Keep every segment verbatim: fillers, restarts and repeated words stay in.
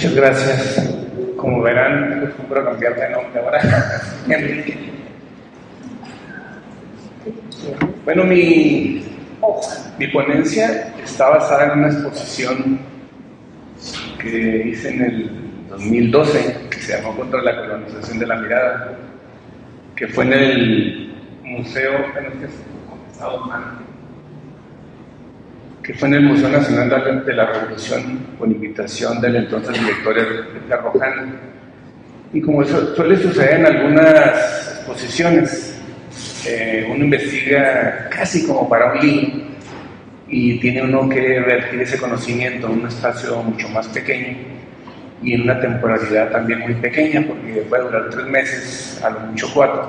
Muchas gracias. Como verán, me acostumbro a cambiar de nombre ahora. Enrique. Bueno, mi, mi ponencia está basada en una exposición que hice en el dos mil doce, que se llamó Contra la colonización de la mirada, que fue en el Museo, que fue en el Museo Nacional de la Revolución, con invitación del entonces director Edgar Rojano. Y como eso suele suceder en algunas exposiciones, eh, uno investiga casi como para un libro y tiene uno que vertir ese conocimiento en un espacio mucho más pequeño y en una temporalidad también muy pequeña, porque puede durar tres meses, a lo mucho cuatro,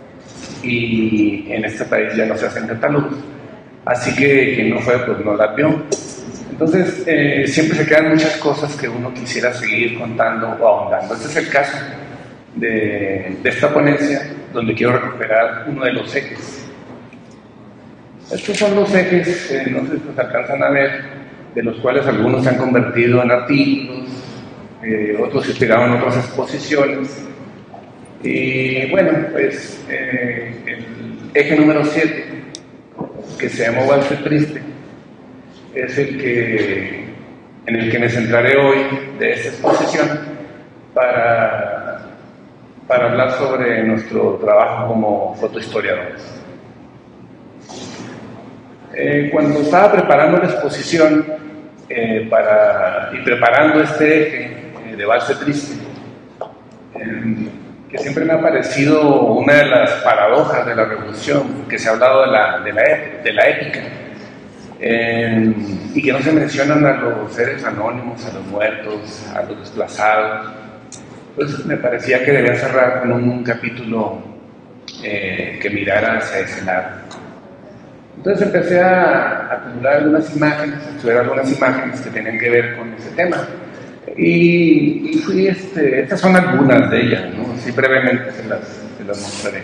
y en este país ya no se hacen catálogos. Así que quien no fue, pues no la vio. Entonces, eh, siempre se quedan muchas cosas que uno quisiera seguir contando o ahondando. Este es el caso de, de esta ponencia, donde quiero recuperar uno de los ejes. Estos son los ejes, eh, no sé si los alcanzan a ver, de los cuales algunos se han convertido en artículos, eh, otros se pegaban en otras exposiciones. Y bueno, pues eh, el eje número siete, que se llama Valse Triste, es el que, en el que me centraré hoy de esta exposición para, para hablar sobre nuestro trabajo como fotohistoriadores. Eh, cuando estaba preparando la exposición eh, para, y preparando este eje eh, de Valse Triste, eh, que siempre me ha parecido una de las paradojas de la revolución, que se ha hablado de la, de la, de la épica, eh, y que no se mencionan a los seres anónimos, a los muertos, a los desplazados. Pues me parecía que debía cerrar con un capítulo eh, que mirara hacia ese lado. Entonces empecé a acumular algunas imágenes, a estudiar algunas imágenes que tenían que ver con ese tema. Y, y fui, este, estas son algunas de ellas, ¿no? Así brevemente se las, se las mostraré.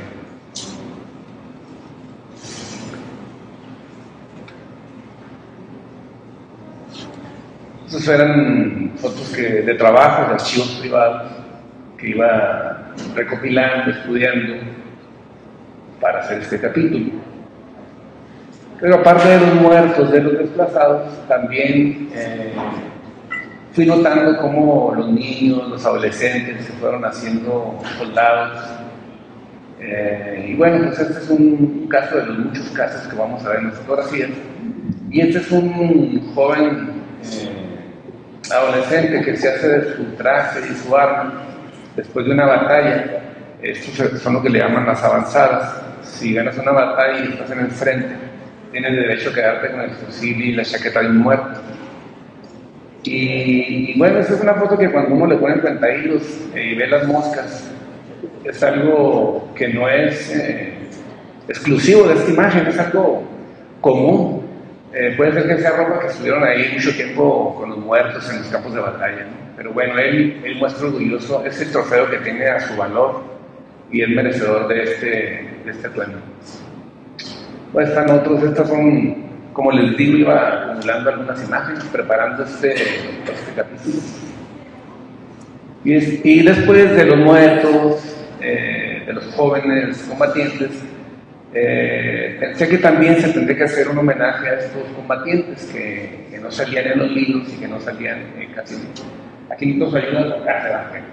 Estas eran fotos que, de trabajo, de archivos privados, que iba recopilando, estudiando para hacer este capítulo. Pero aparte de los muertos, de los desplazados, también eh, fui notando cómo los niños, los adolescentes se fueron haciendo soldados. Eh, y bueno, pues este es un caso de los muchos casos que vamos a ver en las fotografías. Y este es un joven eh, adolescente que se hace de su traje y su arma después de una batalla. Estos son lo que le llaman las avanzadas. Si ganas una batalla y estás en el frente, tienes derecho a quedarte con el fusil y la chaqueta de un muerto. Y, y bueno, esta es una foto que cuando uno le pone pentahilos y ve las moscas, es algo que no es eh, exclusivo de esta imagen, es algo común. Eh, puede ser que sea ropa que estuvieron ahí mucho tiempo con los muertos en los campos de batalla, ¿no? Pero bueno, él, él muestra orgulloso ese trofeo que tiene a su valor y es merecedor de este, de este atuendo. Pues están otros, estas son, como les digo, iba acumulando algunas imágenes, preparando este, este capítulo. Y, es, y después de los muertos, eh, de los jóvenes combatientes, eh, pensé que también se tendría que hacer un homenaje a estos combatientes que, que no salían en los libros y que no salían eh, casi. Aquí nos ayuda a tocarse la gente.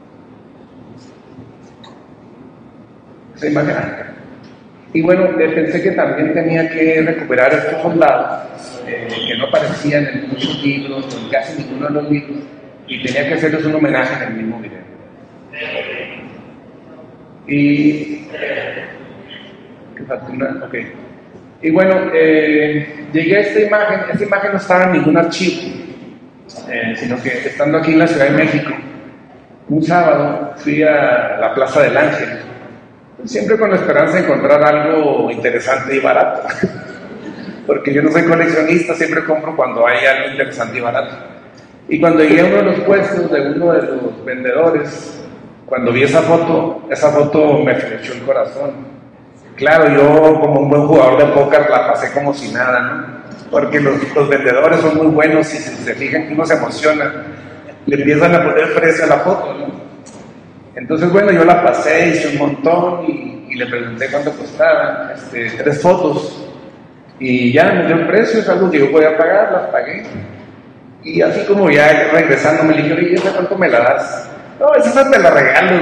Esa imagen acá. Y bueno, eh, pensé que también tenía que recuperar estos soldados eh, que no aparecían en muchos libros, o en casi ninguno de los libros, y tenía que hacerles un homenaje en el mismo video. Y... ¿qué falta una? Ok. Y bueno, eh, llegué a esta imagen. Esta imagen no estaba en ningún archivo, eh, sino que estando aquí en la Ciudad de México, un sábado fui a la Plaza del Ángel, siempre con la esperanza de encontrar algo interesante y barato, porque yo no soy coleccionista, siempre compro cuando hay algo interesante y barato. Y cuando llegué a uno de los puestos de uno de los vendedores, cuando vi esa foto, esa foto me flechó el corazón. Claro, yo como un buen jugador de póker la pasé como si nada, ¿no? Porque los, los vendedores son muy buenos y si se fijan que uno se emociona. le empiezan a poner precio a la foto, ¿no? Entonces, bueno, yo la pasé, hice un montón y, y le pregunté cuánto costaba, este, tres fotos. Y ya me dio el precio, es algo que yo podía pagar, las pagué. Y así como ya regresando me dijo, ¿y esa cuánto me la das? No, esa te la regalo.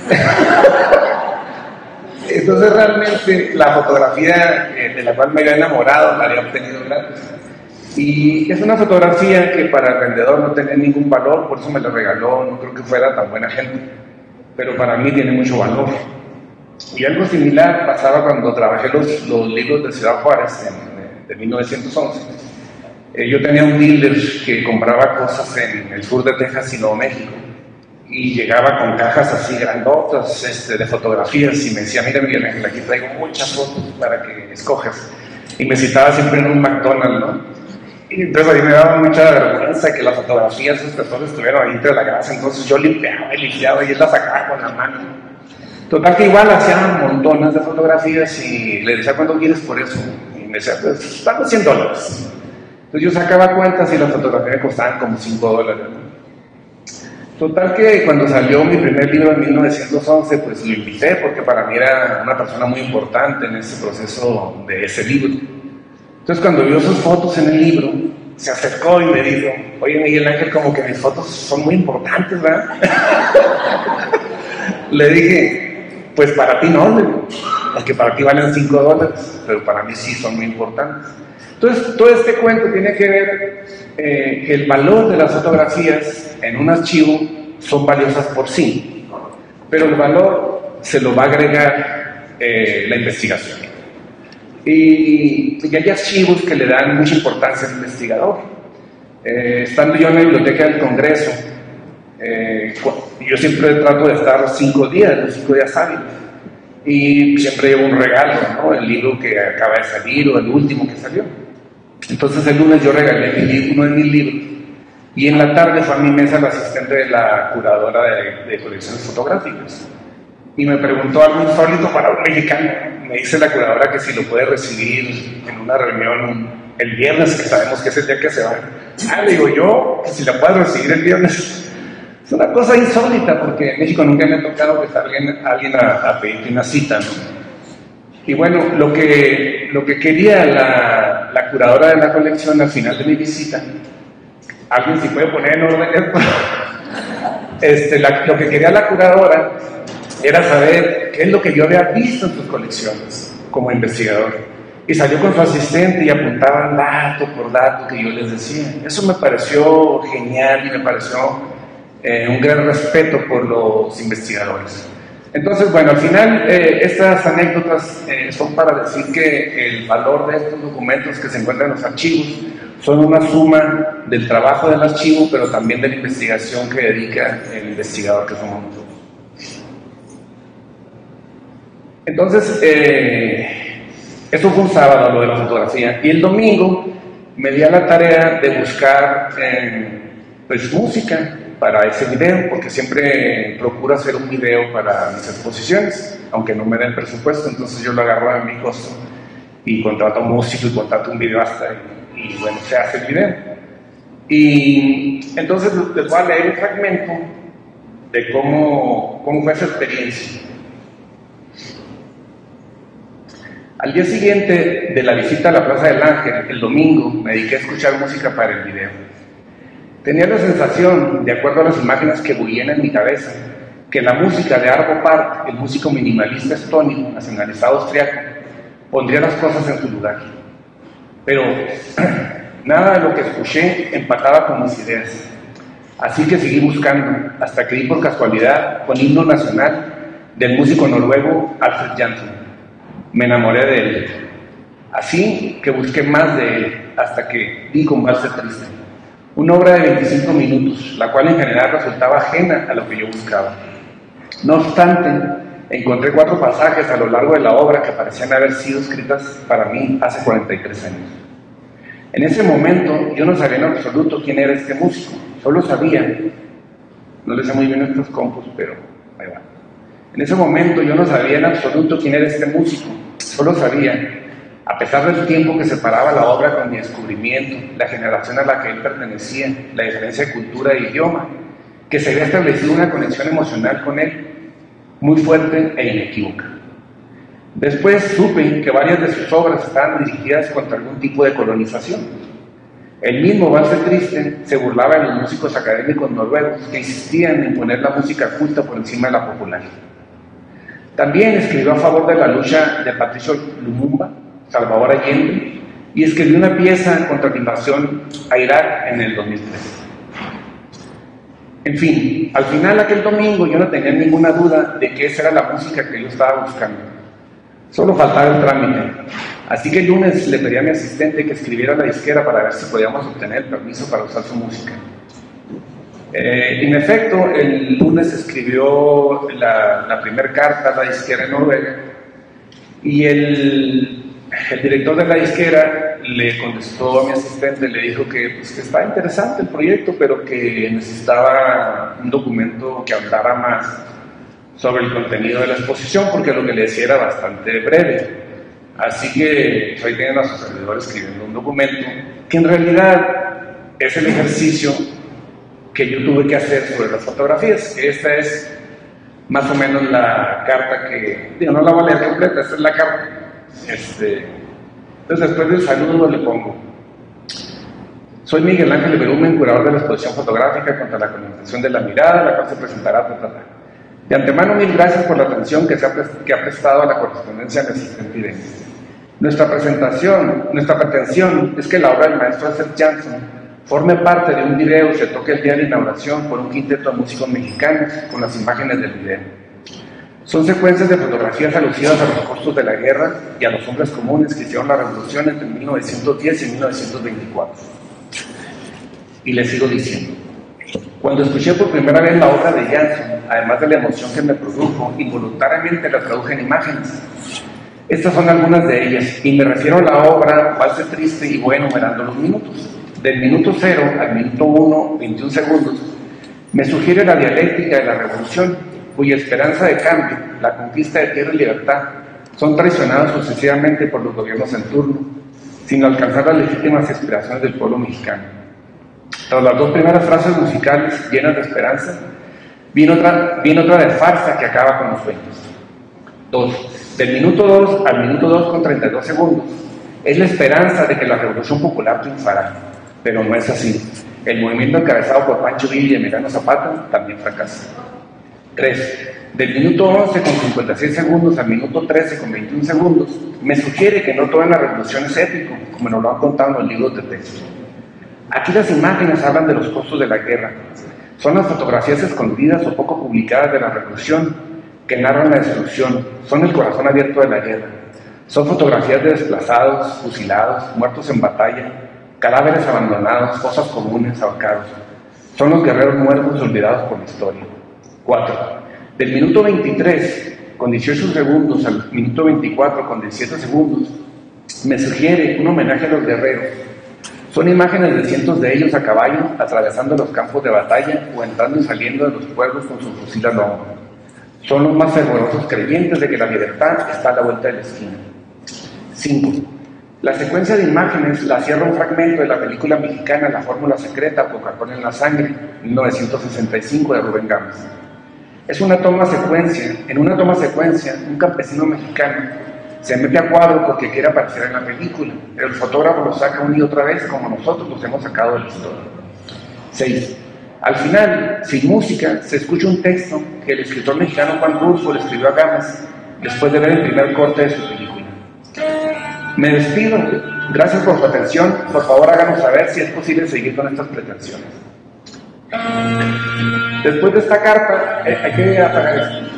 Entonces realmente la fotografía eh, de la cual me había enamorado la había obtenido gratis. Y es una fotografía que para el vendedor no tenía ningún valor, por eso me la regaló, no creo que fuera tan buena gente, pero para mí tiene mucho valor. Y algo similar pasaba cuando trabajé los, los libros de Ciudad Juárez en, de mil novecientos once. Eh, yo tenía un dealer que compraba cosas en el sur de Texas y Nuevo México y llegaba con cajas así grandotas este, de fotografías y me decía, mira Miguel Ángel, aquí traigo muchas fotos para que escojas. Y me citaba siempre en un McDonald's, ¿no? Y entonces a mí me daba mucha vergüenza que las fotografías, sus personas estuvieran ahí entre la grasa, entonces yo limpiaba y limpiaba y él las sacaba con la mano. Total que igual hacían montones de fotografías y le decía, ¿cuánto quieres por eso? Y me decía, pues están cien dólares. Entonces yo sacaba cuentas y las fotografías me costaban como cinco dólares, ¿no? Total que cuando salió mi primer libro en mil novecientos once, pues lo invité porque para mí era una persona muy importante en ese proceso de ese libro. Entonces cuando vio sus fotos en el libro, se acercó y me dijo, oye Miguel Ángel, como que mis fotos son muy importantes, ¿verdad? Le dije, pues para ti no, porque para ti valen cinco dólares, pero para mí sí son muy importantes. Entonces, todo este cuento tiene que ver eh, que el valor de las fotografías en un archivo son valiosas por sí, pero el valor se lo va a agregar eh, la investigación. Y, y hay archivos que le dan mucha importancia al investigador. Eh, estando yo en la biblioteca del Congreso, eh, yo siempre trato de estar cinco días, los cinco días hábiles. Y siempre llevo un regalo, ¿no? El libro que acaba de salir o el último que salió. Entonces el lunes yo regalé uno de mis libros y en la tarde fue a mi mesa el asistente de la curadora de, de colecciones fotográficas y me preguntó algo insólito para un mexicano. Me dice la curadora que si lo puede recibir en una reunión el viernes, que sabemos que es el día que se va. Ah, le digo yo, que si la puedo recibir el viernes. Es una cosa insólita porque en México nunca me ha tocado que salga alguien, alguien a, a pedirte una cita, ¿no? Y bueno, lo que, lo que quería la, la curadora de la colección al final de mi visita, alguien si puede poner en orden esto, este, la, lo que quería la curadora era saber qué es lo que yo había visto en sus colecciones como investigador. Y salió con su asistente y apuntaban dato por dato que yo les decía. Eso me pareció genial y me pareció eh, un gran respeto por los investigadores. Entonces, bueno, al final eh, estas anécdotas eh, son para decir que el valor de estos documentos que se encuentran en los archivos son una suma del trabajo del archivo, pero también de la investigación que dedica el investigador que somos nosotros. Entonces, eh, esto fue un sábado, lo de la fotografía, y el domingo me di a la tarea de buscar eh, pues, música para ese video, porque siempre procuro hacer un video para mis exposiciones, aunque no me den presupuesto, entonces yo lo agarro a mi costo y contrato un músico y contrato un videoasta y, y bueno, se hace el video. Y entonces les voy a leer un fragmento de cómo, cómo fue esa experiencia. Al día siguiente de la visita a la Plaza del Ángel, el domingo, me dediqué a escuchar música para el video. Tenía la sensación, de acuerdo a las imágenes que bullían en mi cabeza, que la música de Arvo Pärt, el músico minimalista estonio, nacionalizado austriaco, pondría las cosas en su lugar. Pero nada de lo que escuché empataba con mis ideas. Así que seguí buscando, hasta que di por casualidad con himno nacional del músico noruego Alfred Jansen. Me enamoré de él. Así que busqué más de él, hasta que di con Valse Triste. Una obra de veinticinco minutos, la cual en general resultaba ajena a lo que yo buscaba. No obstante, encontré cuatro pasajes a lo largo de la obra que parecían haber sido escritas para mí hace cuarenta y tres años. En ese momento yo no sabía en absoluto quién era este músico, solo sabía, no le sé muy bien estos compos, pero ahí va. En ese momento yo no sabía en absoluto quién era este músico, solo sabía, a pesar del tiempo que separaba la obra con mi descubrimiento, la generación a la que él pertenecía, la diferencia de cultura e idioma, que se había establecido una conexión emocional con él muy fuerte e inequívoca. Después supe que varias de sus obras estaban dirigidas contra algún tipo de colonización. El mismo Valse Triste se burlaba de los músicos académicos noruegos que insistían en poner la música culta por encima de la popular. También escribió a favor de la lucha de Patricio Lumumba, Salvador Allende, y escribió una pieza contra la invasión a Irak en el dos mil tres. En fin, al final aquel domingo yo no tenía ninguna duda de que esa era la música que yo estaba buscando. Solo faltaba el trámite. Así que el lunes le pedí a mi asistente que escribiera a la disquera para ver si podíamos obtener el permiso para usar su música. Eh, en efecto, el lunes escribió la, la primera carta a la disquera en Noruega y el, el director de la disquera le contestó a mi asistente, le dijo que, pues, que estaba interesante el proyecto, pero que necesitaba un documento que hablara más sobre el contenido de la exposición, porque lo que le decía era bastante breve. Así que hoy tienen a sus servidores escribiendo un documento que en realidad es el ejercicio que yo tuve que hacer sobre las fotografías. Esta es más o menos la carta que, digo, no la voy a leer completa, esta es la carta. Este, entonces después del saludo le pongo: soy Miguel Ángel Berumen, curador de la exposición fotográfica contra la colonización de la mirada, la cual se presentará ta, ta, ta. De antemano, mil gracias por la atención que, se ha, que ha prestado a la correspondencia del asistente Irene. Nuestra presentación, nuestra pretensión es que la obra del maestro Alfred Jansson forme parte de un video y se toque el día de inauguración por un quinteto de músicos mexicanos con las imágenes del video. Son secuencias de fotografías alusivas a los costos de la guerra y a los hombres comunes que hicieron la revolución entre mil novecientos diez y mil novecientos veinticuatro. Y les sigo diciendo: cuando escuché por primera vez la obra de Jansson, además de la emoción que me produjo, involuntariamente la traduje en imágenes. Estas son algunas de ellas, y me refiero a la obra Valse Triste y voy enumerando los minutos. Del minuto cero al minuto uno, veintiún segundos, me sugiere la dialéctica de la revolución, cuya esperanza de cambio, la conquista de tierra y libertad, son traicionadas sucesivamente por los gobiernos en turno, sin alcanzar las legítimas aspiraciones del pueblo mexicano. Tras las dos primeras frases musicales llenas de esperanza, viene otra, viene otra de farsa que acaba con los sueños. Dos. Del minuto dos al minuto dos con treinta y dos segundos, es la esperanza de que la revolución popular triunfará, pero no es así. El movimiento encabezado por Pancho Villa y Emiliano Zapata también fracasa. Tres. Del minuto once con cincuenta y seis segundos al minuto trece con veintiún segundos, me sugiere que no toda la revolución es épico, como nos lo han contado en los libros de texto. Aquí las imágenes hablan de los costos de la guerra. Son las fotografías escondidas o poco publicadas de la revolución que narran la destrucción, son el corazón abierto de la guerra. Son fotografías de desplazados, fusilados, muertos en batalla, cadáveres abandonados, fosas comunes, ahorcados. Son los guerreros muertos olvidados por la historia. Cuatro. Del minuto veintitrés con dieciocho segundos al minuto veinticuatro con diecisiete segundos, me sugiere un homenaje a los guerreros. Son imágenes de cientos de ellos a caballo, atravesando los campos de batalla o entrando y saliendo de los pueblos con su fusil al hombro. Son los más fervorosos creyentes de que la libertad está a la vuelta de la esquina. Cinco. La secuencia de imágenes la cierra un fragmento de la película mexicana La Fórmula Secreta, Coca-Cola en la Sangre, mil novecientos sesenta y cinco, de Rubén Gámez. Es una toma secuencia. En una toma secuencia, un campesino mexicano se mete a cuadro porque quiere aparecer en la película, pero el fotógrafo lo saca una y otra vez como nosotros los hemos sacado de la historia. Seis. Al final, sin música, se escucha un texto que el escritor mexicano Juan Rulfo le escribió a Gámez después de ver el primer corte de su película. Me despido. Gracias por su atención. Por favor, háganos saber si es posible seguir con estas pretensiones. Después de esta carta, eh, hay que apagar esto.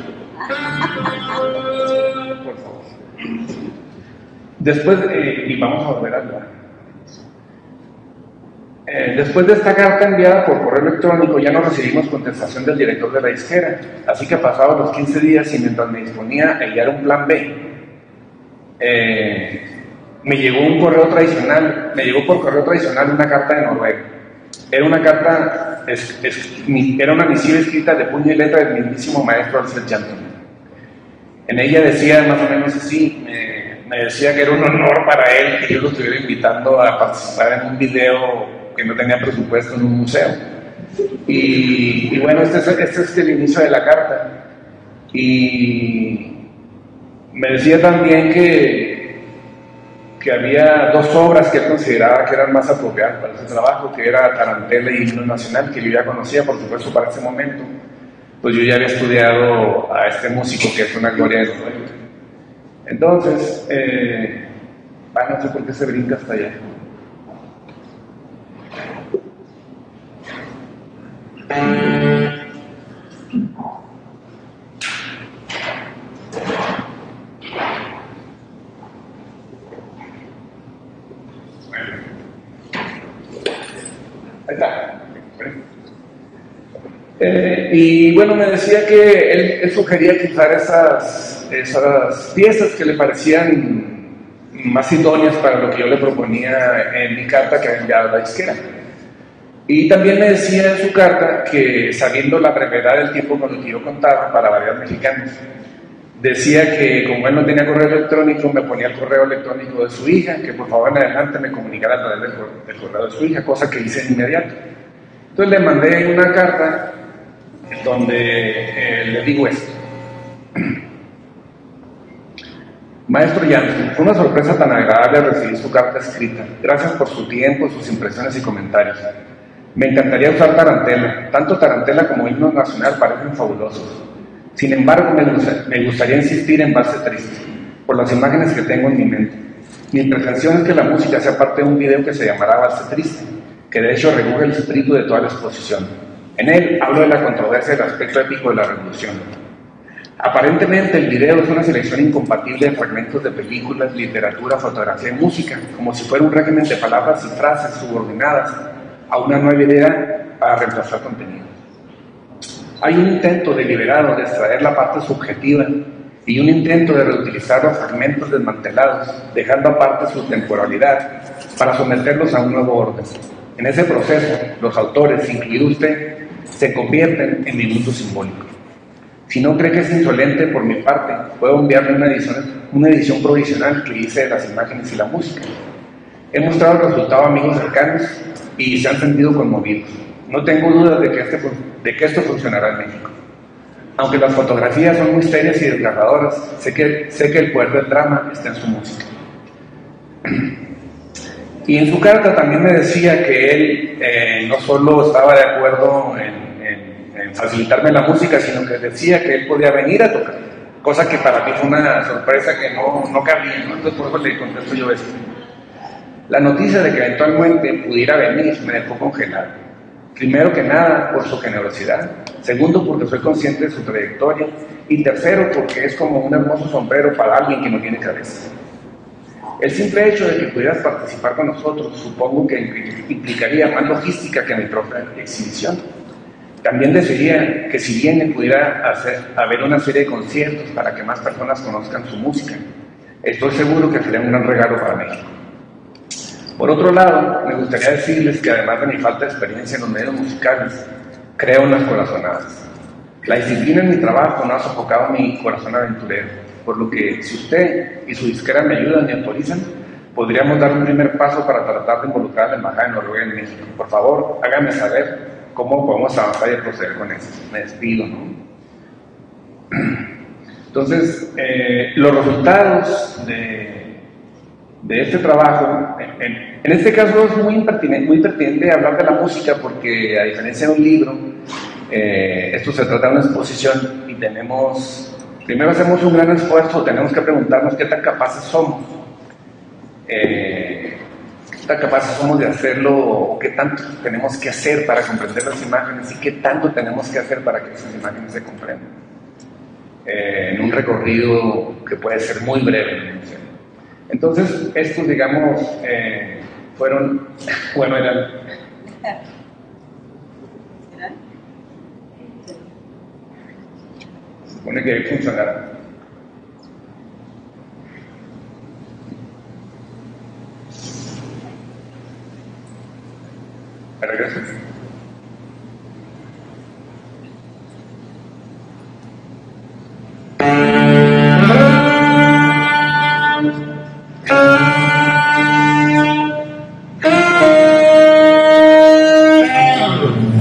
Por favor. Después, eh, y vamos a volver a hablar. Eh, después de esta carta enviada por correo electrónico, ya no recibimos contestación del director de la disquera, así que pasados los quince días y mientras me disponía a enviar un plan B, eh, me llegó un correo tradicional, me llegó por correo tradicional una carta de Noruega. Era una carta, es, es, era una misiva escrita de puño y letra del mismísimo maestro Alfred Jansson. En ella decía más o menos así, me, me decía que era un honor para él que yo lo estuviera invitando a participar en un video que no tenía presupuesto en un museo. Y, y bueno, este es, este es el inicio de la carta. Y me decía también que, que había dos obras que él consideraba que eran más apropiadas para ese trabajo, que era Tarantela y Himno Nacional, que yo ya conocía, por supuesto, para ese momento. Pues yo ya había estudiado a este músico que es una gloria de los oídos. Entonces, eh, ah, no sé por qué se brinca hasta allá. Ahí está. Eh, y bueno, me decía que él, él sugería quitar esas, esas piezas que le parecían más idóneas para lo que yo le proponía en mi carta que había enviado a la disquera. Y también me decía en su carta que, sabiendo la brevedad del tiempo con el que yo contaba para varios mexicanos, decía que como él no tenía correo electrónico, me ponía el correo electrónico de su hija, que por favor en adelante me comunicara a través del, del correo de su hija, cosa que hice de inmediato. Entonces le mandé una carta donde eh, le digo esto. Maestro Jansen, fue una sorpresa tan agradable recibir su carta escrita. Gracias por su tiempo, sus impresiones y comentarios. Me encantaría usar Tarantela. Tanto Tarantela como Himno Nacional parecen fabulosos. Sin embargo, me, gusta, me gustaría insistir en Base Triste, por las imágenes que tengo en mi mente. Mi pretensión es que la música sea parte de un video que se llamará Base Triste, que de hecho recoge el espíritu de toda la exposición. En él hablo de la controversia del aspecto épico de la revolución. Aparentemente el video es una selección incompatible de fragmentos de películas, literatura, fotografía y música, como si fuera un régimen de palabras y frases subordinadas a una nueva idea para reemplazar contenido. Hay un intento deliberado de extraer la parte subjetiva y un intento de reutilizar los fragmentos desmantelados, dejando aparte su temporalidad para someterlos a un nuevo orden. En ese proceso, los autores, incluido usted, se convierten en minutos simbólicos. Si no cree que es insolente por mi parte, puedo enviarle una edición, una edición provisional que hice de las imágenes y la música. He mostrado el resultado a amigos cercanos y se han sentido conmovidos. No tengo dudas de que, este, de que esto funcionará en México. Aunque las fotografías son muy serias y desgarradoras, sé que, sé que el poder del drama está en su música. Y en su carta también me decía que él eh, no solo estaba de acuerdo en en facilitarme la música, sino que decía que él podía venir a tocar, cosa que para mí fue una sorpresa que no, no cabía, ¿no? Entonces por eso le contesto yo esto. La noticia de que eventualmente pudiera venir me dejó congelado. Primero que nada, por su generosidad. Segundo, porque soy consciente de su trayectoria. Y tercero, porque es como un hermoso sombrero para alguien que no tiene cabeza. El simple hecho de que pudieras participar con nosotros, supongo que implicaría más logística que mi propia exhibición. También desearía que si bien pudiera hacer, haber una serie de conciertos para que más personas conozcan su música. Estoy seguro que sería un gran regalo para México. Por otro lado, me gustaría decirles que además de mi falta de experiencia en los medios musicales, creo en las corazonadas. La disciplina en mi trabajo no ha sofocado mi corazón aventurero, por lo que si usted y su disquera me ayudan y autorizan, podríamos dar un primer paso para tratar de involucrar a la Embajada de Noruega en México. Por favor, háganme saber cómo podemos avanzar y proceder con eso. Me despido, ¿no? Entonces, eh, los resultados de, de este trabajo, en, en este caso es muy pertinente, muy pertinente hablar de la música porque, a diferencia de un libro, eh, esto se trata de una exposición y tenemos, primero hacemos un gran esfuerzo, tenemos que preguntarnos qué tan capaces somos. Eh, qué tan capaces somos de hacerlo o qué tanto tenemos que hacer para comprender las imágenes y qué tanto tenemos que hacer para que esas imágenes se comprendan eh, en un recorrido que puede ser muy breve. Entonces estos, digamos, eh, fueron, bueno, eran se supone que funcionará. ¿Me regreso?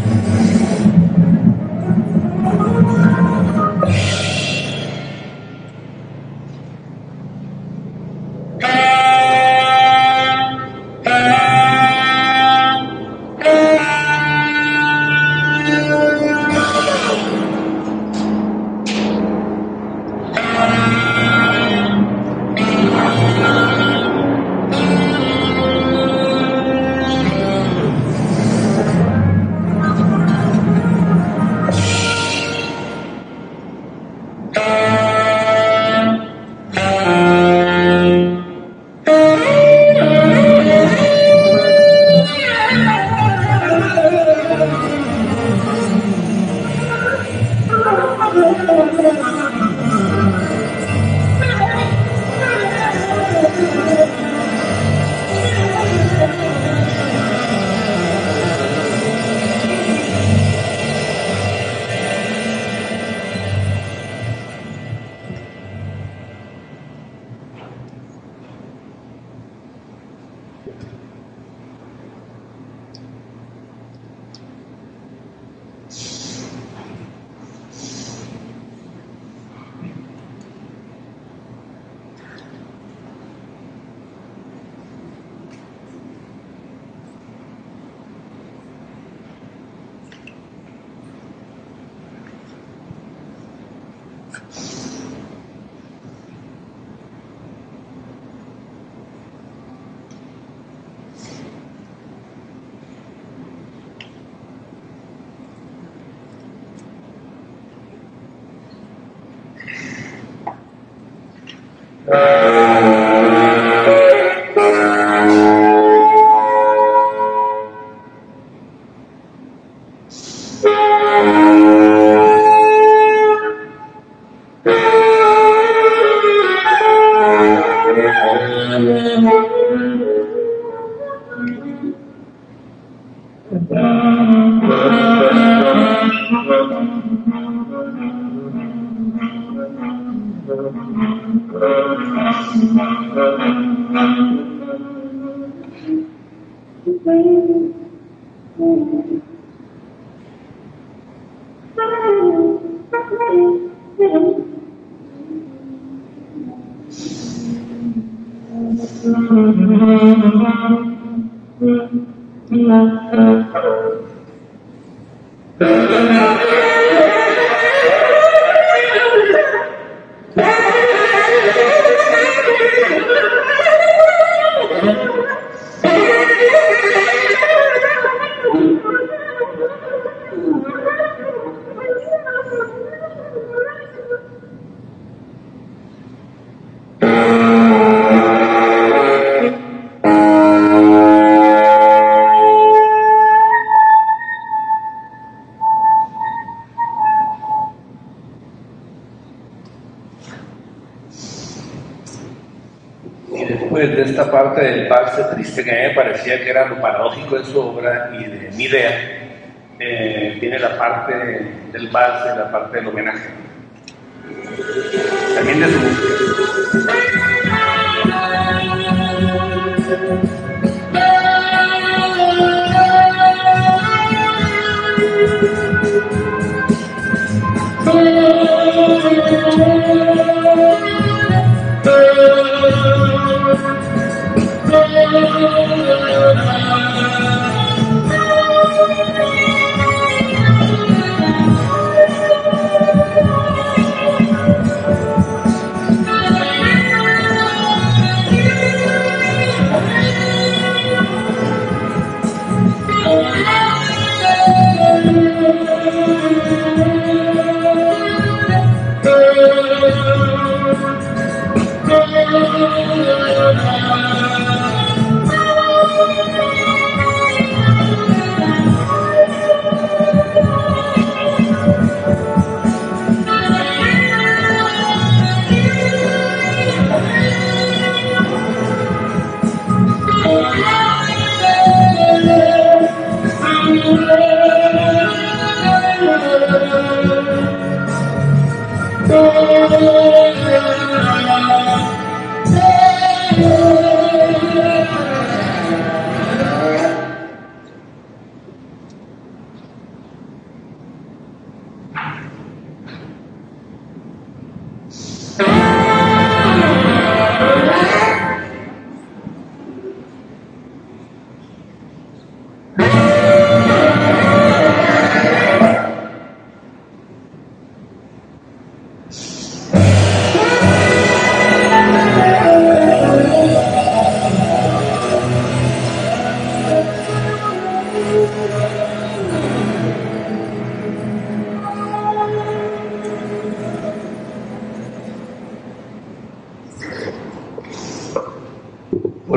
Después de esta parte del valse triste, que a mí me parecía que era lo paradójico de su obra y de mi idea, eh, tiene la parte del valse, la parte del homenaje, también de su música.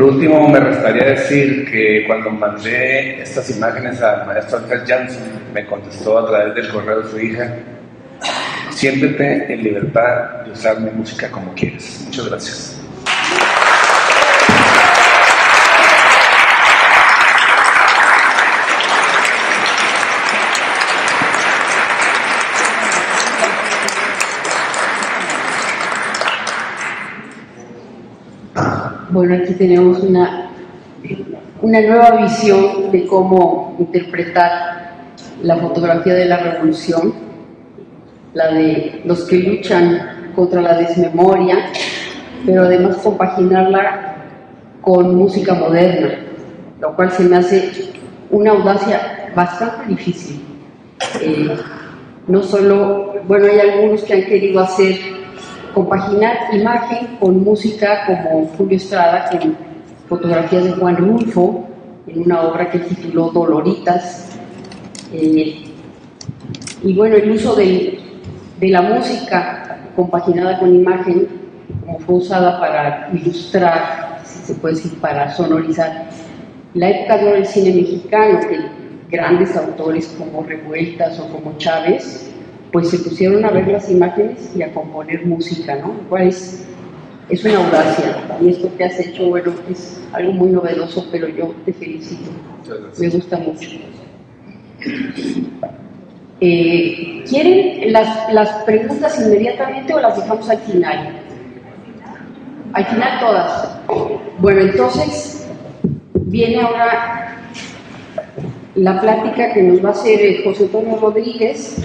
Por último, me restaría decir que cuando mandé estas imágenes al maestro Ángel Janssen, me contestó a través del correo de su hija: siéntete en libertad de usar mi música como quieres. Muchas gracias. Bueno, aquí tenemos una, una nueva visión de cómo interpretar la fotografía de la revolución, la de los que luchan contra la desmemoria, pero además compaginarla con música moderna, lo cual se me hace una audacia bastante difícil. Eh, no solo, bueno, hay algunos que han querido hacer compaginar imagen con música, como Julio Estrada con fotografías de Juan Rulfo en una obra que tituló Doloritas, eh, y bueno, el uso de, de la música compaginada con imagen, como fue usada para ilustrar, si se puede decir, para sonorizar la época de oro del cine mexicano, que grandes autores como Revueltas o como Chávez pues se pusieron a ver las imágenes y a componer música, ¿no? Lo cual es, es una audacia, y esto que has hecho, bueno, es algo muy novedoso, pero yo te felicito, me gusta mucho. Eh, ¿Quieren las, las preguntas inmediatamente o las dejamos al final? Al final todas. Bueno, entonces viene ahora la plática que nos va a hacer José Antonio Rodríguez.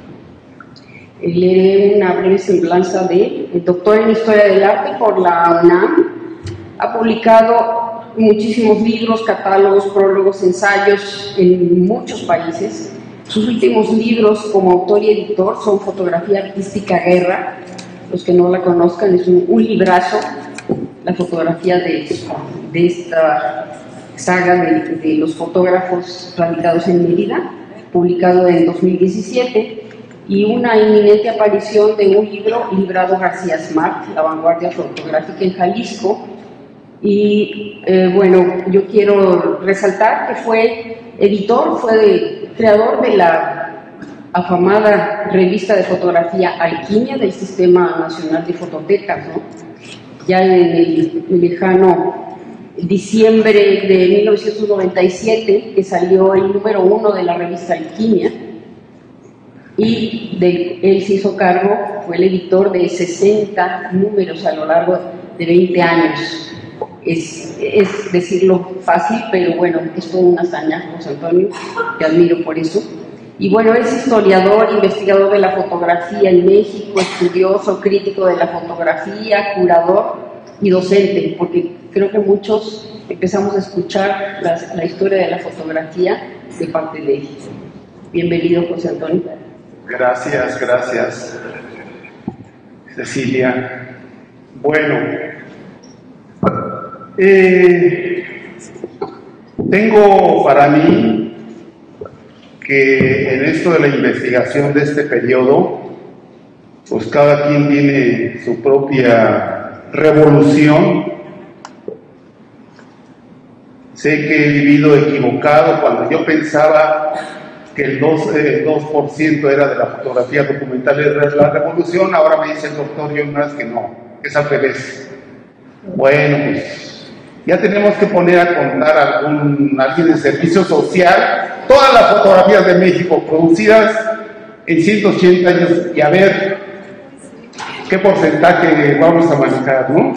Leeré una breve semblanza de él. El doctor en Historia del Arte por la UNAM, ha publicado muchísimos libros, catálogos, prólogos, ensayos en muchos países. Sus últimos libros como autor y editor son Fotografía Artística Guerra. Los que no la conozcan, es un, un librazo, la fotografía de, de esta saga de, de los fotógrafos radicados en Mérida, publicado en dos mil diecisiete. Y una inminente aparición de un libro, Librado García Smart, La vanguardia fotográfica en Jalisco. Y eh, bueno, yo quiero resaltar que fue editor, fue de, creador de la afamada revista de fotografía Alquimia del Sistema Nacional de Fototecas, ¿no? Ya en el, el lejano diciembre de mil novecientos noventa y siete, que salió el número uno de la revista Alquimia, y de, él se hizo cargo, fue el editor de sesenta números a lo largo de veinte años. Es, es decirlo fácil, pero bueno, es toda una hazaña, José Antonio, te admiro por eso. Y bueno, es historiador, investigador de la fotografía en México, estudioso, crítico de la fotografía, curador y docente, porque creo que muchos empezamos a escuchar la, la historia de la fotografía de parte de él. Bienvenido, José Antonio. Gracias, gracias, Cecilia. Bueno, eh, tengo para mí que en esto de la investigación de este periodo, pues cada quien tiene su propia revolución. Sé que he vivido equivocado cuando yo pensaba que el dos por ciento era de la fotografía documental de la revolución. Ahora me dice el doctor Jonas que no, es al revés. Bueno, pues ya tenemos que poner a contar a algún, alguien de servicio social todas las fotografías de México producidas en ciento ochenta años y a ver qué porcentaje vamos a manejar, ¿no?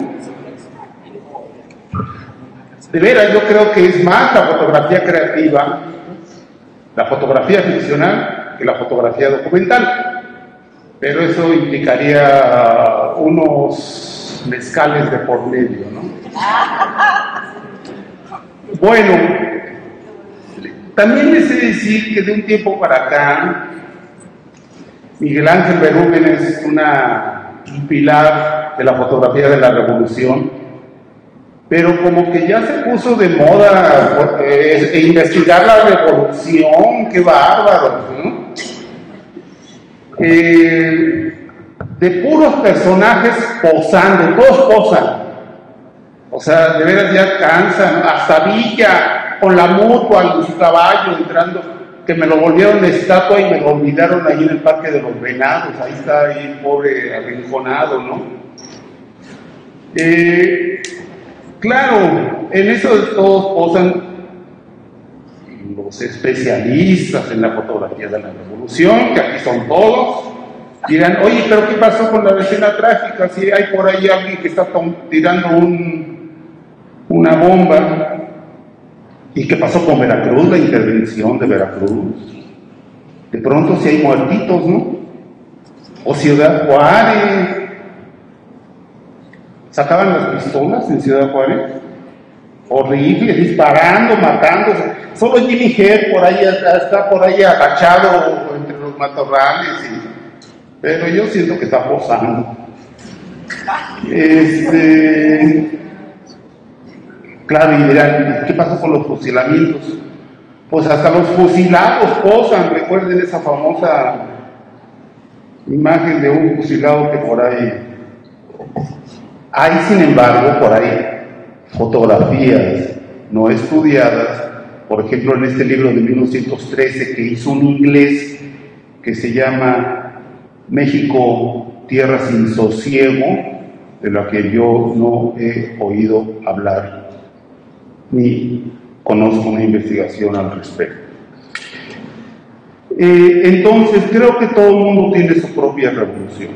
De veras, yo creo que es más la fotografía creativa, la fotografía ficcional, que la fotografía documental, pero eso implicaría unos mezcales de por medio, ¿no? Bueno, también les he de decir que de un tiempo para acá, Miguel Ángel Berúmen es una, un pilar de la fotografía de la revolución, pero como que ya se puso de moda eh, e investigar la revolución, qué bárbaro, ¿no? Eh, de puros personajes posando, todos posan, O sea, de veras ya cansan. Hasta Villa, con la mutua, en su caballo, entrando, que me lo volvieron de estatua y me lo olvidaron ahí en el Parque de los Venados. Ahí está ahí, pobre arrinconado, ¿no? Eh, claro, en eso todos posan los especialistas en la fotografía de la revolución, que aquí son todos. Dirán, oye, pero ¿qué pasó con la escena trágica? Si hay por ahí alguien que está tirando un, una bomba. ¿Y qué pasó con Veracruz, la intervención de Veracruz? De pronto si hay muertitos, ¿no? O Ciudad Juárez. ¿Sacaban las pistolas en Ciudad Juárez? Horrible, disparando, matándose. Solo Jimmy Head por ahí está por ahí agachado entre los matorrales. Y, pero yo siento que está posando. Este, claro, y dirán, ¿qué pasó con los fusilamientos? Pues hasta los fusilados posan. Recuerden esa famosa imagen de un fusilado que por ahí. Hay, sin embargo, por ahí fotografías no estudiadas, por ejemplo, en este libro de mil novecientos trece que hizo un inglés que se llama México, Tierra sin Sosiego, de la que yo no he oído hablar ni conozco una investigación al respecto. Eh, entonces, creo que todo el mundo tiene su propia revolución.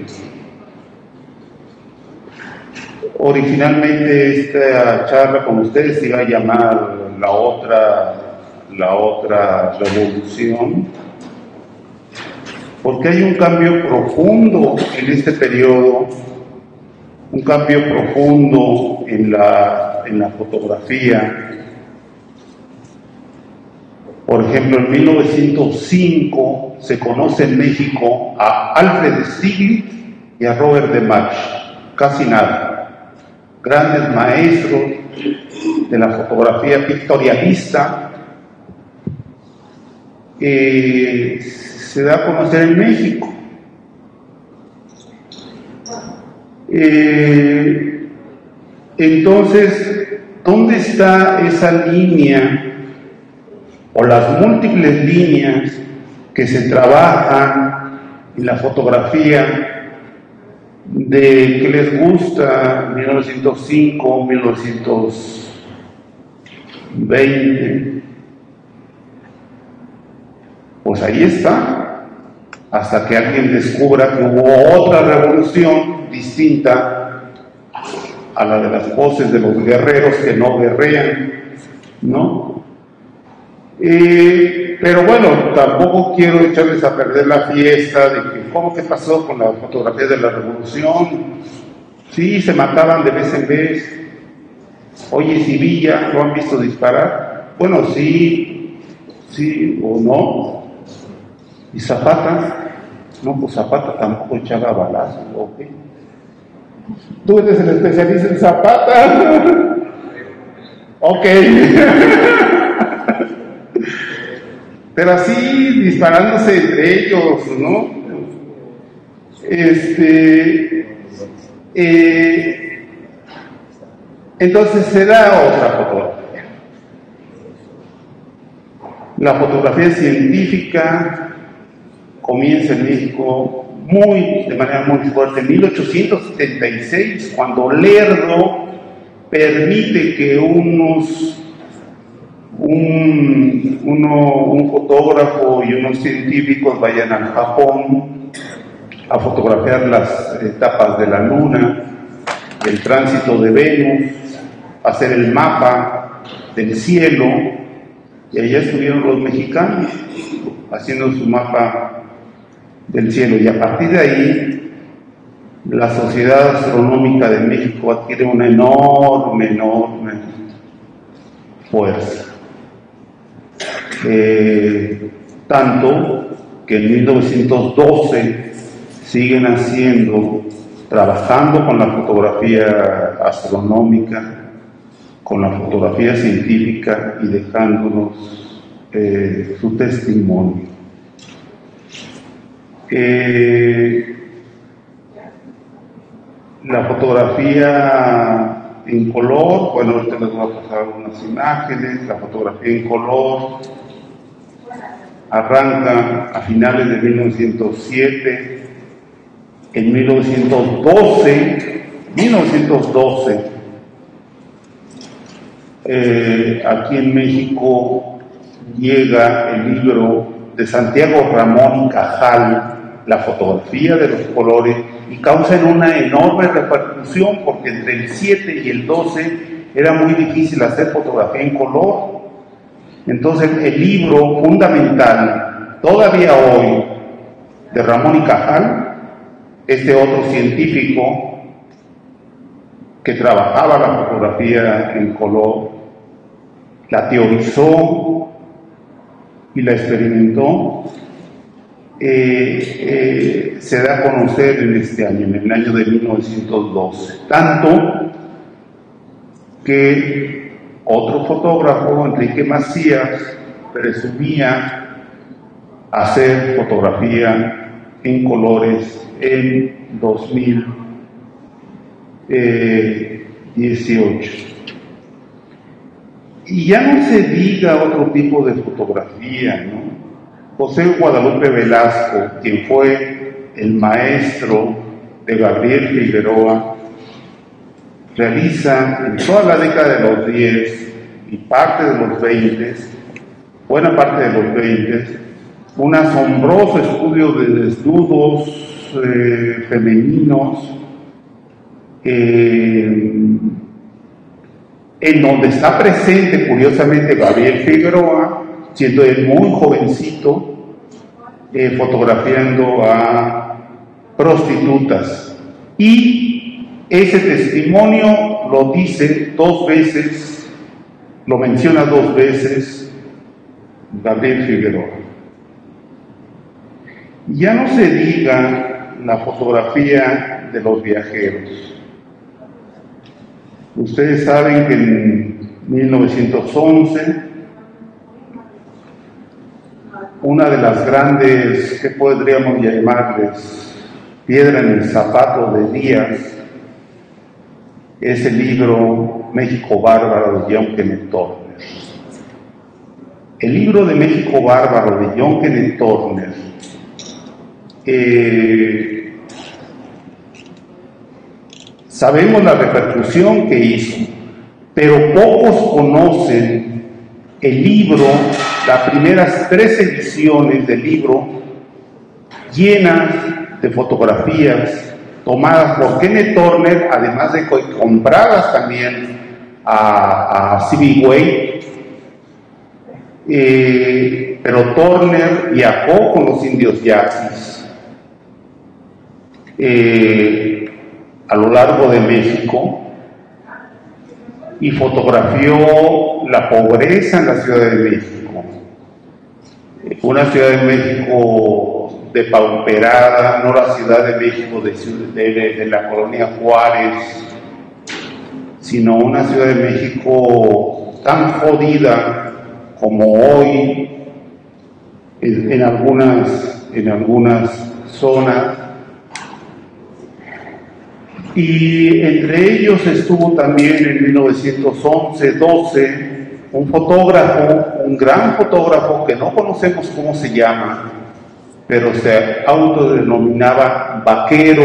Originalmente esta charla con ustedes se iba a llamar la otra, la otra revolución, porque hay un cambio profundo en este periodo, un cambio profundo en la, en la fotografía. Por ejemplo, en mil novecientos cinco se conoce en México a Alfred Stieglitz y a Robert de Mach, casi nada. Grandes maestros de la fotografía pictorialista, eh, se da a conocer en México. Eh, entonces, ¿dónde está esa línea o las múltiples líneas que se trabajan en la fotografía de que les gusta mil novecientos cinco, mil novecientos veinte? Pues ahí está, hasta que alguien descubra que hubo otra revolución distinta a la de las poses de los guerreros que no guerrean, ¿no? Eh, pero bueno, tampoco quiero echarles a perder la fiesta de que cómo que pasó con la fotografía de la revolución. Sí, se mataban de vez en vez. Oye, si Villa, ¿lo han visto disparar? Bueno, sí, sí o no. ¿Y Zapata? No, pues Zapata tampoco echaba balazos, ¿ok? Tú eres el especialista en Zapata. Ok. Pero así disparándose entre ellos, ¿no? Este, eh, entonces se da otra fotografía. La fotografía científica comienza en México muy, de manera muy fuerte en mil ochocientos setenta y seis, cuando Lerdo permite que unos Un, uno, un fotógrafo y unos científicos vayan al Japón a fotografiar las etapas de la Luna, el tránsito de Venus, hacer el mapa del cielo, y allá estuvieron los mexicanos haciendo su mapa del cielo, y a partir de ahí la Sociedad Astronómica de México adquiere una enorme, enorme fuerza. Eh, tanto que en mil novecientos doce siguen haciendo, trabajando con la fotografía astronómica, con la fotografía científica y dejándonos eh, su testimonio. Eh, la fotografía en color. Bueno, ahorita les voy a pasar unas imágenes. La fotografía en color arranca a finales de mil novecientos siete. En mil novecientos doce, mil novecientos doce, eh, aquí en México llega el libro de Santiago Ramón y Cajal, La fotografía de los colores, y causan una enorme repercusión porque entre el siete y el doce era muy difícil hacer fotografía en color. Entonces el libro fundamental todavía hoy de Ramón y Cajal, este otro científico que trabajaba la fotografía en color, la teorizó y la experimentó, eh, eh, se da a conocer en este año, en el año de mil novecientos doce. Tanto que otro fotógrafo, Enrique Macías, presumía hacer fotografía en colores en dos mil dieciocho. Y ya no se diga otro tipo de fotografía, ¿no? José Guadalupe Velasco, quien fue el maestro de Gabriel Figueroa, realiza en toda la década de los diez y parte de los veinte, buena parte de los veinte, un asombroso estudio de desnudos eh, femeninos, eh, en donde está presente curiosamente Gabriel Figueroa, siendo él muy jovencito, eh, fotografiando a prostitutas. Y ese testimonio lo dice dos veces, lo menciona dos veces Gabriel Figueroa. Ya no se diga la fotografía de los viajeros. Ustedes saben que en mil novecientos once, una de las grandes, ¿qué podríamos llamarles?, piedra en el zapato de Díaz, es el libro México Bárbaro de John Kenneth Turner. El libro de México Bárbaro de John Kenneth Turner eh, sabemos la repercusión que hizo, pero pocos conocen el libro, las primeras tres ediciones del libro, llenas de fotografías tomadas por Kenneth Turner, además de compradas también a, a Civiway, eh, pero Turner viajó con los indios yaquis eh, a lo largo de México y fotografió la pobreza en la Ciudad de México, una Ciudad de México depauperada, no la Ciudad de México de, de, de la colonia Juárez, sino una Ciudad de México tan jodida como hoy en, en algunas, en algunas zonas. Y entre ellos estuvo también en mil novecientos once doce un fotógrafo, un gran fotógrafo que no conocemos cómo se llama, pero se autodenominaba vaquero,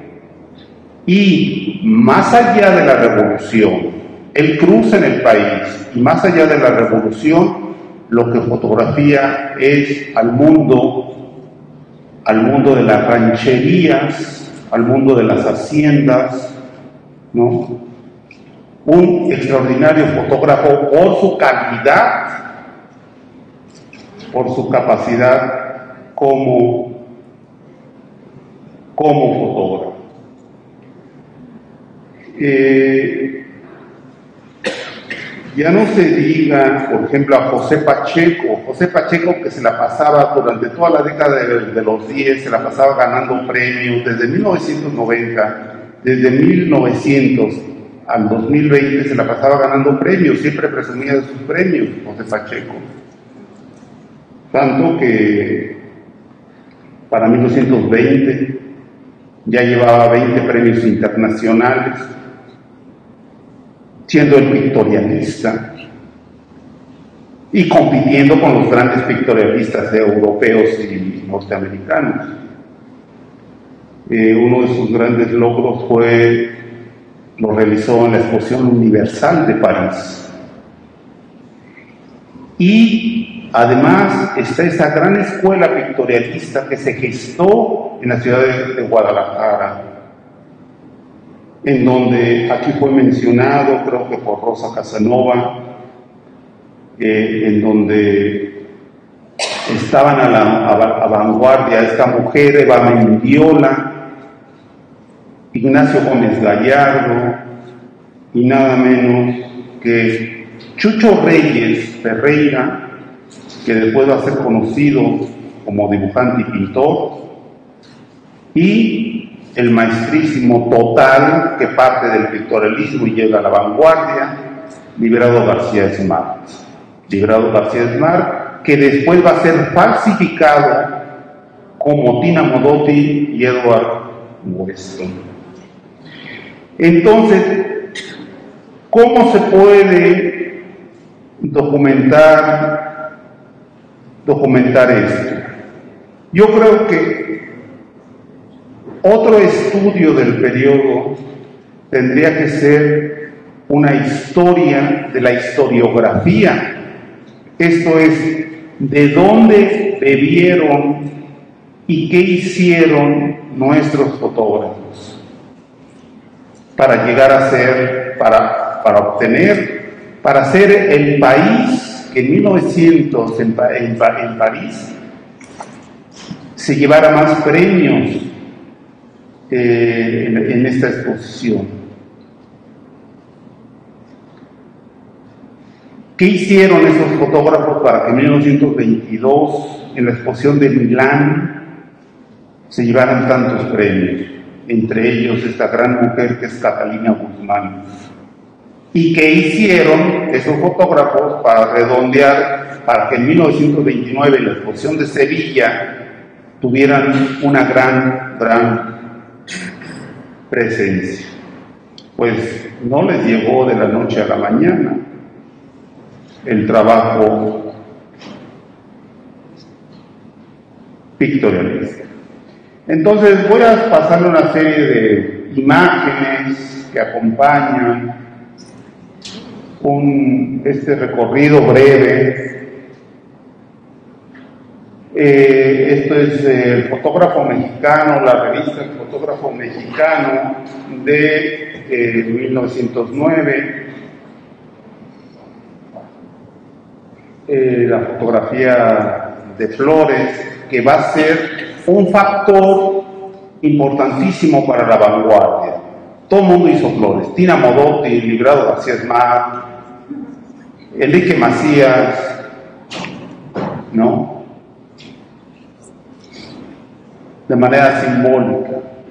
y más allá de la revolución, él cruza en el país, y más allá de la revolución, lo que fotografía es al mundo, al mundo de las rancherías, al mundo de las haciendas, ¿no? Un extraordinario fotógrafo por su calidad, por su capacidad como, como fotógrafo. Eh, ya no se diga, por ejemplo, a José Pacheco. José Pacheco, que se la pasaba durante toda la década de, de los diez, se la pasaba ganando premios desde mil novecientos noventa, desde mil novecientos al dos mil veinte se la pasaba ganando premios, siempre presumía de sus premios, José Pacheco. Tanto que para mil novecientos veinte ya llevaba veinte premios internacionales. siendo el pictorialista y compitiendo con los grandes pictorialistas europeos y norteamericanos. Eh, uno de sus grandes logros fue, lo realizó en la Exposición Universal de París. Y además está esa gran escuela pictorialista que se gestó en la ciudad de, de Guadalajara, en donde aquí fue mencionado, creo que por Rosa Casanova, eh, en donde estaban a la a, a vanguardia esta mujer, Eva Mendiola, Ignacio Gómez Gallardo y nada menos que Chucho Reyes Ferreira, que después va a ser conocido como dibujante y pintor, y el maestrísimo total que parte del pictorialismo y llega a la vanguardia, Librado García Smart. Librado García Smart, que después va a ser falsificado como Tina Modotti y Edward Weston. Entonces, ¿cómo se puede documentar, documentar esto? Yo creo que otro estudio del periodo tendría que ser una historia de la historiografía. Esto es, de dónde bebieron y qué hicieron nuestros fotógrafos para llegar a ser, para, para obtener, para ser el país que en mil novecientos en, en, en París se llevara más premios eh, en, en esta exposición. ¿Qué hicieron esos fotógrafos para que en mil novecientos veintidós, en la exposición de Milán, se llevaran tantos premios? Entre ellos esta gran mujer que es Catalina Guzmán. ¿Y qué hicieron esos fotógrafos para redondear, para que en mil novecientos veintinueve, en la exposición de Sevilla, tuvieran una gran, gran presencia? Pues no les llegó de la noche a la mañana el trabajo pictorialista. Entonces voy a pasarle una serie de imágenes que acompañan un, este recorrido breve. Eh, esto es el fotógrafo mexicano, la revista El Fotógrafo Mexicano de eh, mil novecientos nueve. Eh, la fotografía de Flores, que va a ser un factor importantísimo para la vanguardia. Todo el mundo hizo Flores. Tina Modotti, Librado García Smart, Enrique Macías, ¿no? De manera simbólica.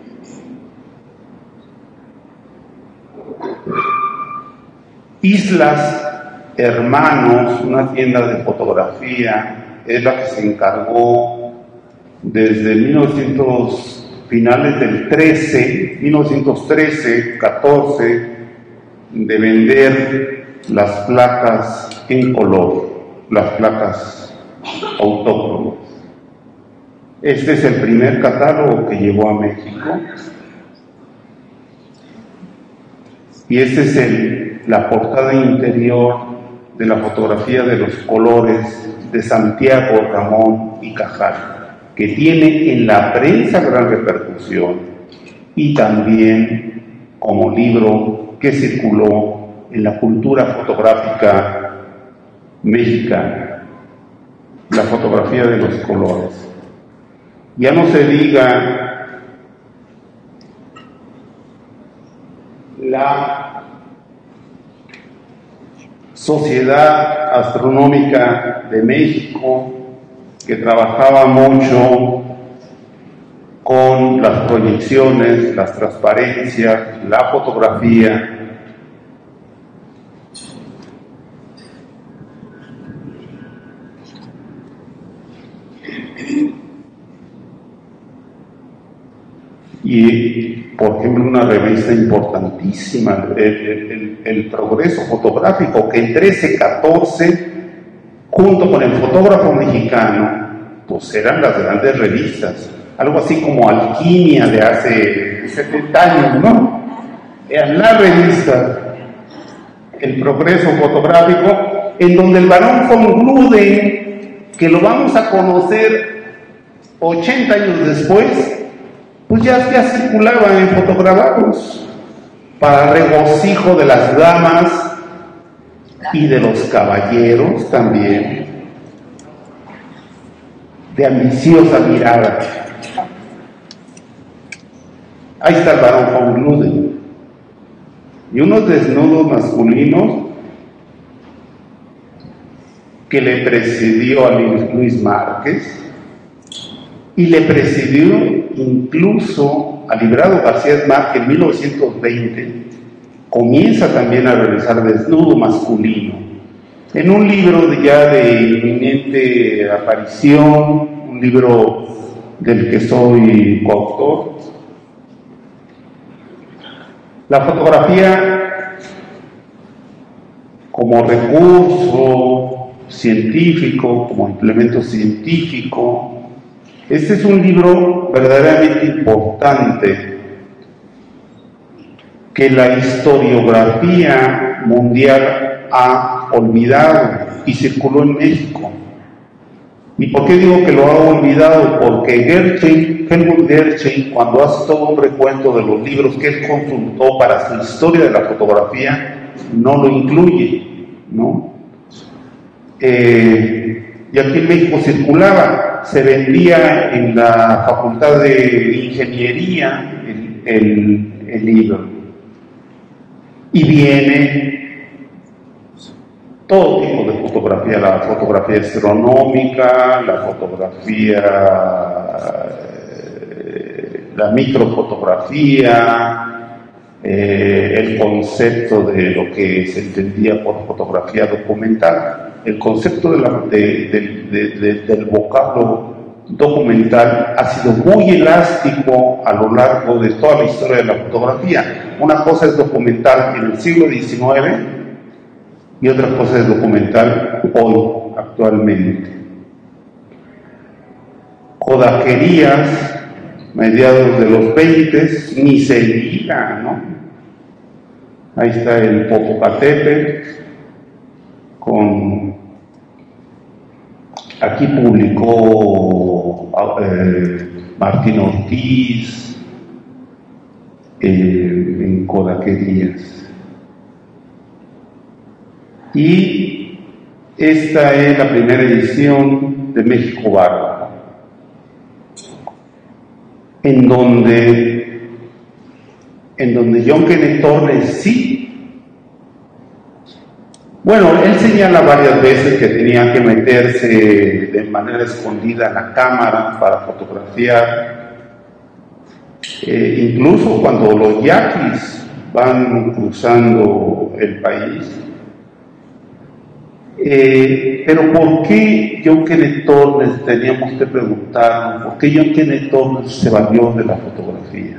Islas Hermanos, una tienda de fotografía, es la que se encargó desde mil novecientos, finales del trece, mil novecientos trece, catorce, de vender las placas en color, las placas autóctonas. Este es el primer catálogo que llegó a México. Y esta es el, la portada interior de la fotografía de los colores de Santiago Ramón y Cajal, que tiene en la prensa gran repercusión y también como libro que circuló en la cultura fotográfica mexicana, la fotografía de los colores. Ya no se diga la Sociedad Astronómica de México, que trabajaba mucho con las proyecciones, las transparencias, la fotografía. Y, por ejemplo, una revista importantísima, el, el, el Progreso Fotográfico, que en trece, catorce, junto con el Fotógrafo Mexicano, pues eran las grandes revistas, algo así como Alquimia de hace setenta años, ¿no? Era la revista, el Progreso Fotográfico, en donde el Barón von Gluden, que lo vamos a conocer ochenta años después, pues ya, ya circulaba en fotograbados para regocijo de las damas y de los caballeros también, de ambiciosa mirada. Ahí está el Barón von Gluden. Y unos desnudos masculinos que le precedió a Luis Márquez y le precedió incluso a Librado García Márquez, que en mil novecientos veinte comienza también a realizar desnudo masculino en un libro de ya de inminente aparición, un libro del que soy coautor. La fotografía como recurso científico, como implemento científico. Este es un libro verdaderamente importante que la historiografía mundial ha olvidado y circuló en México. ¿Y por qué digo que lo ha olvidado? Porque Gershwin, Helmut Gershwin, cuando hace todo un recuento de los libros que él consultó para su historia de la fotografía, no lo incluye, ¿no? Eh, y aquí en México circulaba, se vendía en la Facultad de Ingeniería el, el, el libro. Y viene todo tipo de fotografía, la fotografía astronómica, la fotografía, la microfotografía, eh, el concepto de lo que se entendía por fotografía documental. El concepto de la, de, de, de, de, del vocablo documental ha sido muy elástico a lo largo de toda la historia de la fotografía. Una cosa es documental en el siglo diecinueve y otra cosa es documental hoy, actualmente. Kodakerías, mediados de los veinte, ni se diga, ¿no? Ahí está el Popocatépetl, con... Aquí publicó eh, Martín Ortiz eh, en Kodakerías. Y esta es la primera edición de México Bárbaro, en donde, en donde John Kenneth Torres sí, bueno, él señala varias veces que tenía que meterse de manera escondida a la cámara para fotografiar, eh, incluso cuando los yaquis van cruzando el país. Eh, pero ¿por qué John Kenneth Torres, teníamos que preguntarnos, por qué John Kenneth Torres se valió de la fotografía?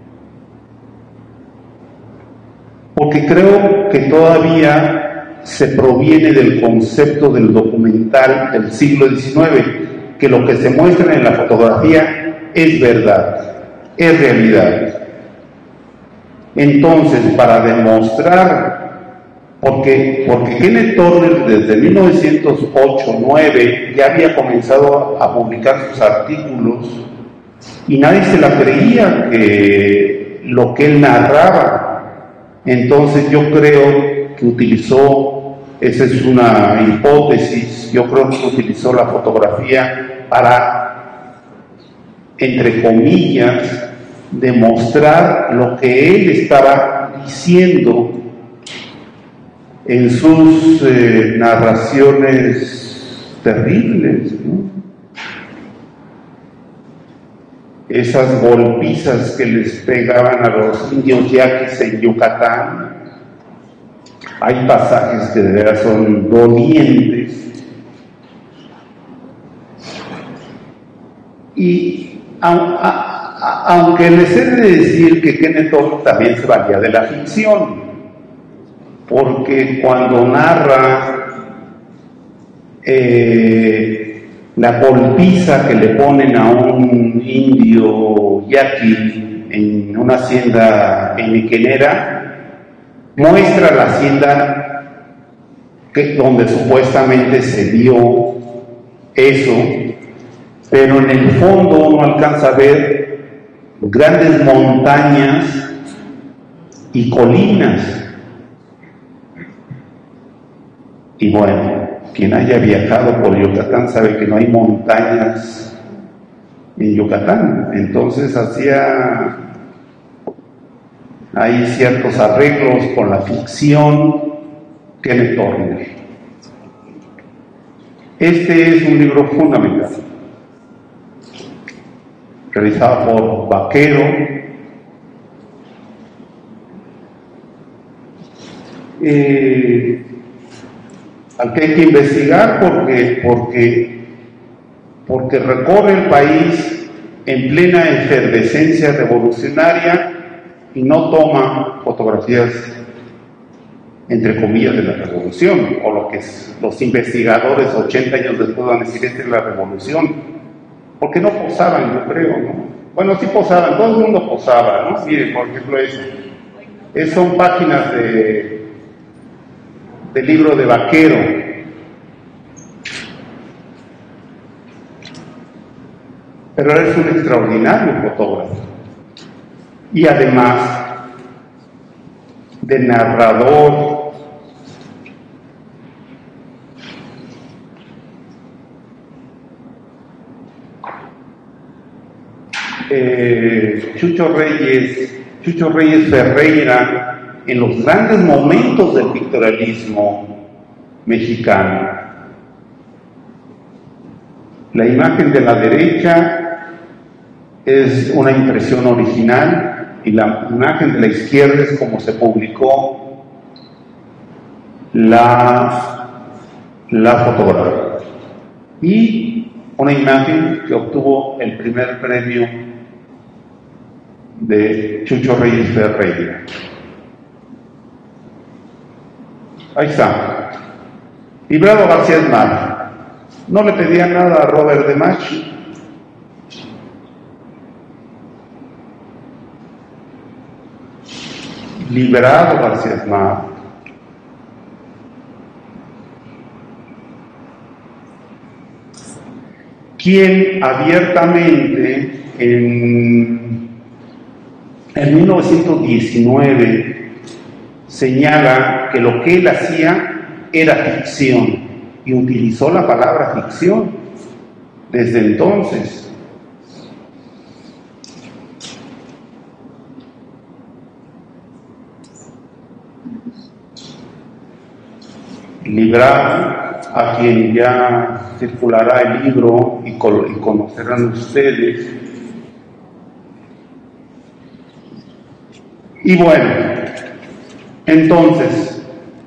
Porque creo que todavía se proviene del concepto del documental del siglo diecinueve, que lo que se muestra en la fotografía es verdad, es realidad. Entonces, para demostrar Porque, porque Kenneth Torres desde mil novecientos ocho nueve ya había comenzado a publicar sus artículos y nadie se la creía que lo que él narraba. Entonces yo creo que utilizó, esa es una hipótesis, yo creo que utilizó la fotografía para, entre comillas, demostrar lo que él estaba diciendo en sus eh, narraciones terribles, ¿no? Esas golpizas que les pegaban a los indios yaquis en Yucatán. Hay pasajes que de verdad son dolientes. Y a, a, aunque les he de decir que Kenneth Torres también se valía de la ficción, porque cuando narra eh, la golpiza que le ponen a un indio yaqui en una hacienda en Miquenera, muestra la hacienda que, donde supuestamente se vio eso, pero en el fondo uno alcanza a ver grandes montañas y colinas. Y bueno, quien haya viajado por Yucatán sabe que no hay montañas en Yucatán. Entonces hacía hay ciertos arreglos con la ficción Kenneth Turner. Este es un libro fundamental, realizado por Vaquero. Eh, al que hay que investigar porque, porque, porque recorre el país en plena efervescencia revolucionaria y no toma fotografías, entre comillas, de la revolución, o lo que es, los investigadores ochenta años después van a decir, esta es la revolución, porque no posaban, yo creo, ¿no? Bueno, sí posaban, todo el mundo posaba, ¿no? Miren, por ejemplo, eso, es, son páginas de del libro de Vaquero. Pero es un extraordinario fotógrafo y además de narrador. Eh, Chucho Reyes, Chucho Reyes Ferreira, en los grandes momentos del pictorialismo mexicano. La imagen de la derecha es una impresión original y la imagen de la izquierda es como se publicó la, la fotografía. Y una imagen que obtuvo el primer premio de Chucho Reyes Ferreira. Ahí está. Librado García Esmar. No le pedía nada a Robert de Machi. Librado García Esmar. Quien abiertamente en, en mil novecientos diecinueve señala que lo que él hacía era ficción y utilizó la palabra ficción desde entonces. Librar a quien ya circulará el libro y, y conocerán ustedes. Y bueno, entonces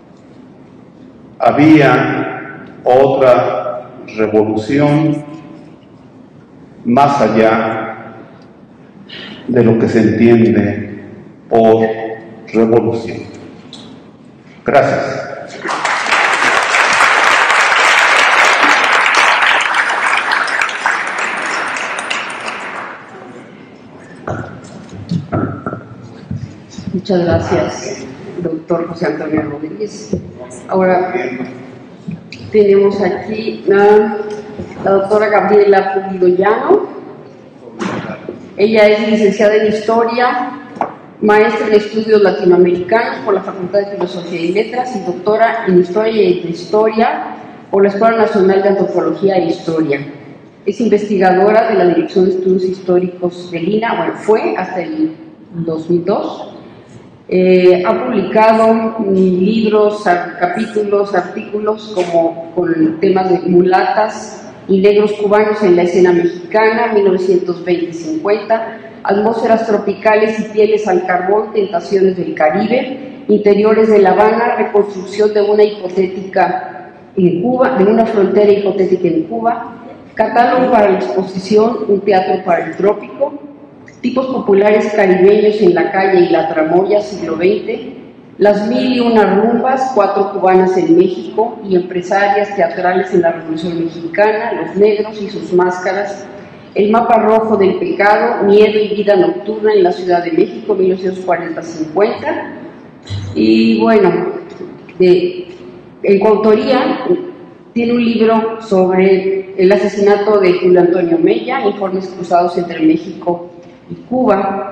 había otra revolución más allá de lo que se entiende por revolución. Gracias. Muchas gracias, doctor José Antonio Rodríguez. Ahora tenemos aquí a la doctora Gabriela Pulido Llano. Ella es licenciada en Historia, maestra en Estudios Latinoamericanos por la Facultad de Filosofía y Letras y doctora en Historia y Historia por la Escuela Nacional de Antropología e Historia. Es investigadora de la Dirección de Estudios Históricos del I N A, bueno, fue hasta el dos mil dos. Eh, ha publicado libros, capítulos, artículos como con temas de mulatas y negros cubanos en la escena mexicana, mil novecientos veinte a cincuenta, atmósferas tropicales y pieles al carbón, tentaciones del Caribe, interiores de La Habana, reconstrucción de una hipotética en Cuba, de una frontera hipotética en Cuba, catálogo para la exposición, un teatro para el trópico, tipos populares caribeños en la calle y la tramoya, siglo veinte, las mil y una rumbas, cuatro cubanas en México y empresarias teatrales en la Revolución Mexicana, los negros y sus máscaras, el mapa rojo del pecado, miedo y vida nocturna en la Ciudad de México, mil novecientos cuarenta a cincuenta, y bueno, de, en coautoría tiene un libro sobre el asesinato de Julio Antonio Mella, Informes cruzados entre México y Cuba.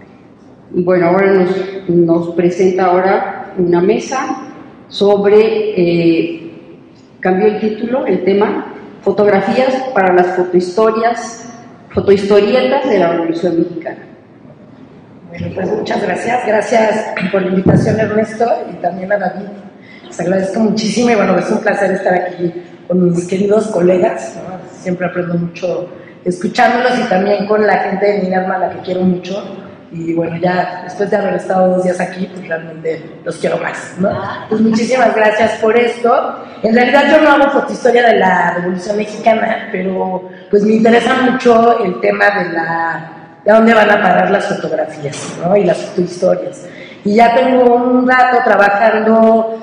Y bueno, ahora nos, nos presenta ahora una mesa sobre, eh, cambió el título, el tema, fotografías para las fotohistorias, fotohistorietas de la Revolución Mexicana. Bueno, pues muchas gracias, gracias por la invitación, Ernesto, y también a David. Les agradezco muchísimo y bueno, es un placer estar aquí con mis queridos colegas, ¿no? Siempre aprendo mucho escuchándolos y también con la gente de Minerva, a la que quiero mucho. Y bueno, ya después de haber estado dos días aquí, pues realmente los quiero más, ¿no? Pues muchísimas gracias por esto. En realidad yo no hago fotohistoria de la Revolución Mexicana, pero pues me interesa mucho el tema de la de dónde van a parar las fotografías, ¿no? Y las fotohistorias. Y ya tengo un rato trabajando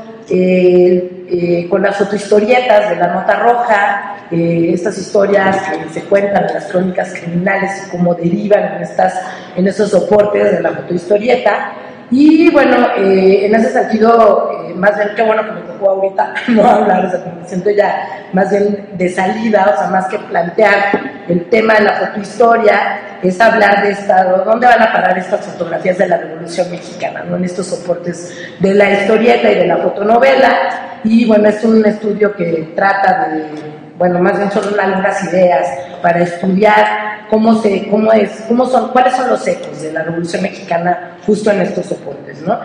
eh, eh, con las fotohistorietas de la Nota Roja, eh, estas historias que se cuentan en las crónicas criminales y cómo derivan en, estas, en esos soportes de la fotohistorieta. Y bueno, eh, en ese sentido, eh, más bien, qué bueno que me tocó ahorita no hablar, o sea, me siento ya más bien de salida, o sea, más que plantear el tema de la fotohistoria, es hablar de esta, dónde van a parar estas fotografías de la Revolución Mexicana, ¿no? En estos soportes de la historieta y de la fotonovela. Y bueno, es un estudio que trata de, bueno, más bien son algunas ideas para estudiar cómo se, cómo es, cómo son, cuáles son los ecos de la Revolución Mexicana justo en estos soportes, ¿no?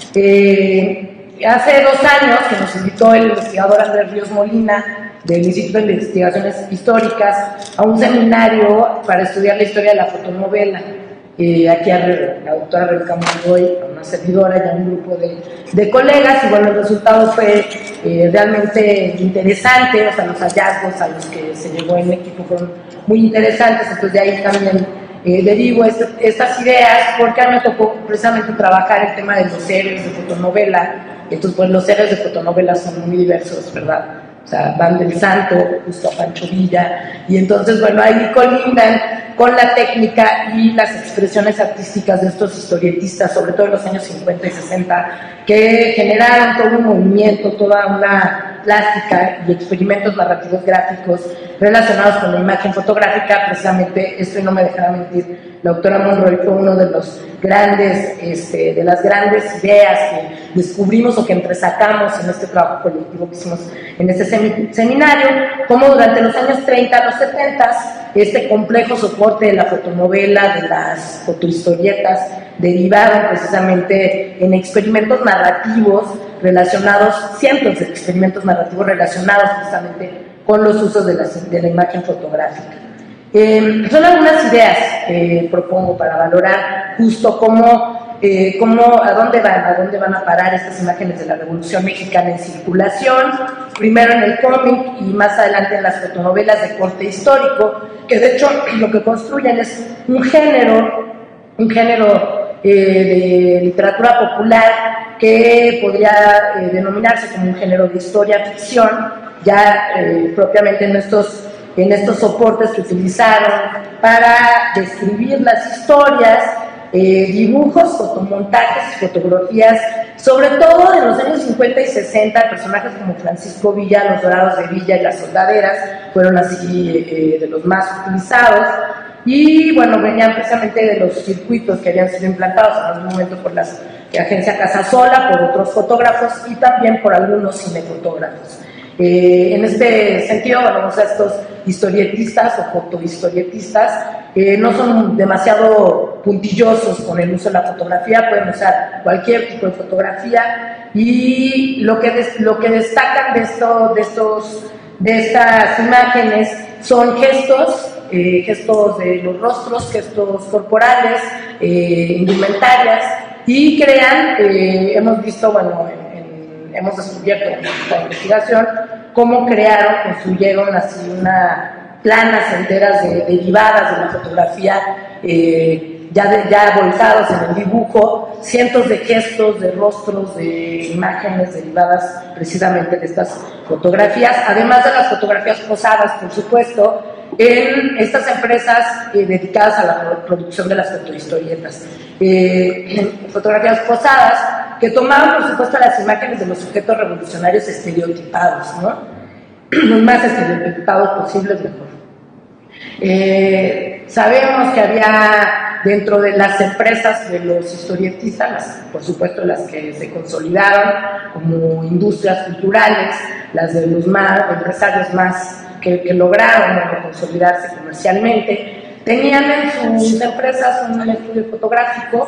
Eh, hace dos años que nos invitó el investigador Andrés Ríos Molina del Instituto de Investigaciones Históricas a un seminario para estudiar la historia de la fotonovela. Eh, aquí a la doctora Rebeca Monroy, a una servidora y a un grupo de, de colegas, y bueno, el resultado fue eh, realmente interesante, o sea, los hallazgos a los que se llegó en el equipo fueron muy interesantes, entonces de ahí también eh, derivo este, estas ideas, porque a mí me tocó precisamente trabajar el tema de los héroes de fotonovela. Entonces pues los héroes de fotonovela son muy diversos, ¿verdad? O sea, van del Santo justo a Pancho Villa, y entonces bueno, ahí colindan con la técnica y las expresiones artísticas de estos historietistas, sobre todo en los años cincuenta y sesenta, que generaron todo un movimiento, toda una plástica y experimentos narrativos gráficos relacionados con la imagen fotográfica. Precisamente, esto y no me dejará mentir, la doctora Monroy fue uno de los grandes, este, de las grandes ideas que descubrimos o que entresacamos en este trabajo colectivo que hicimos en este seminario, como durante los años treinta a los setenta, este complejo soporte de la fotonovela, de las fotohistorietas, derivaron precisamente en experimentos narrativos relacionados, cientos de experimentos narrativos relacionados precisamente con los usos de la, de la imagen fotográfica. Eh, son algunas ideas que eh, propongo para valorar justo cómo, eh, cómo, a dónde van, a dónde van a parar estas imágenes de la Revolución Mexicana en circulación, primero en el cómic y más adelante en las fotonovelas de corte histórico, que de hecho lo que construyen es un género, un género eh, de literatura popular que podría eh, denominarse como un género de historia-ficción, ya eh, propiamente en estos en estos soportes que utilizaron para describir las historias, eh, dibujos, fotomontajes, fotografías, sobre todo en los años cincuenta y sesenta, personajes como Francisco Villa, los Dorados de Villa y las Soldaderas fueron así eh, de los más utilizados, y bueno, venían precisamente de los circuitos que habían sido implantados en algún momento por la agencia Casasola, por otros fotógrafos y también por algunos cinefotógrafos. Eh, en este sentido, bueno, o sea, estos historietistas o fotohistorietistas eh, no son demasiado puntillosos con el uso de la fotografía, pueden usar cualquier tipo de fotografía, y lo que, des, lo que destacan de, esto, de, estos, de estas imágenes son gestos, eh, gestos de los rostros, gestos corporales, eh, indumentarias, y crean, eh, hemos visto, bueno, en, hemos descubierto en esta investigación cómo crearon, construyeron así una planas enteras de, derivadas de la fotografía, eh, ya, de, ya volcados en el dibujo, cientos de gestos, de rostros, de imágenes derivadas precisamente de estas fotografías, además de las fotografías posadas, por supuesto, en estas empresas eh, dedicadas a la producción de las fotohistorietas. Eh, fotografías posadas que tomaban, por supuesto, las imágenes de los sujetos revolucionarios estereotipados, ¿no? Los más estereotipados posibles, mejor. Eh, sabemos que había dentro de las empresas de los historietistas, las, por supuesto las que se consolidaron como industrias culturales, las de los más, empresarios más que, que lograron bueno, consolidarse comercialmente, tenían en sus empresas un estudio fotográfico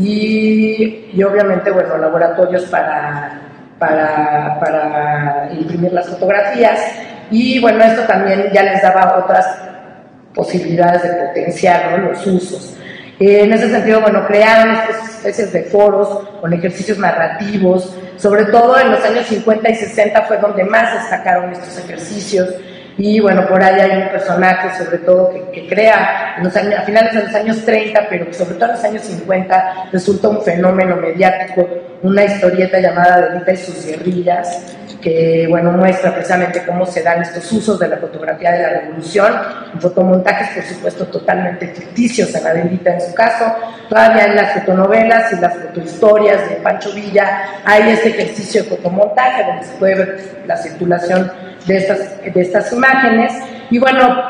y, y obviamente bueno, laboratorios para, para, para imprimir las fotografías, y bueno, esto también ya les daba otras posibilidades de potenciar, ¿no?, los usos. Eh, en ese sentido, bueno, crearon estas especies de foros con ejercicios narrativos, sobre todo en los años cincuenta y sesenta fue donde más destacaron estos ejercicios, y bueno, por ahí hay un personaje sobre todo que, que crea en los años, a finales de los años treinta, pero que sobre todo en los años cincuenta resulta un fenómeno mediático, una historieta llamada Delita y sus guerrillas, que bueno, muestra precisamente cómo se dan estos usos de la fotografía de la revolución, en fotomontajes por supuesto totalmente ficticios en Adelita en su caso, todavía en las fotonovelas y las fotohistorias de Pancho Villa hay este ejercicio de fotomontaje donde se puede ver la circulación de estas, de estas imágenes, y bueno,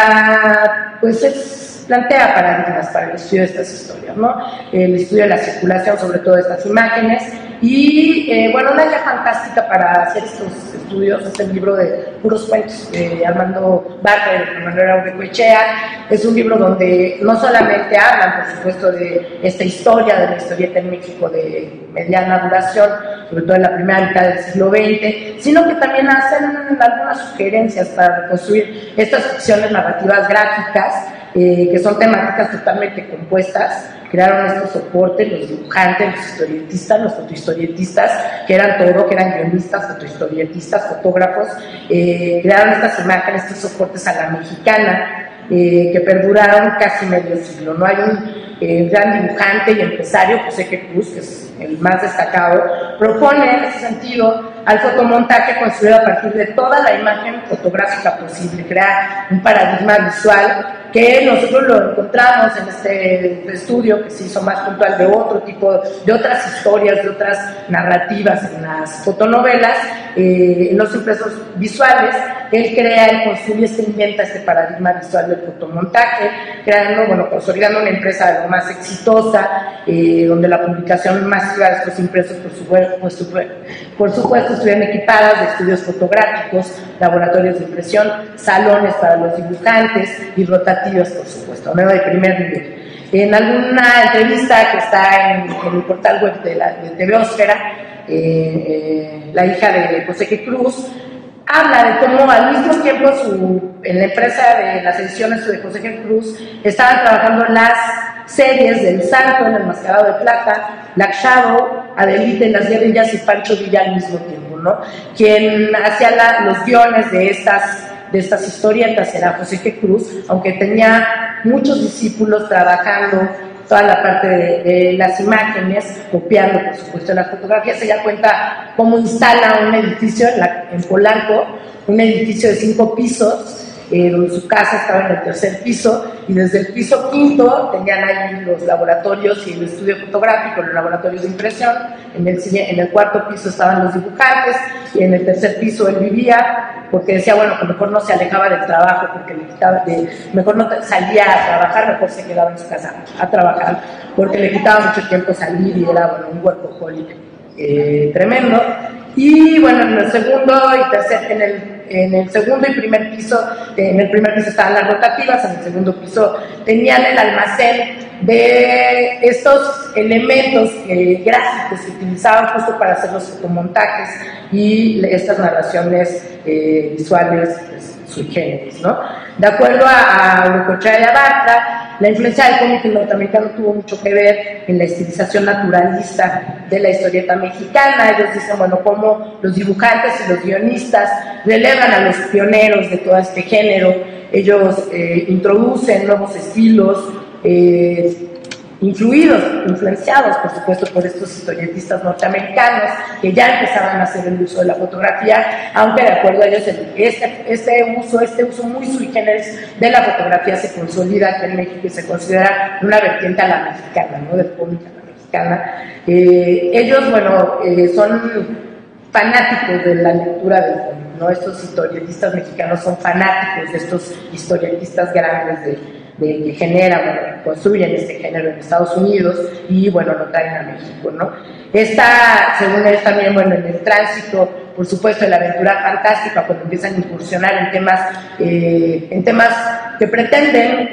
para, pues es, plantea paradigmas para el estudio de estas historias, ¿no? El estudio de la circulación sobre todo de estas imágenes. Y eh, bueno, una idea fantástica para hacer estos estudios es el libro de Puros Cuentos de Armando Bartra y de Manuel Aurrecoechea. Es un libro donde no solamente hablan, por supuesto, de esta historia, de la historieta en México de mediana duración, sobre todo en la primera mitad del siglo veinte, sino que también hacen algunas sugerencias para reconstruir estas ficciones narrativas gráficas, eh, que son temáticas totalmente compuestas. Crearon estos soportes, los dibujantes, los historietistas, los fotohistorietistas, que eran todo, que eran guionistas, fotohistorietistas, fotógrafos, eh, crearon estas imágenes, estos soportes a la mexicana, eh, que perduraron casi medio siglo, ¿no? Hay un eh, gran dibujante y empresario, José G. Cruz, que es el más destacado, propone en ese sentido al fotomontaje construido a partir de toda la imagen fotográfica posible, crear un paradigma visual que nosotros lo encontramos en este estudio que se hizo más puntual de otro tipo, de otras historias, de otras narrativas en las fotonovelas, eh, en los impresos visuales. Él crea y construye, se inventa este paradigma visual del fotomontaje, creando, bueno, consolidando una empresa de lo más exitosa, eh, donde la publicación masiva de estos impresos, por supuesto, por supuesto, por supuesto estuvieron equipadas de estudios fotográficos, laboratorios de impresión, salones para los dibujantes y rotativos, por supuesto, de primer nivel. En alguna entrevista que está en, en el portal web de, la, de T V Ósfera, eh, eh, la hija de José G. Cruz habla de cómo al mismo tiempo su, en la empresa de las ediciones de José G. Cruz estaban trabajando las series del Santo, en el Enmascarado de Plata, Black Shadow, Adelita en las guerrillas y Pancho Villa al mismo tiempo, ¿no? Quien hacía la, los guiones de estas, de estas historietas era José G. Cruz, aunque tenía muchos discípulos trabajando toda la parte de, de las imágenes, copiando por supuesto las fotografías. Ella cuenta cómo instala un edificio en, la, en Polanco, un edificio de cinco pisos, eh, donde su casa estaba en el tercer piso, y desde el piso quinto tenían ahí los laboratorios y el estudio fotográfico, los laboratorios de impresión. En el, en el cuarto piso estaban los dibujantes, y en el tercer piso él vivía, porque decía, bueno, que mejor no se alejaba del trabajo, porque le quitaba, de, mejor no salía a trabajar, mejor se quedaba en su casa a trabajar, porque le quitaba mucho tiempo salir y era, bueno, un workaholic eh, tremendo. Y bueno, en el segundo y tercer, en el, en el segundo y primer piso, en el primer piso estaban las rotativas, en el segundo piso tenían el almacén de estos elementos eh, gráficos que utilizaban justo para hacer los fotomontajes y estas narraciones eh, visuales pues, sui generis, ¿no? De acuerdo a, a Aurrecoechea y a Bartra, la influencia del cómic norteamericano tuvo mucho que ver en la estilización naturalista de la historieta mexicana. Ellos dicen, bueno, cómo los dibujantes y los guionistas relevan a los pioneros de todo este género. Ellos eh, introducen nuevos estilos, eh, influidos, influenciados, por supuesto, por estos historietistas norteamericanos que ya empezaban a hacer el uso de la fotografía, aunque de acuerdo a ellos, este, este uso, este uso muy sui generis de la fotografía se consolida aquí en México y se considera una vertiente a la mexicana, ¿no? Del cómic a la mexicana. Eh, ellos, bueno, eh, son fanáticos de la lectura del cómic, ¿no? Estos historietistas mexicanos son fanáticos de estos historietistas grandes de De, que generan, bueno, que construyen este género en Estados Unidos y, bueno, lo traen a México, ¿no? Está, según él, también, bueno, en el tránsito, por supuesto, de la aventura fantástica, cuando empiezan a incursionar en temas, eh, en temas que pretenden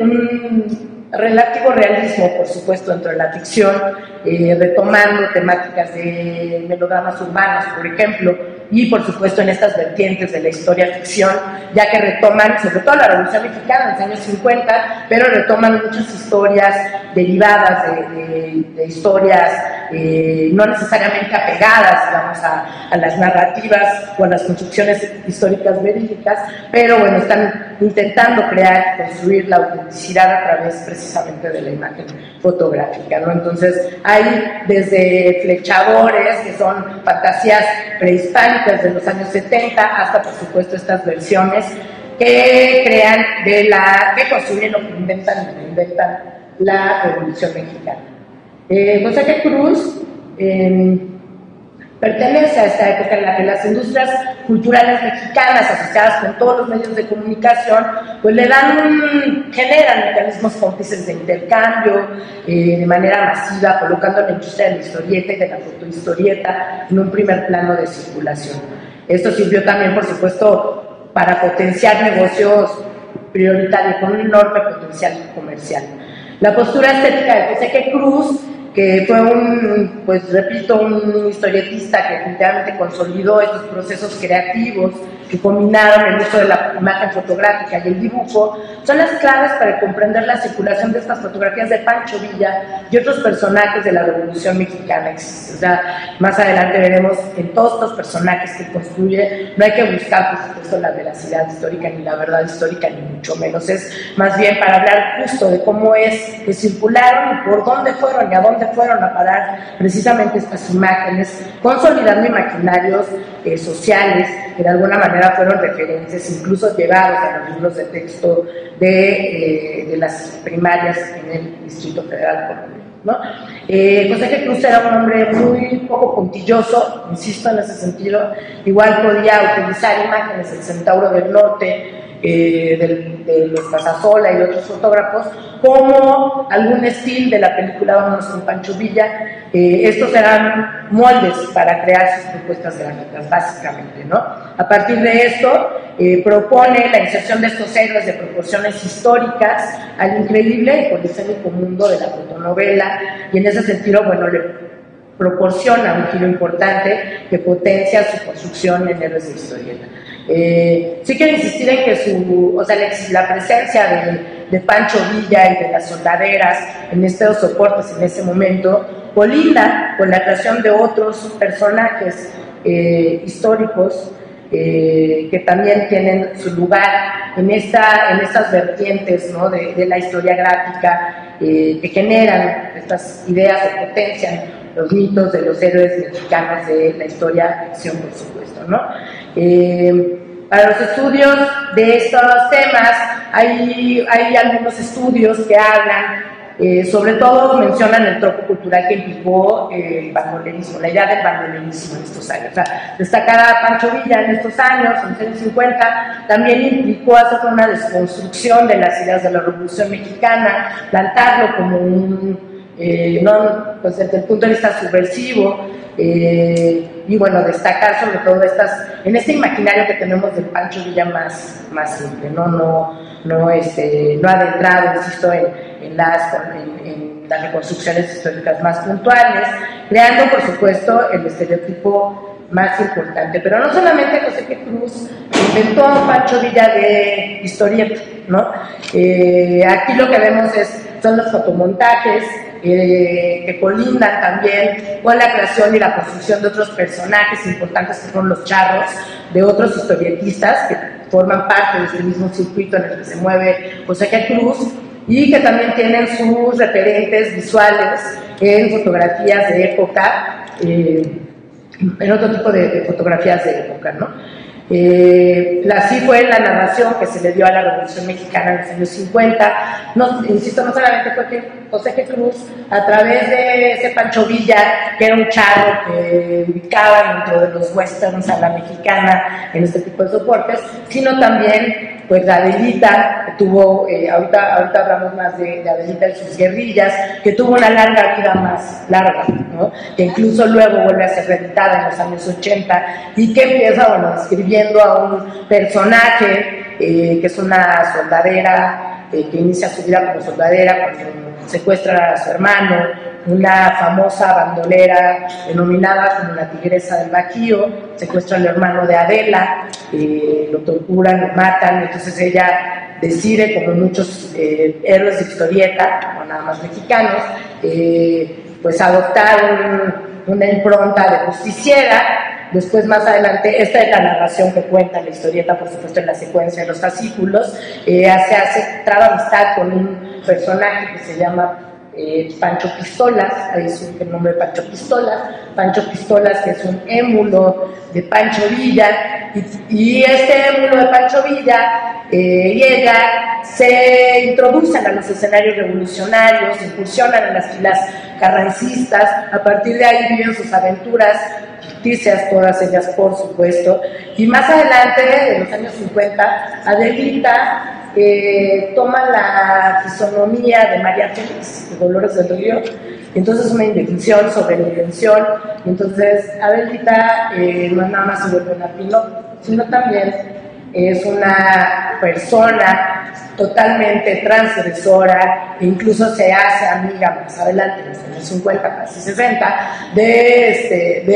un relativo realismo, por supuesto, dentro de la ficción, eh, retomando temáticas de melodramas urbanos, por ejemplo, y por supuesto en estas vertientes de la historia ficción, ya que retoman, sobre todo la Revolución Mexicana en los años cincuenta, pero retoman muchas historias derivadas de, de, de historias eh, no necesariamente apegadas, digamos, a, a las narrativas o a las construcciones históricas verídicas, pero bueno, están intentando crear, construir la autenticidad a través precisamente de la imagen fotográfica, ¿no? Entonces hay desde flechadores, que son fantasías prehispánicas de los años setenta, hasta por supuesto estas versiones que crean de la, que construyen o que inventan, que inventan la Revolución Mexicana. Eh, José G. Cruz eh, pertenece a esta época en la que las industrias culturales mexicanas asociadas con todos los medios de comunicación pues le dan un, generan mecanismos cómplices de intercambio eh, de manera masiva, colocando la industria de la historieta y de la fotohistorieta en un primer plano de circulación. Esto sirvió también, por supuesto, para potenciar negocios prioritarios con un enorme potencial comercial. La postura estética de José G. Cruz, que fue un, pues repito, un historietista que definitivamente consolidó estos procesos creativos que combinaron el uso de la imagen fotográfica y el dibujo, son las claves para comprender la circulación de estas fotografías de Pancho Villa y otros personajes de la Revolución Mexicana. O sea, más adelante veremos en todos estos personajes que construye, no hay que buscar, por supuesto, la veracidad histórica ni la verdad histórica, ni mucho menos, es más bien para hablar justo de cómo es que circularon y por dónde fueron y a dónde fueron a parar precisamente estas imágenes, consolidando imaginarios eh, sociales que de alguna manera fueron referentes, incluso llevados a los libros de texto de, eh, de las primarias en el Distrito Federal colombiano, ¿no? Eh, José G. Cruz era un hombre muy poco puntilloso, insisto en ese sentido, igual podía utilizar imágenes del Centauro del Norte, Eh, de, de los Casasola y de otros fotógrafos, como algún estilo de la película Vámonos con Pancho Villa. Eh, estos eran moldes para crear sus propuestas gráficas, básicamente, ¿no? A partir de esto, eh, propone la inserción de estos héroes de proporciones históricas al increíble y polisémico mundo de la fotonovela, y en ese sentido, bueno, le proporciona un giro importante que potencia su construcción en héroes de historieta. Eh, sí quiero insistir en que su, o sea, la, la presencia de, de Pancho Villa y de las soldaderas en estos soportes en ese momento colinda con la creación de otros personajes eh, históricos eh, que también tienen su lugar en, esta, en estas vertientes, ¿no? de, de la historia gráfica eh, que generan estas ideas o potencian los mitos de los héroes mexicanos de la historia ficción, por supuesto, ¿no? Eh, para los estudios de estos temas hay, hay algunos estudios que hablan, eh, sobre todo mencionan el tropo cultural que implicó eh, el bandolerismo, la idea del bandolerismo en estos años. O sea, destacar a Pancho Villa en estos años, en los años cincuenta, también implicó hacer una desconstrucción de las ideas de la Revolución Mexicana, plantarlo como un Eh, no, pues desde el punto de vista subversivo, eh, y bueno, destacar sobre todo estas, en este imaginario que tenemos del Pancho Villa más, más simple, no, no, no, este, no adentrado, insisto, en, en, las, en, en las reconstrucciones históricas más puntuales, creando por supuesto el estereotipo más importante. Pero no solamente José G. Cruz inventó a Pancho Villa de historieta, ¿no? Eh, aquí lo que vemos es, son los fotomontajes eh, que colindan también con la creación y la construcción de otros personajes importantes que son los charros, de otros historietistas que forman parte de este mismo circuito en el que se mueve José G. Cruz, y que también tienen sus referentes visuales en fotografías de época, eh, en otro tipo de, de fotografías de época, ¿no? Eh, así fue la narración que se le dio a la Revolución Mexicana en los años cincuenta. No, insisto, no solamente fue que José G. Cruz, a través de ese Pancho Villa, que era un charro que ubicaba dentro de los westerns a la mexicana en este tipo de soportes, sino también pues Adelita, que tuvo, eh, ahorita, ahorita hablamos más de, de Adelita y sus guerrillas, que tuvo una larga vida más larga, ¿no? Que incluso luego vuelve a ser reeditada en los años ochenta y que empieza, bueno, describiendo a un personaje eh, que es una soldadera, eh, que inicia su vida como soldadera cuando secuestra a su hermano, una famosa bandolera denominada como la Tigresa del Bajío, secuestra al hermano de Adela, eh, lo torturan, lo matan, entonces ella decide, como muchos eh, héroes de historieta, no nada más mexicanos, eh, pues adoptar un, una impronta de justiciera. Después, más adelante, esta es la narración que cuenta la historieta, por supuesto, en la secuencia de los fascículos. Eh, se hace, traba amistad con un personaje que se llama eh, Pancho Pistolas, ahí es el nombre de Pancho Pistolas. Pancho Pistolas, que es un émulo de Pancho Villa, y, y este émulo de Pancho Villa eh, llega, se introducen a los escenarios revolucionarios, incursionan en las filas carrancistas, a partir de ahí viven sus aventuras ficticias, todas ellas por supuesto, y más adelante, en los años cincuenta, Adelita eh, toma la fisonomía de María Félix, de Dolores del Río, y entonces una indefensión sobre la invención, y entonces Adelita eh, no nada más se vuelve una piloto, sino también es una persona totalmente transgresora, e incluso se hace amiga más adelante, en los años cincuenta, casi sesenta, de, este,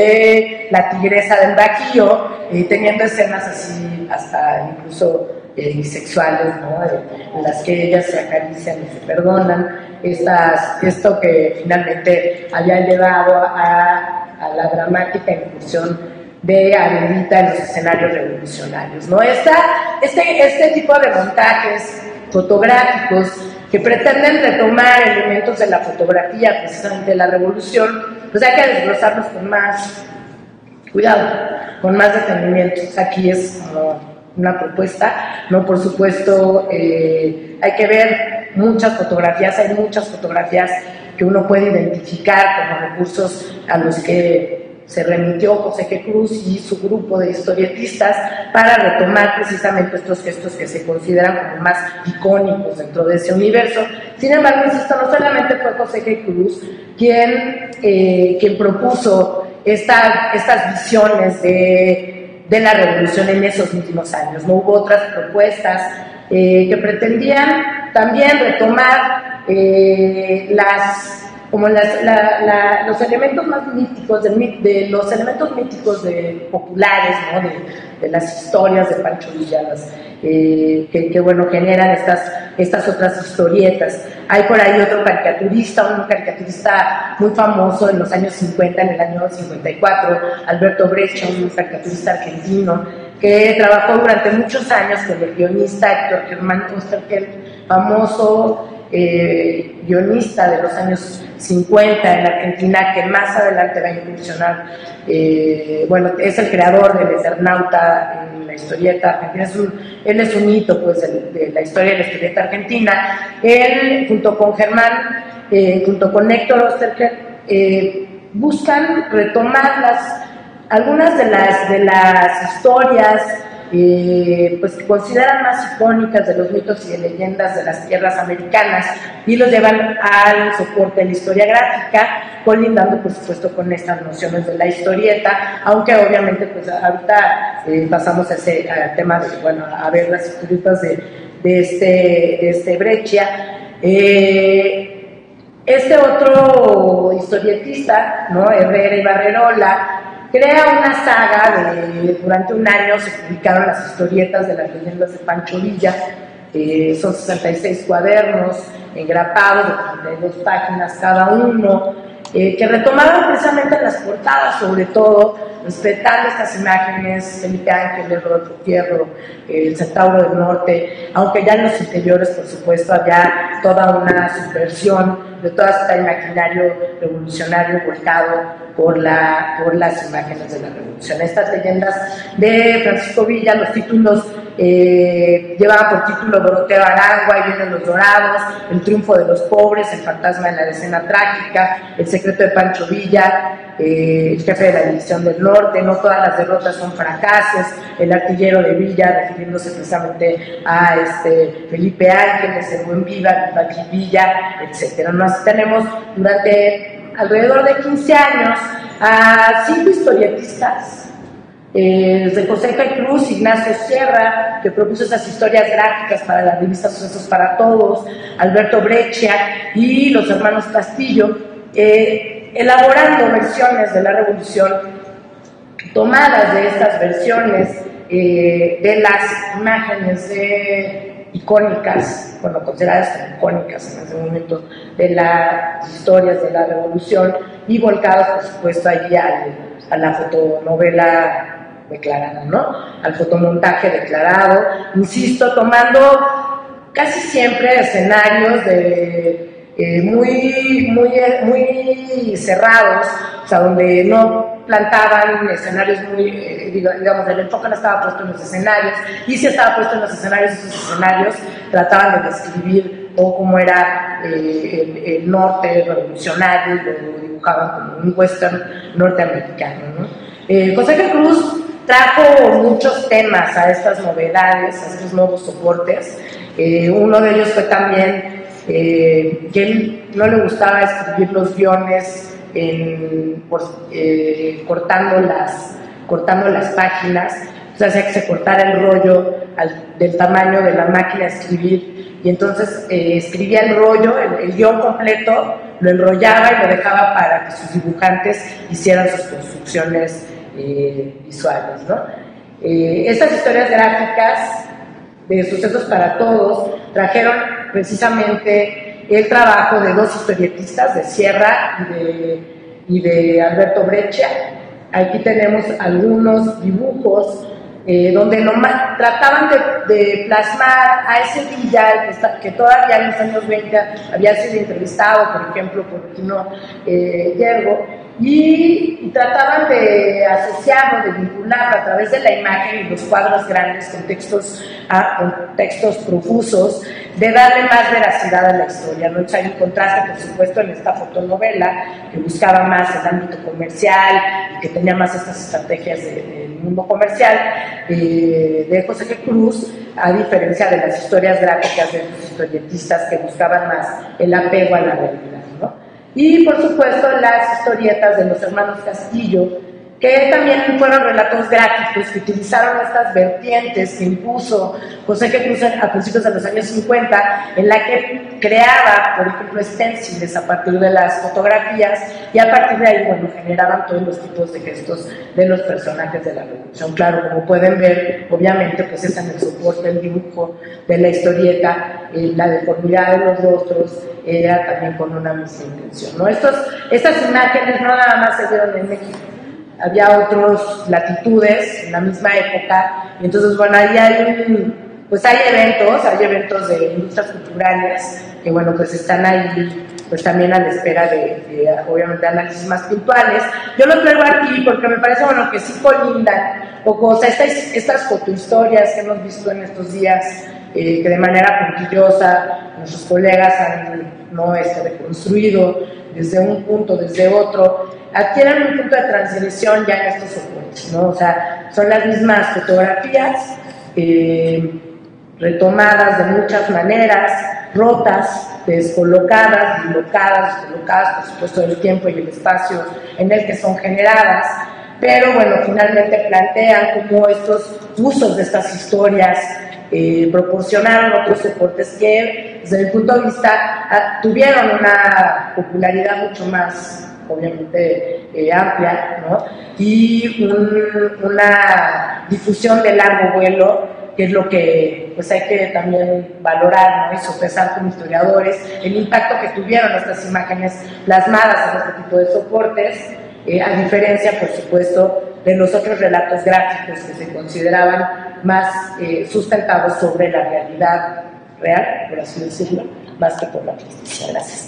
de la Tigresa del Bajío, eh, teniendo escenas así hasta incluso eh, sexuales, ¿no? En las que ellas se acarician y se perdonan, estas, esto que finalmente había llevado a, a la dramática incursión de Adelita en los escenarios revolucionarios, ¿no? Esta, este, este tipo de montajes fotográficos que pretenden retomar elementos de la fotografía, precisamente de la revolución, pues hay que desglosarlos con más cuidado, con más detenimiento. Aquí es como una propuesta, ¿no? Por supuesto, eh, hay que ver muchas fotografías, hay muchas fotografías que uno puede identificar como recursos a los que se remitió José G. Cruz y su grupo de historietistas para retomar precisamente estos gestos que se consideran como más icónicos dentro de ese universo. Sin embargo, insisto, no solamente fue José G. Cruz quien, eh, quien propuso esta, estas visiones de, de la revolución en esos últimos años, no hubo otras propuestas eh, que pretendían también retomar eh, las como las, la, la, los elementos más míticos, de, de los elementos míticos de, populares, ¿no? de, de las historias de Pancho Villa, las, eh, que, que bueno, generan estas, estas otras historietas. Hay por ahí otro caricaturista, un caricaturista muy famoso en los años cincuenta, en el año cincuenta y cuatro, Alberto Breccia, un caricaturista argentino, que trabajó durante muchos años con el guionista Héctor Germán Oesterheld, famoso Eh, guionista de los años cincuenta en Argentina, que más adelante va a incursionar, eh, bueno, es el creador del Eternauta en la historieta argentina, es un, él es un hito pues de, de la historia de la historieta argentina. Él, junto con Germán, eh, junto con Héctor Oesterheld, eh, buscan retomar las, algunas de las, de las historias Eh, pues que consideran más icónicas de los mitos y de leyendas de las tierras americanas y los llevan al soporte de la historia gráfica, colindando por supuesto con estas nociones de la historieta, aunque obviamente pues ahorita eh, pasamos a ese a tema de, bueno, a ver las historietas de, de, este, de este Breccia. Eh, este otro historietista, ¿no? Herrera y Barrerola, crea una saga de, durante un año se publicaron las historietas de las leyendas de Pancho Villa, eh, son sesenta y seis cuadernos engrapados de treinta y dos páginas cada uno, eh, que retomaban precisamente las portadas, sobre todo, respetando estas imágenes, Felipe Ángel, el Rodolfo Fierro, eh, el Centauro del Norte, aunque ya en los interiores, por supuesto, había toda una subversión de todo este imaginario revolucionario volcado por, la, por las imágenes de la revolución. Estas leyendas de Francisco Villa, los títulos eh, llevaban por título Doroteo Arango, Ahí vienen los dorados, El triunfo de los pobres, El fantasma de la decena trágica, El secreto de Pancho Villa, eh, el jefe de la división del norte, No todas las derrotas son fracasos, El artillero de Villa, refiriéndose precisamente a este Felipe Ángeles, El buen Viva, Viva Villa, etcétera. Nos tenemos durante alrededor de quince años a cinco historietistas, eh, desde José G. Cruz, Ignacio Sierra, que propuso esas historias gráficas para la revista Sucesos para Todos, Alberto Breccia y los hermanos Castillo, eh, elaborando versiones de la revolución, tomadas de estas versiones eh, de las imágenes de icónicas, bueno, consideradas como icónicas en ese momento, de las historias de la revolución, y volcadas, por supuesto, allí al, a la fotonovela declarada, ¿no? Al fotomontaje declarado, insisto, tomando casi siempre escenarios de, eh, muy, muy, muy cerrados, o sea, donde no plantaban escenarios muy, eh, digamos, el enfoque no estaba puesto en los escenarios, y si estaba puesto en los escenarios, esos escenarios trataban de describir o cómo era eh, el, el norte revolucionario, lo dibujaban como un western norteamericano, ¿no? Eh, José G. Cruz trajo muchos temas a estas novedades, a estos nuevos soportes. Eh, uno de ellos fue también eh, que él no le gustaba escribir los guiones en, por, eh, cortando, las, cortando las páginas, o sea, hacía que se cortara el rollo al, del tamaño de la máquina de escribir, y entonces eh, escribía el rollo, el, el guión completo, lo enrollaba y lo dejaba para que sus dibujantes hicieran sus construcciones eh, visuales, ¿no? Eh, estas historias gráficas de Sucesos para Todos trajeron precisamente el trabajo de dos historietistas, de Sierra y de, y de Alberto Breccia. Aquí tenemos algunos dibujos eh, donde nomás trataban de, de plasmar a ese Villa que todavía en los años veinte había sido entrevistado, por ejemplo, por Quino eh, Yergo, y, y trataban de asociarlo, de vincularlo a través de la imagen y los cuadros grandes con textos, a, con textos profusos, de darle más veracidad a la historia, ¿no? Hay un contraste, por supuesto, en esta fotonovela que buscaba más el ámbito comercial y que tenía más estas estrategias de, del mundo comercial eh, de José G. Cruz, a diferencia de las historias gráficas de los historietistas que buscaban más el apego a la realidad, ¿no? Y por supuesto las historietas de los hermanos Castillo, que también fueron relatos gráficos que utilizaron estas vertientes que impuso José G. Cruz a principios de los años cincuenta, en la que creaba, por ejemplo, stenciles a partir de las fotografías, y a partir de ahí, bueno, generaban todos los tipos de gestos de los personajes de la revolución. Claro, como pueden ver, obviamente, pues es en el soporte, el dibujo de la historieta, eh, la deformidad de los rostros era también con una misma intención, ¿no? Estos, estas imágenes no nada más se dieron en México, había otras latitudes en la misma época, y entonces, bueno, ahí hay un, pues hay eventos, hay eventos de industrias culturales que, bueno, pues están ahí, pues también a la espera de, de obviamente, análisis más puntuales. Yo lo traigo aquí porque me parece, bueno, que sí colindan poco, o sea, estas, estas fotohistorias que hemos visto en estos días, eh, que de manera puntillosa nuestros colegas han, no, este, reconstruido desde un punto, desde otro, adquieren un punto de transgresión ya en estos soportes, ¿no? O sea, son las mismas fotografías eh, retomadas de muchas maneras, rotas, descolocadas, dislocadas, descolocadas, por supuesto, del tiempo y el espacio en el que son generadas, pero bueno, finalmente plantean cómo estos usos de estas historias eh, proporcionaron otros soportes que, desde mi punto de vista, a, tuvieron una popularidad mucho más, obviamente, eh, amplia, ¿no? Y un, una difusión de largo vuelo, que es lo que pues hay que también valorar, ¿no? Y sopesar como historiadores el impacto que tuvieron estas imágenes plasmadas en este tipo de soportes, eh, a diferencia, por supuesto, de los otros relatos gráficos que se consideraban más eh, sustentados sobre la realidad real, por así decirlo, más que por la ficticia. Gracias.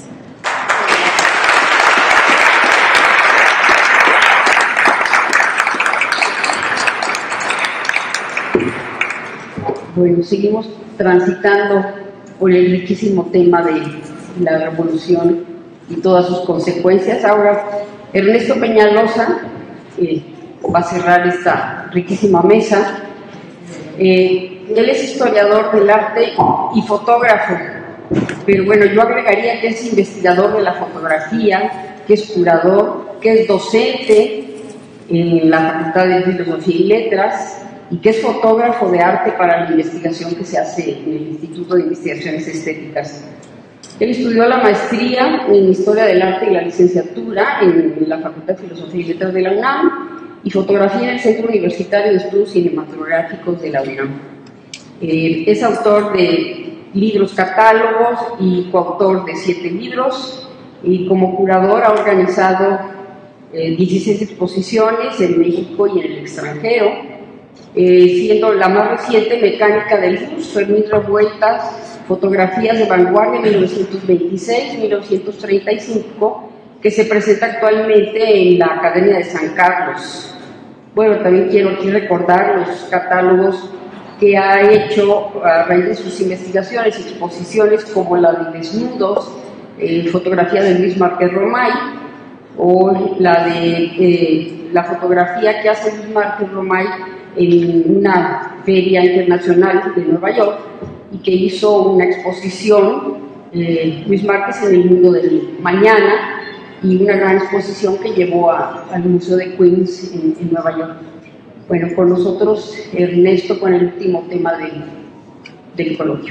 Bueno, seguimos transitando por el riquísimo tema de la revolución y todas sus consecuencias. Ahora, Ernesto Peñalosa eh, va a cerrar esta riquísima mesa. Eh, él es historiador del arte y fotógrafo, pero bueno, yo agregaría que es investigador de la fotografía, que es curador, que es docente en la Facultad de Filosofía y Letras, y que es fotógrafo de arte para la investigación que se hace en el Instituto de Investigaciones Estéticas. Él estudió la maestría en Historia del Arte y la licenciatura en la Facultad de Filosofía y Letras de la UNAM y fotografía en el Centro Universitario de Estudios Cinematográficos de la UNAM. Eh, es autor de libros catálogos y coautor de siete libros, y como curador ha organizado eh, dieciséis exposiciones en México y en el extranjero. Eh, siendo la más reciente Mecánica del Luz, Fermín Revueltas, Fotografías de Vanguardia mil novecientos veintiséis a mil novecientos treinta y cinco, que se presenta actualmente en la Academia de San Carlos. Bueno, también quiero aquí recordar los catálogos que ha hecho a raíz de sus investigaciones y exposiciones, como la de Desnudos, eh, fotografía de Luis Márquez Romay, o la de eh, la fotografía que hace Luis Márquez Romay en una feria internacional de Nueva York, y que hizo una exposición, eh, Luis Márquez en el mundo del mañana, y una gran exposición que llevó a, al Museo de Queens en, en Nueva York. Bueno, con nosotros Ernesto con el último tema de, del coloquio.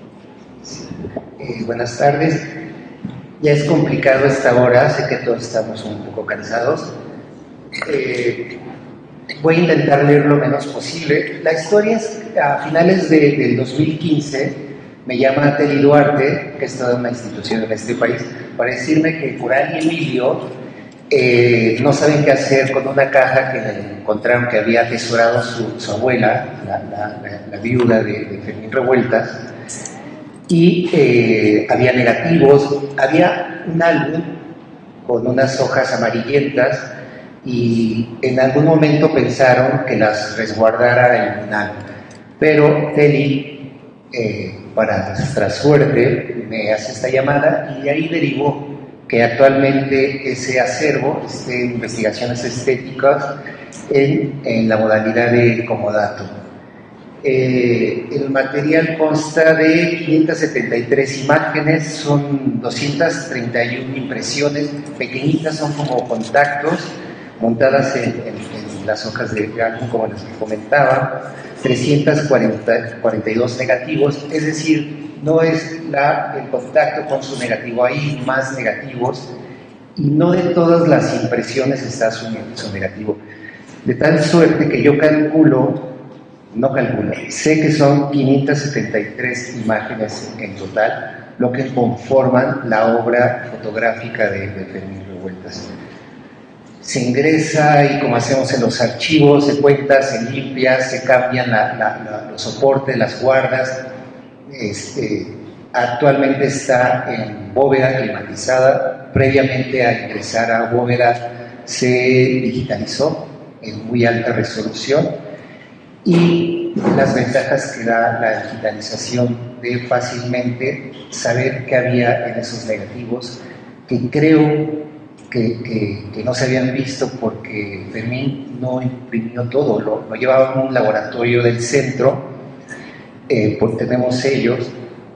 Eh, buenas tardes. Ya es complicado esta hora, sé que todos estamos un poco cansados. Eh, Voy a intentar leer lo menos posible. La historia es, a finales de, del dos mil quince, me llama Teli Duarte, que es toda una institución en este país, para decirme que Coral y Emilio eh, no saben qué hacer con una caja que encontraron que había atesorado su, su abuela, la, la, la, la viuda de, de Fermín Revueltas, y eh, había negativos, había un álbum con unas hojas amarillentas, y en algún momento pensaron que las resguardara el MUNAL, pero Teli, eh, para nuestra suerte, me hace esta llamada y de ahí derivó que actualmente ese acervo esté en investigaciones estéticas en, en la modalidad de comodato. Eh, el material consta de quinientas setenta y tres imágenes, son doscientas treinta y una impresiones pequeñitas, son como contactos montadas en, en, en las hojas de álbum, como les comentaba, trescientos cuarenta y dos negativos, es decir, no es la, el contacto con su negativo, hay más negativos, y no de todas las impresiones está su, su negativo. De tal suerte que yo calculo, no calculo, sé que son quinientas setenta y tres imágenes en total, lo que conforman la obra fotográfica de, de Fermín Revueltas. Se ingresa y, como hacemos en los archivos, se cuenta, se limpia, se cambian la, la, la, los soportes, las guardas. Este, actualmente está en bóveda climatizada. Previamente a ingresar a bóveda se digitalizó en muy alta resolución, y las ventajas que da la digitalización de fácilmente saber qué había en esos negativos, que creo Que, que, que no se habían visto porque Fermín no imprimió todo, lo, lo llevaba a un laboratorio del centro, eh, pues tenemos sellos,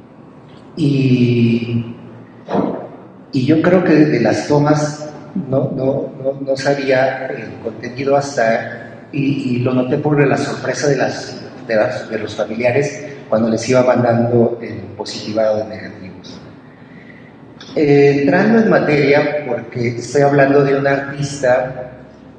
y, y yo creo que de las tomas no, no, no, no sabía el contenido hasta, y, y lo noté por la sorpresa de, las, de, las, de los familiares cuando les iba mandando el positivado de negativos. Eh, entrando en materia, porque estoy hablando de un artista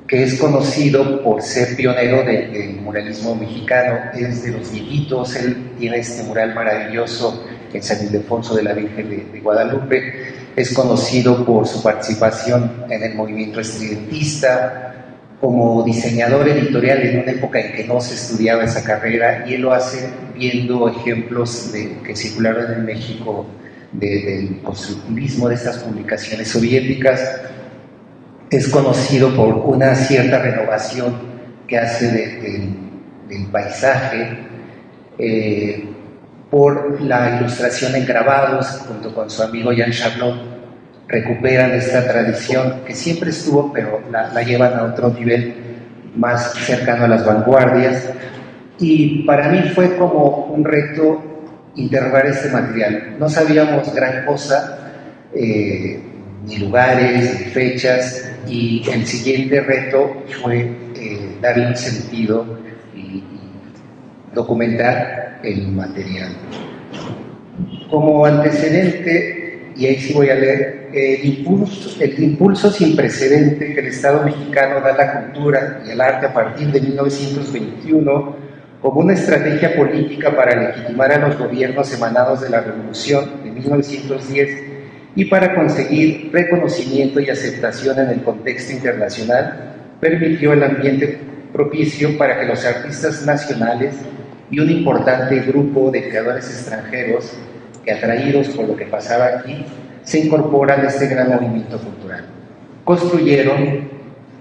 que es conocido por ser pionero del, del muralismo mexicano, es de los viejitos. Él tiene este mural maravilloso en San Ildefonso de la Virgen de, de Guadalupe, es conocido por su participación en el movimiento estridentista, como diseñador editorial en una época en que no se estudiaba esa carrera, y él lo hace viendo ejemplos de, que circularon en México de, del constructivismo, de estas publicaciones soviéticas. Es conocido por una cierta renovación que hace de, de, del paisaje, eh, por la ilustración en grabados, junto con su amigo Jean Charlot, recuperan esta tradición que siempre estuvo, pero la, la llevan a otro nivel más cercano a las vanguardias. Y para mí fue como un reto interrogar este material. No sabíamos gran cosa, eh, ni lugares, ni fechas, y el siguiente reto fue eh, darle un sentido y, y documentar el material. Como antecedente, y ahí sí voy a leer, el impulso, el impulso sin precedente que el Estado mexicano da a la cultura y al arte a partir de mil novecientos veintiuno como una estrategia política para legitimar a los gobiernos emanados de la Revolución de mil novecientos diez y para conseguir reconocimiento y aceptación en el contexto internacional, permitió el ambiente propicio para que los artistas nacionales y un importante grupo de creadores extranjeros que, atraídos por lo que pasaba aquí, se incorporan a este gran movimiento cultural. Construyeron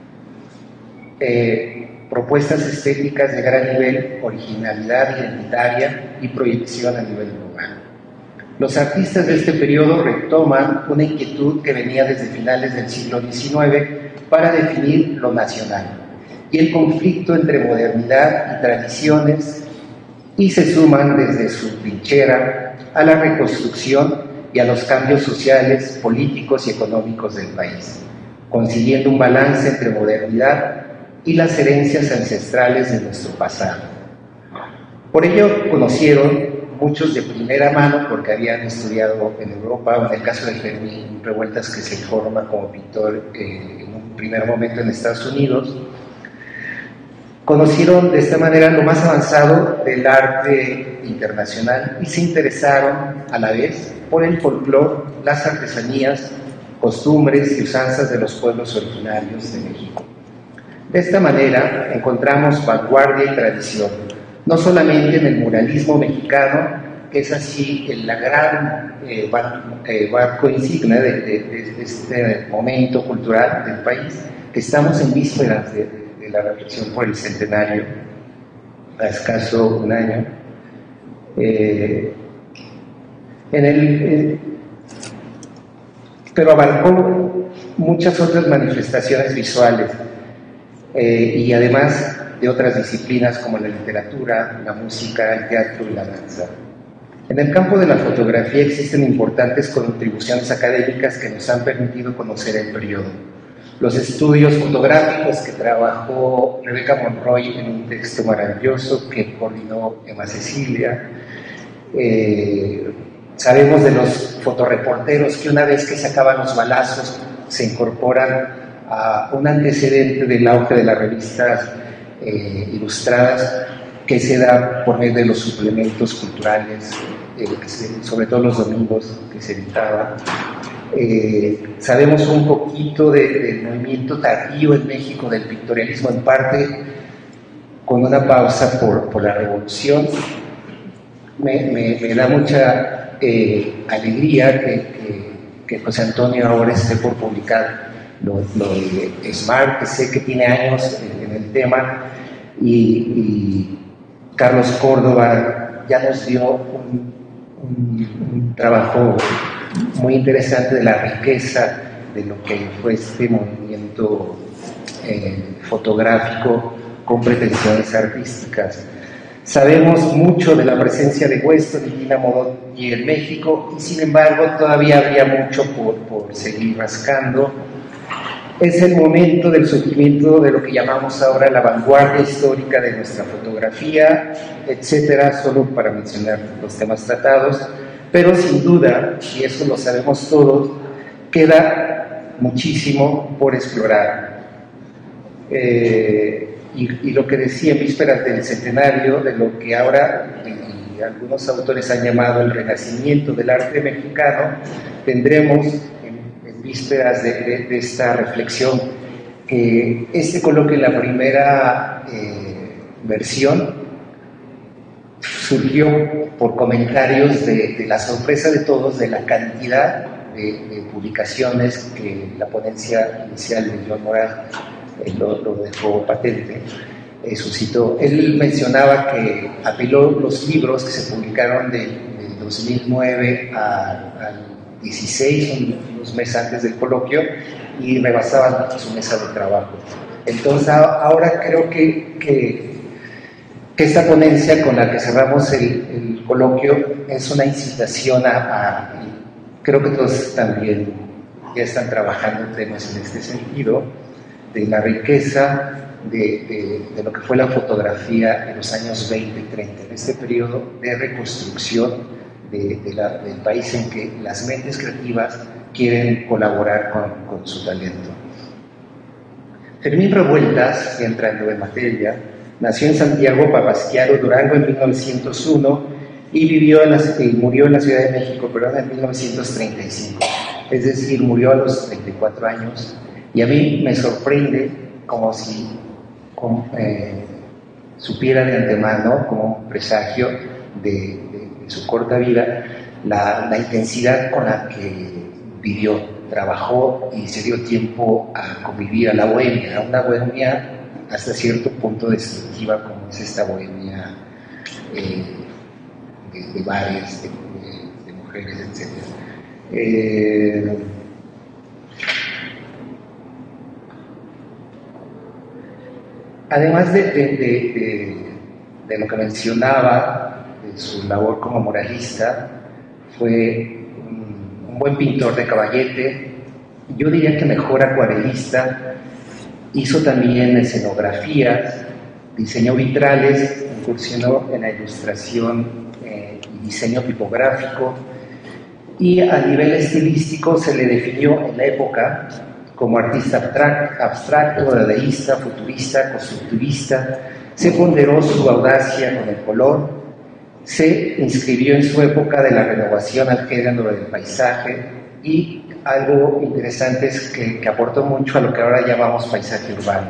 eh, propuestas estéticas de gran nivel, originalidad identitaria y proyección a nivel global. Los artistas de este periodo retoman una inquietud que venía desde finales del siglo diecinueve para definir lo nacional y el conflicto entre modernidad y tradiciones, y se suman desde su trinchera a la reconstrucción y a los cambios sociales, políticos y económicos del país, consiguiendo un balance entre modernidad y las herencias ancestrales de nuestro pasado. Por ello conocieron muchos de primera mano, porque habían estudiado en Europa, o en el caso de Fermín Revueltas, que se forma como pintor eh, en un primer momento en Estados Unidos. Conocieron de esta manera lo más avanzado del arte internacional y se interesaron a la vez por el folclore, las artesanías, costumbres y usanzas de los pueblos originarios de México. De esta manera encontramos vanguardia y tradición, no solamente en el muralismo mexicano, que es así la gran eh, barco, eh, barco insignia de, de, de este momento cultural del país, que estamos en vísperas de, de la reflexión por el centenario, a escaso un año. Eh, en el, eh, pero abarcó muchas otras manifestaciones visuales eh, y además de otras disciplinas como la literatura, la música, el teatro y la danza. En el campo de la fotografía existen importantes contribuciones académicas que nos han permitido conocer el periodo. Los estudios fotográficos que trabajó Rebeca Monroy en un texto maravilloso que coordinó Emma Cecilia. Eh, sabemos de los fotoreporteros que una vez que se acaban los balazos se incorporan a un antecedente del auge de las revistas eh, ilustradas que se da por medio de los suplementos culturales, eh, que se, sobre todo los domingos que se editaba. Eh, sabemos un poquito de, del movimiento tardío en México del pictorialismo, en parte con una pausa por, por la Revolución. Me, me, me da mucha eh, alegría que, que, que José Antonio ahora esté por publicar lo, lo de Smart, que sé que tiene años en, en el tema, y, y Carlos Córdoba ya nos dio un, un, un trabajo muy interesante de la riqueza de lo que fue este movimiento eh, fotográfico con pretensiones artísticas. Sabemos mucho de la presencia de Weston y Dina Modoni en México, y sin embargo todavía habría mucho por, por seguir rascando. Es el momento del surgimiento de lo que llamamos ahora la vanguardia histórica de nuestra fotografía, etcétera, solo para mencionar los temas tratados, pero sin duda, y eso lo sabemos todos, queda muchísimo por explorar. Eh, y, y lo que decía en vísperas del centenario, de lo que ahora y algunos autores han llamado el renacimiento del arte mexicano, tendremos en, en vísperas de, de, de esta reflexión que este coloquio en la primera eh, versión surgió por comentarios de, de la sorpresa de todos de la cantidad de, de publicaciones que la ponencia inicial de Joan Morán eh, lo, lo dejó patente, eh, suscitó. Él mencionaba que apeló los libros que se publicaron del de dos mil nueve al dieciséis, unos meses antes del coloquio, y rebasaban su mesa de trabajo. Entonces ahora creo que, que, que esta ponencia con la que cerramos el, el coloquio es una incitación a, a, creo que todos también ya están trabajando temas en este sentido, de la riqueza de, de, de lo que fue la fotografía en los años veinte y treinta, en este periodo de reconstrucción de, de la, del país en que las mentes creativas quieren colaborar con, con su talento. Fermín Revueltas, entrando en materia, nació en Santiago Papasquiaro, Durango, en mil novecientos uno y vivió en la, eh, murió en la Ciudad de México, perdón, en mil novecientos treinta y cinco. Es decir, murió a los treinta y cuatro años. Y a mí me sorprende, como si como, eh, supiera de antemano, como un presagio de, de, de su corta vida, la, la intensidad con la que vivió, trabajó y se dio tiempo a convivir a la bohemia, a una bohemia hasta cierto punto destructiva como es esta bohemia eh, de, de bares, de, de, de mujeres, etcétera. Eh, además de, de, de, de, de lo que mencionaba, de su labor como moralista, fue un, un buen pintor de caballete, yo diría que mejor acuarelista, hizo también escenografías, diseñó vitrales, incursionó en la ilustración eh, y diseño tipográfico, y a nivel estilístico se le definió en la época como artista abstract, abstracto, dadaísta, futurista, constructivista. Se ponderó su audacia con el color, se inscribió en su época de la renovación al género del paisaje, y algo interesante es que, que aportó mucho a lo que ahora llamamos paisaje urbano.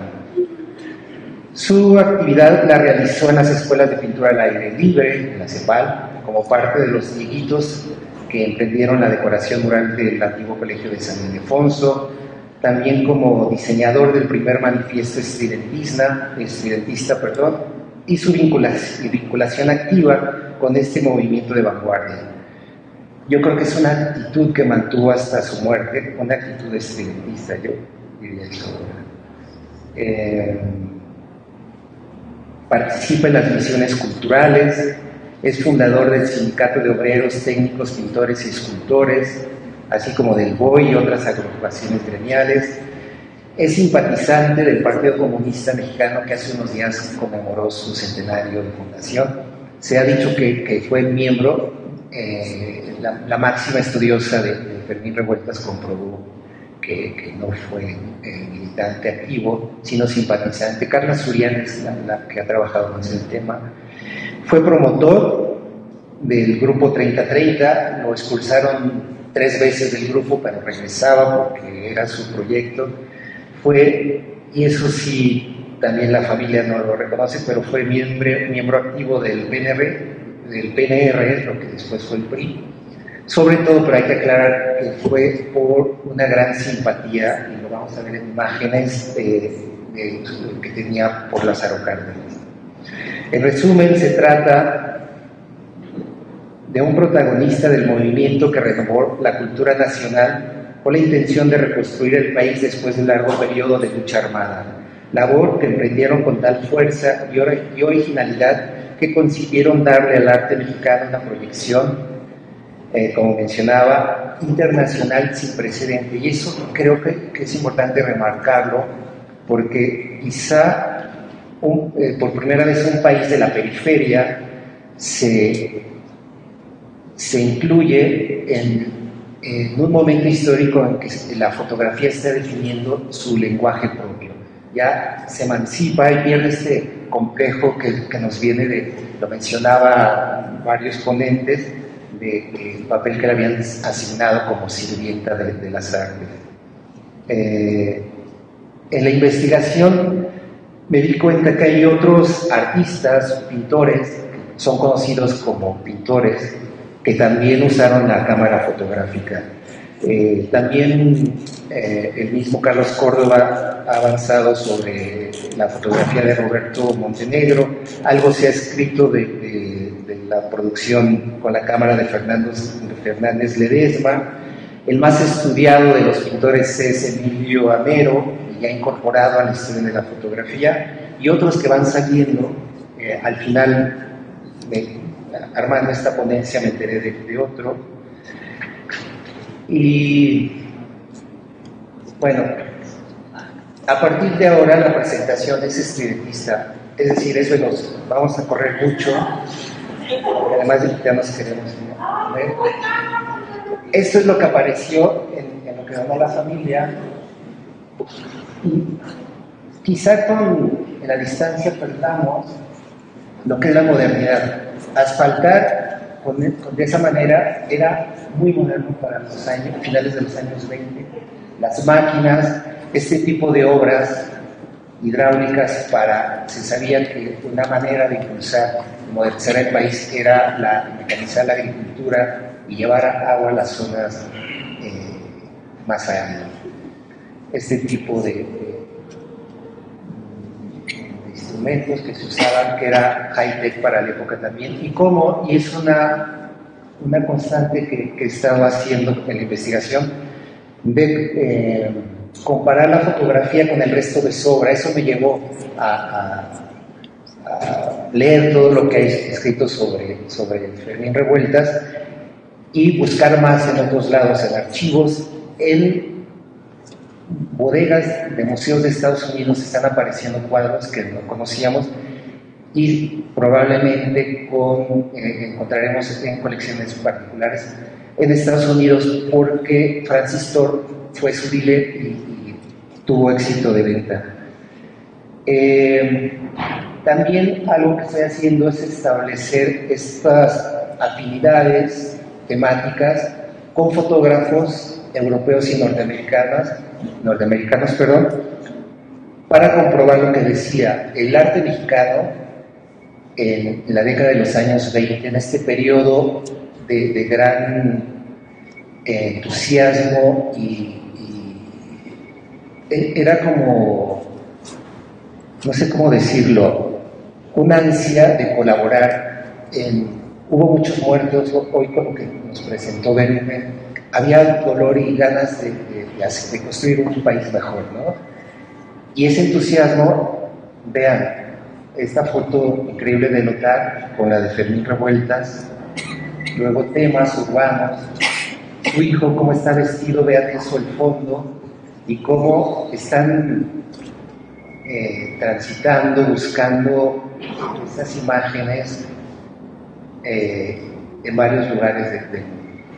Su actividad la realizó en las escuelas de pintura al aire libre, en la CEPAL, como parte de los dieguitos que emprendieron la decoración durante el antiguo colegio de San Ildefonso, también como diseñador del primer manifiesto estridentista, estridentista perdón, y su vinculación, vinculación activa con este movimiento de vanguardia. Yo creo que es una actitud que mantuvo hasta su muerte, una actitud estridentista, yo diría eso. Eh, participa en las misiones culturales, es fundador del Sindicato de Obreros, Técnicos, Pintores y Escultores, así como del B O I y otras agrupaciones gremiales. Es simpatizante del Partido Comunista Mexicano, que hace unos días conmemoró su centenario de fundación. Se ha dicho que, que fue miembro, eh, la, la máxima estudiosa de, de Fermín Revueltas comprobó que, que no fue eh, militante activo, sino simpatizante. Carla Surian es la, la que ha trabajado con ese tema. Fue promotor del grupo treinta treinta, lo expulsaron tres veces del grupo, pero regresaba porque era su proyecto. Fue, y eso sí, también la familia no lo reconoce, pero fue miembro, miembro activo del P N R, del P N R, lo que después fue el P R I. Sobre todo, pero hay que aclarar que fue por una gran simpatía, y lo vamos a ver en imágenes, eh, de, que tenía por Lázaro Cárdenas. En resumen, se trata de un protagonista del movimiento que renovó la cultura nacional con la intención de reconstruir el país después de un largo periodo de lucha armada, labor que emprendieron con tal fuerza y, or y originalidad que consiguieron darle al arte mexicano una proyección, eh, como mencionaba, internacional sin precedente. Y eso creo que, que es importante remarcarlo, porque quizá Un, eh, por primera vez un país de la periferia se, se incluye en, en un momento histórico en que la fotografía está definiendo su lenguaje propio. ya se emancipa y pierde este complejo que, que nos viene de, lo mencionaba varios ponentes, del papel que le habían asignado como sirvienta de, de las artes. Eh, en la investigación me di cuenta que hay otros artistas, pintores, que son conocidos como pintores, que también usaron la cámara fotográfica. Eh, también eh, el mismo Carlos Córdoba ha avanzado sobre la fotografía de Roberto Montenegro, algo se ha escrito de, de, de la producción con la cámara de Fernández, de Fernández Ledesma. El más estudiado de los pintores es Emilio Amero, ya incorporado a la historia de la fotografía, y otros que van saliendo. Eh, al final, me, armando esta ponencia, me enteré de, de otro. Y bueno, a partir de ahora la presentación es espiritista, es decir, eso nos vamos a correr mucho, además de que ya nos queremos ver. Esto es lo que apareció en, en lo que llamó La Familia, y quizá con, en la distancia perdamos lo que es la modernidad. Asfaltar con, con, de esa manera era muy moderno para los años, finales de los años veinte. Las máquinas, este tipo de obras hidráulicas, para, se sabía que una manera de impulsar y modernizar el país era la, mecanizar la agricultura y llevar agua a las zonas eh, más áridas. Este tipo de, de, de instrumentos que se usaban, que era high-tech para la época también, y cómo, y es una, una constante que, que he estado haciendo en la investigación, de eh, comparar la fotografía con el resto de su obra. Eso me llevó a, a, a leer todo lo que hay escrito sobre, sobre Fermín Revueltas y buscar más en otros lados, en archivos, en bodegas de museos de Estados Unidos están apareciendo cuadros que no conocíamos, y probablemente con, eh, encontraremos en colecciones particulares en Estados Unidos, porque Francistor fue su dealer y, y tuvo éxito de venta. Eh, también algo que estoy haciendo es establecer estas afinidades temáticas con fotógrafos europeos y norteamericanos, norteamericanos perdón, para comprobar lo que decía el arte mexicano en la década de los años veinte, en este periodo de, de gran eh, entusiasmo y, y era como, no sé cómo decirlo, una ansia de colaborar. En, hubo muchos muertos, hoy con lo que nos presentó Berumen, había dolor y ganas de, de, de, de construir un país mejor, ¿no? Y ese entusiasmo, vean, esta foto increíble de notar con la de Fermín Revueltas, luego temas urbanos, su hijo cómo está vestido, vean eso, el fondo, y cómo están eh, transitando, buscando estas imágenes eh, en varios lugares del mundo.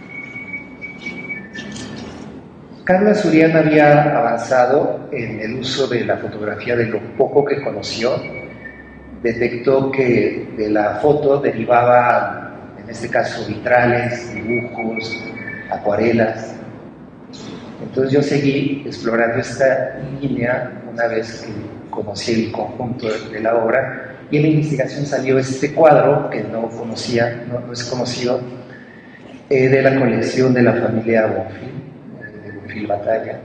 Carla Surian había avanzado en el uso de la fotografía, de lo poco que conoció. Detectó que de la foto derivaba, en este caso, vitrales, dibujos, acuarelas. Entonces yo seguí explorando esta línea una vez que conocí el conjunto de la obra, y en la investigación salió este cuadro que no conocía, no, no es conocido, eh, de la colección de la familia Bonfil, de Bonfil Batalla.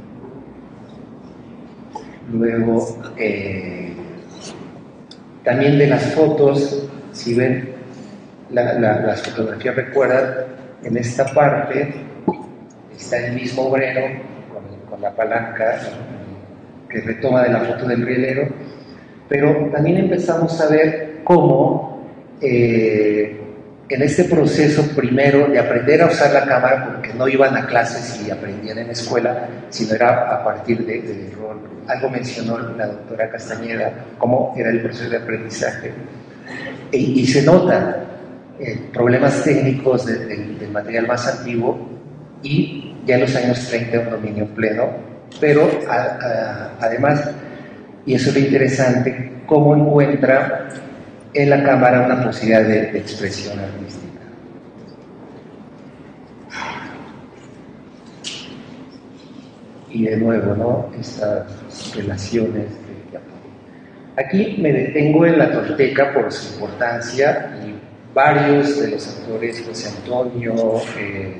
Luego, eh, también de las fotos, si ven la, la, las fotografías, recuerdan, en esta parte está el mismo obrero con, con la palanca que retoma de la foto del rielero, pero también empezamos a ver cómo eh, en este proceso primero de aprender a usar la cámara, porque no iban a clases y aprendían en escuela, sino era a partir de, de rol. Algo mencionó la doctora Castañeda, cómo era el proceso de aprendizaje. E, y se notan eh, problemas técnicos de, de, del material más antiguo, y ya en los años treinta un dominio pleno, pero a, a, además y eso es lo interesante, cómo encuentra en la cámara una posibilidad de, de expresión artística. Y de nuevo, ¿no? Estas relaciones de apoyo. Aquí me detengo en la Tolteca por su importancia, y varios de los autores, José Antonio, eh,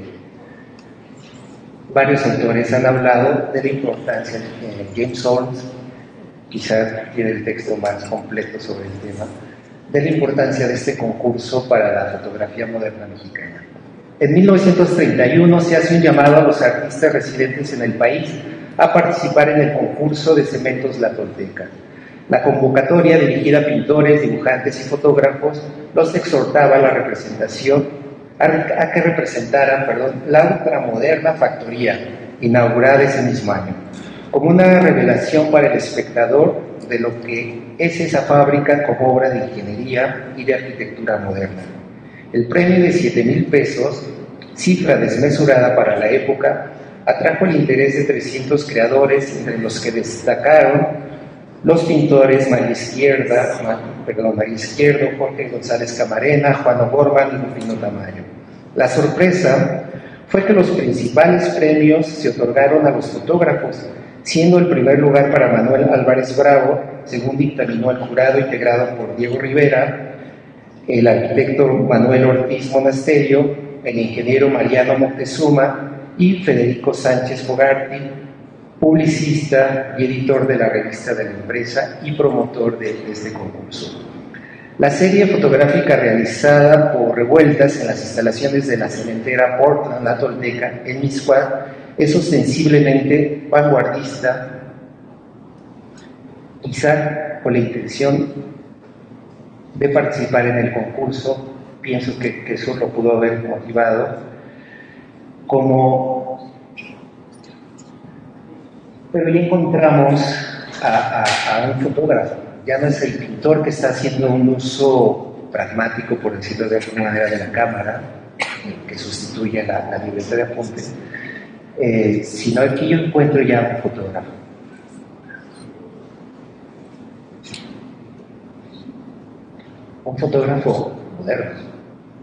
varios autores han hablado de la importancia, eh, James Holmes, quizás tiene el texto más completo sobre el tema, de la importancia de este concurso para la fotografía moderna mexicana. En mil novecientos treinta y uno se hace un llamado a los artistas residentes en el país a participar en el concurso de Cementos La Tolteca. La convocatoria, dirigida a pintores, dibujantes y fotógrafos, los exhortaba a la representación, a, a que representaran, perdón, la ultramoderna factoría, inaugurada ese mismo año, como una revelación para el espectador de lo que es esa fábrica como obra de ingeniería y de arquitectura moderna. El premio de siete mil pesos, cifra desmesurada para la época, atrajo el interés de trescientos creadores, entre los que destacaron los pintores María Izquierda, perdón, María Izquierdo, Jorge González Camarena, Juan O'Gorman y Rufino Tamayo. La sorpresa fue que los principales premios se otorgaron a los fotógrafos, siendo el primer lugar para Manuel Álvarez Bravo, según dictaminó el jurado integrado por Diego Rivera, el arquitecto Manuel Ortiz Monasterio, el ingeniero Mariano Moctezuma y Federico Sánchez Fogarty, publicista y editor de la revista de la empresa y promotor de este concurso. La serie fotográfica realizada por Revueltas en las instalaciones de la cementera Portland La Tolteca en Mixcoac es ostensiblemente vanguardista, quizá con la intención de participar en el concurso. Pienso que, que eso lo pudo haber motivado, como, pero ya encontramos a, a, a un fotógrafo, ya no es el pintor que está haciendo un uso pragmático, por decirlo de alguna manera, de la cámara, que sustituye la, la libreta de apuntes, eh, sino aquí yo encuentro ya un fotógrafo. Un fotógrafo moderno.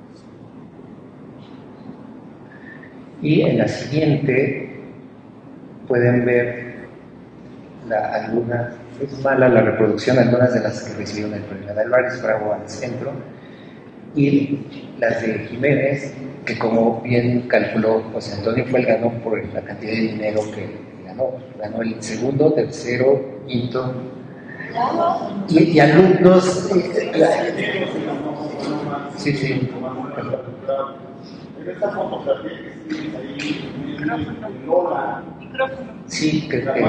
Y en la siguiente pueden ver la, algunas, es mala la reproducción, algunas de las que recibieron el premio. La de Álvarez Bravo al centro y las de Jiménez, que como bien calculó José Antonio, fue el ganó por la cantidad de dinero que ganó. Ganó el segundo, tercero, quinto. Y, y alumnos. Eh, la, sí, sí. Esta fotografía que tienes ahí, Lola. Sí, que, que,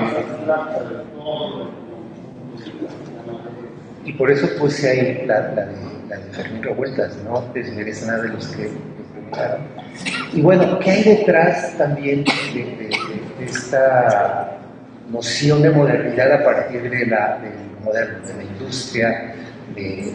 y por eso puse ahí la, la, de, la de Fermín Revueltas, no desmerece nada de los que preguntaron. Y bueno, ¿qué hay detrás también de, de, de, de esta noción de modernidad a partir de la, del moderno, de la industria, de, de,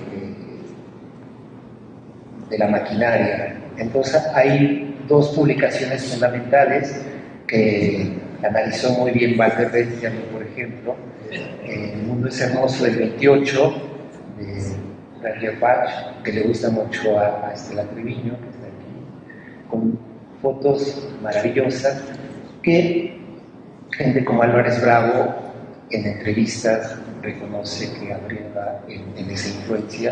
de la maquinaria? Entonces hay dos publicaciones fundamentales que analizó muy bien Walter Benjamin, por ejemplo, El mundo es hermoso del veintiocho, de Ranger Bach, que le gusta mucho a, a Estela Treviño, que está aquí, con fotos maravillosas que gente como Álvarez Bravo en entrevistas reconoce que habría en, en esa influencia.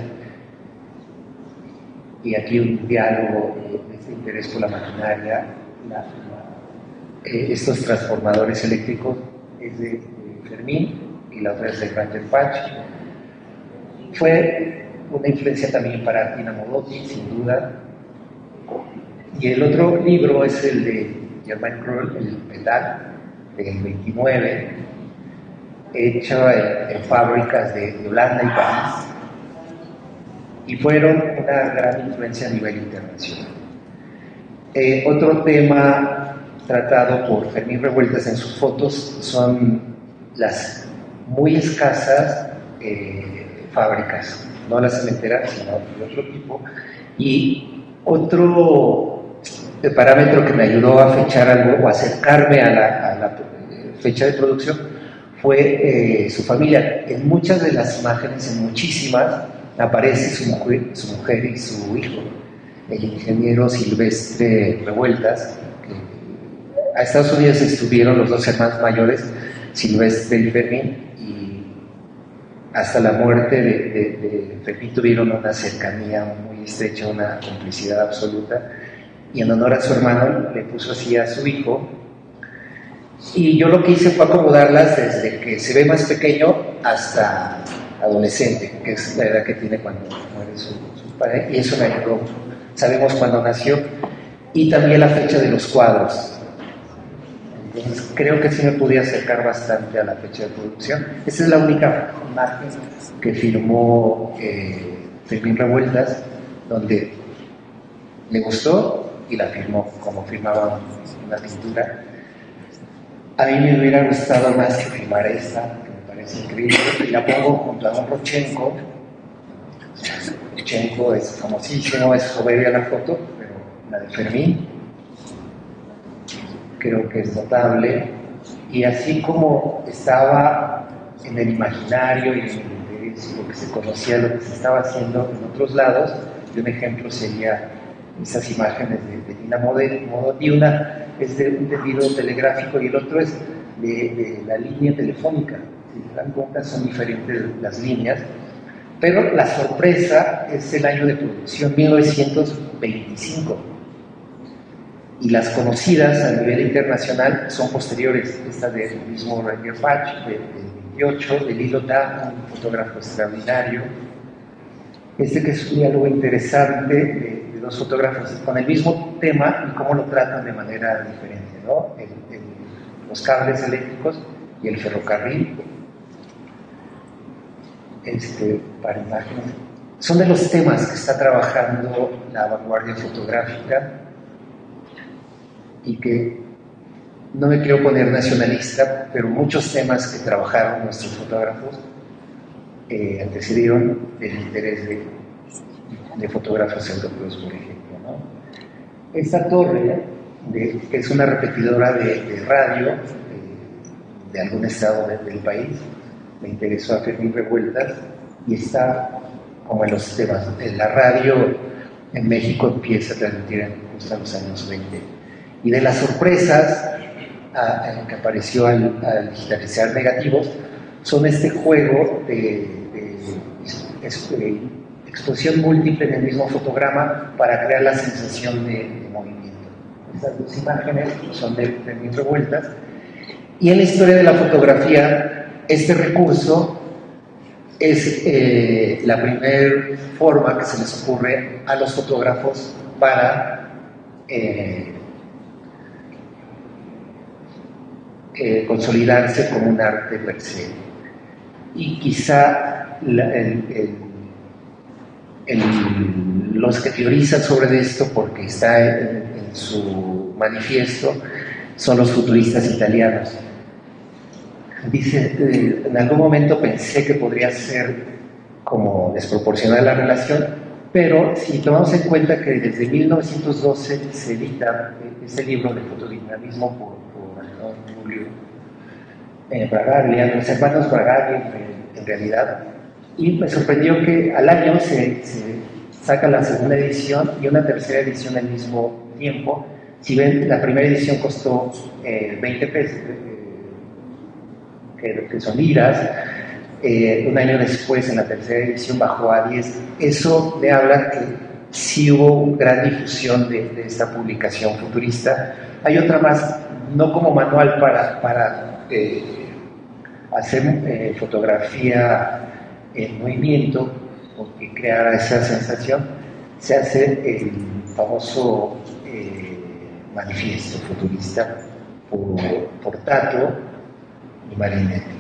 Y aquí un diálogo de este interés por la maquinaria, la, la, eh, estos transformadores eléctricos es de, de Fermín y la otra es de Ranger Bach. Fue una influencia también para Tina Modotti, sin duda. Y el otro libro es el de Germain Kroll, El Pedal, del veintinueve, hecho en, en fábricas de, de Holanda y París, y fueron una gran influencia a nivel internacional. Eh, otro tema tratado por Fermín Revueltas en sus fotos son las muy escasas eh, fábricas, no las cementeras, sino de otro tipo. Y otro parámetro que me ayudó a fechar algo o acercarme a la, a la fecha de producción fue eh, su familia. En muchas de las imágenes, en muchísimas, aparece su mujer, su mujer y su hijo, el ingeniero Silvestre Revueltas. Que a Estados Unidos estuvieron los dos hermanos mayores, Silvestre y Fermín, y hasta la muerte de, de, de Fermín tuvieron una cercanía muy estrecha, una complicidad absoluta, y en honor a su hermano le puso así a su hijo. Y yo lo que hice fue acomodarlas desde que se ve más pequeño hasta adolescente, que es la edad que tiene cuando muere su, su padre, y eso me ayudó. Sabemos cuándo nació y también la fecha de los cuadros. Entonces creo que sí me pude acercar bastante a la fecha de producción. Esta es la única imagen que firmó eh, Fermín Revueltas, donde le gustó y la firmó como firmaba una pintura. A mí me hubiera gustado más que firmar esta, que me parece increíble, y la pongo junto a don Rodchenko. Rodchenko es famosísimo, es soberbia la foto, pero la de Fermín creo que es notable. Y así como estaba en el imaginario y en el interés, lo que se conocía, lo que se estaba haciendo en otros lados, y un ejemplo sería esas imágenes de, de Nina Modotti. Una es de un tendido telegráfico y el otro es de, de la línea telefónica. Si se dan cuenta, son diferentes las líneas, pero la sorpresa es el año de producción, mil novecientos veinticinco, y las conocidas a nivel internacional son posteriores. Esta del mismo Roger Patch, del veintiocho, de Lilo Da, un fotógrafo extraordinario. Este que es un diálogo interesante de, de dos fotógrafos con el mismo tema y cómo lo tratan de manera diferente, ¿no? El, el, los cables eléctricos y el ferrocarril, este, para imágenes. Son de los temas que está trabajando la vanguardia fotográfica y que no me quiero poner nacionalista, pero muchos temas que trabajaron nuestros fotógrafos eh, antecedieron el interés de, de fotógrafos europeos, por ejemplo, ¿no? Esta torre, de, que es una repetidora de, de radio de, de algún estado de, del país, me interesó a Fermín Revueltas y está como en los temas. La radio en México empieza a transmitir en, justo en los años veinte. Y de las sorpresas a, a que apareció al, al digitalizar negativos, son este juego de, de, de, de exposición múltiple en el mismo fotograma para crear la sensación de, de movimiento. Estas dos imágenes son de Fermín Revueltas. Y en la historia de la fotografía, este recurso es eh, la primera forma que se les ocurre a los fotógrafos para eh, eh, consolidarse como un arte per se. Y quizá la, el, el, el, los que teorizan sobre esto, porque está en, en su manifiesto, son los futuristas italianos. Dice, eh, en algún momento pensé que podría ser como desproporcionada la relación, pero si tomamos en cuenta que desde mil novecientos doce se edita ese libro de fotodinamismo por, por don Julio eh, Bragaglia, los hermanos Bragaglia en, en realidad, y me sorprendió que al año se, se saca la segunda edición y una tercera edición al mismo tiempo. Si ven, la primera edición costó eh, veinte pesos, eh, que son liras. Eh, un año después, en la tercera edición, bajó a diez. Eso me habla que sí hubo gran difusión de, de esta publicación futurista. Hay otra más, no como manual para, para eh, hacer eh, fotografía en movimiento, o que creara esa sensación, se hace el famoso eh, manifiesto futurista por, por Tato y Marinetti.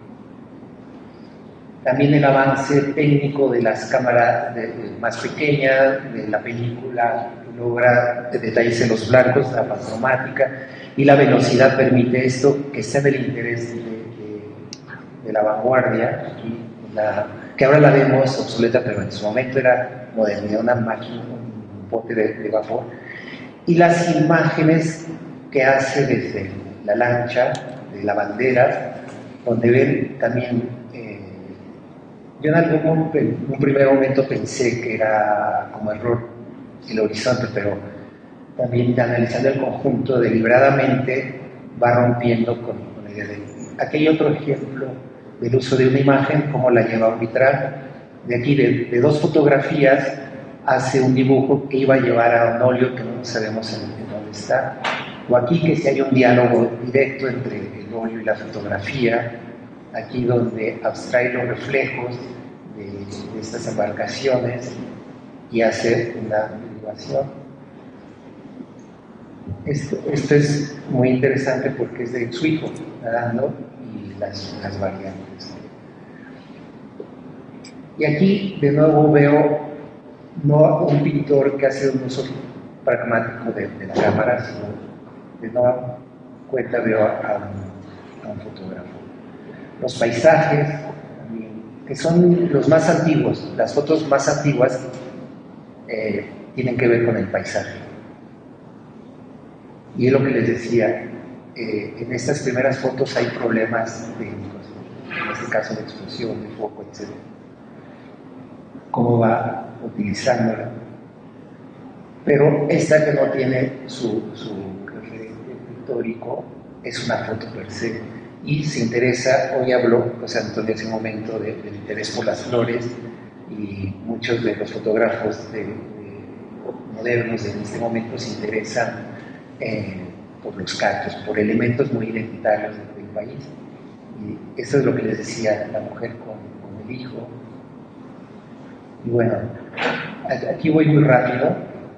También el avance técnico de las cámaras de, de, más pequeñas, de la película, logra detalles en los blancos, la pancromática, y la velocidad permite esto, que está en el interés de, de, de la vanguardia, y la, que ahora la vemos obsoleta, pero en su momento era modernidad, una máquina, un bote de, de vapor, y las imágenes que hace desde la lancha, de la bandera, donde ven también, eh, yo en algún en un primer momento pensé que era como error el horizonte, pero también analizando el conjunto deliberadamente va rompiendo con, con la idea de... Aquí hay otro ejemplo del uso de una imagen, cómo la lleva a un vitral. De aquí, de, de dos fotografías, hace un dibujo que iba a llevar a un óleo que no sabemos en, en dónde está. O aquí que si hay un diálogo directo entre el óleo y la fotografía, aquí donde abstrae los reflejos de, de estas embarcaciones y hace una derivación. Esto, esto es muy interesante porque es de su hijo nadando y las, las variantes. Y aquí de nuevo veo no un pintor que hace un uso pragmático de, de la cámara, sino de nueva cuenta veo a, a, un, a un fotógrafo. Los paisajes, que son los más antiguos, las fotos más antiguas eh, tienen que ver con el paisaje. Y es lo que les decía, eh, en estas primeras fotos hay problemas técnicos, en este caso de explosión, de foco, etcétera. ¿Cómo va utilizándola? Pero esta que no tiene su, su referente pictórico es una foto per se y se interesa, hoy habló José Antonio hace un momento de, del interés por las flores y muchos de los fotógrafos de, de modernos en este momento se interesan eh, por los cactus, por elementos muy identitarios del, del país. Y esto es lo que les decía la mujer con, con el hijo. Y bueno, aquí voy muy rápido,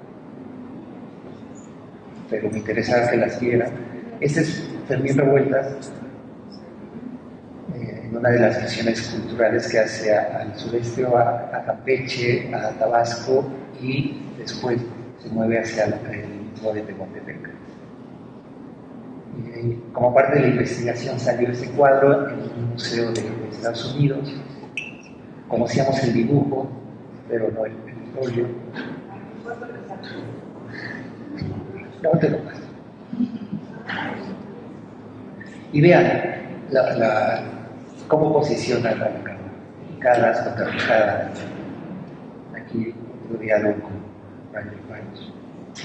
pero me interesaba que las vieran. Este es Fermín Revueltas, eh, en una de las misiones culturales que hace a, al sureste, o a, a Campeche, a Tabasco, y después se mueve hacia el istmo de Tehuantepec. Y como parte de la investigación salió este cuadro en un museo de, de Estados Unidos. Conocíamos el dibujo, pero no el, el óleo. No te lo paso. Y vean la, la, cómo posiciona la cámara. Picadas, contrarrejadas. Aquí otro diálogo con Ranger Palos.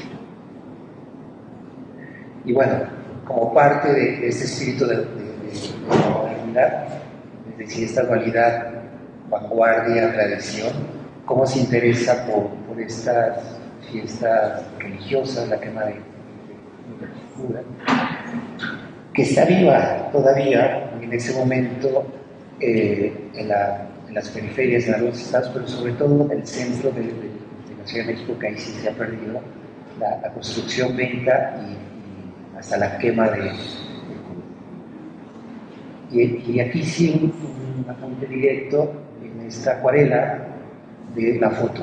Y bueno, como parte de, de este espíritu de, de, de, de la modernidad, es decir, esta dualidad vanguardia, tradición, cómo se interesa por, por estas fiestas religiosas, la quema de, de, de figura, que está viva todavía en ese momento eh, en, la, en las periferias, en algunos estados, pero sobre todo en el centro de, de, de la Ciudad de México, que ahí sí se ha perdido la, la construcción, venta y, y hasta la quema de, de y, y aquí sí un, un apunte directo en esta acuarela de la foto.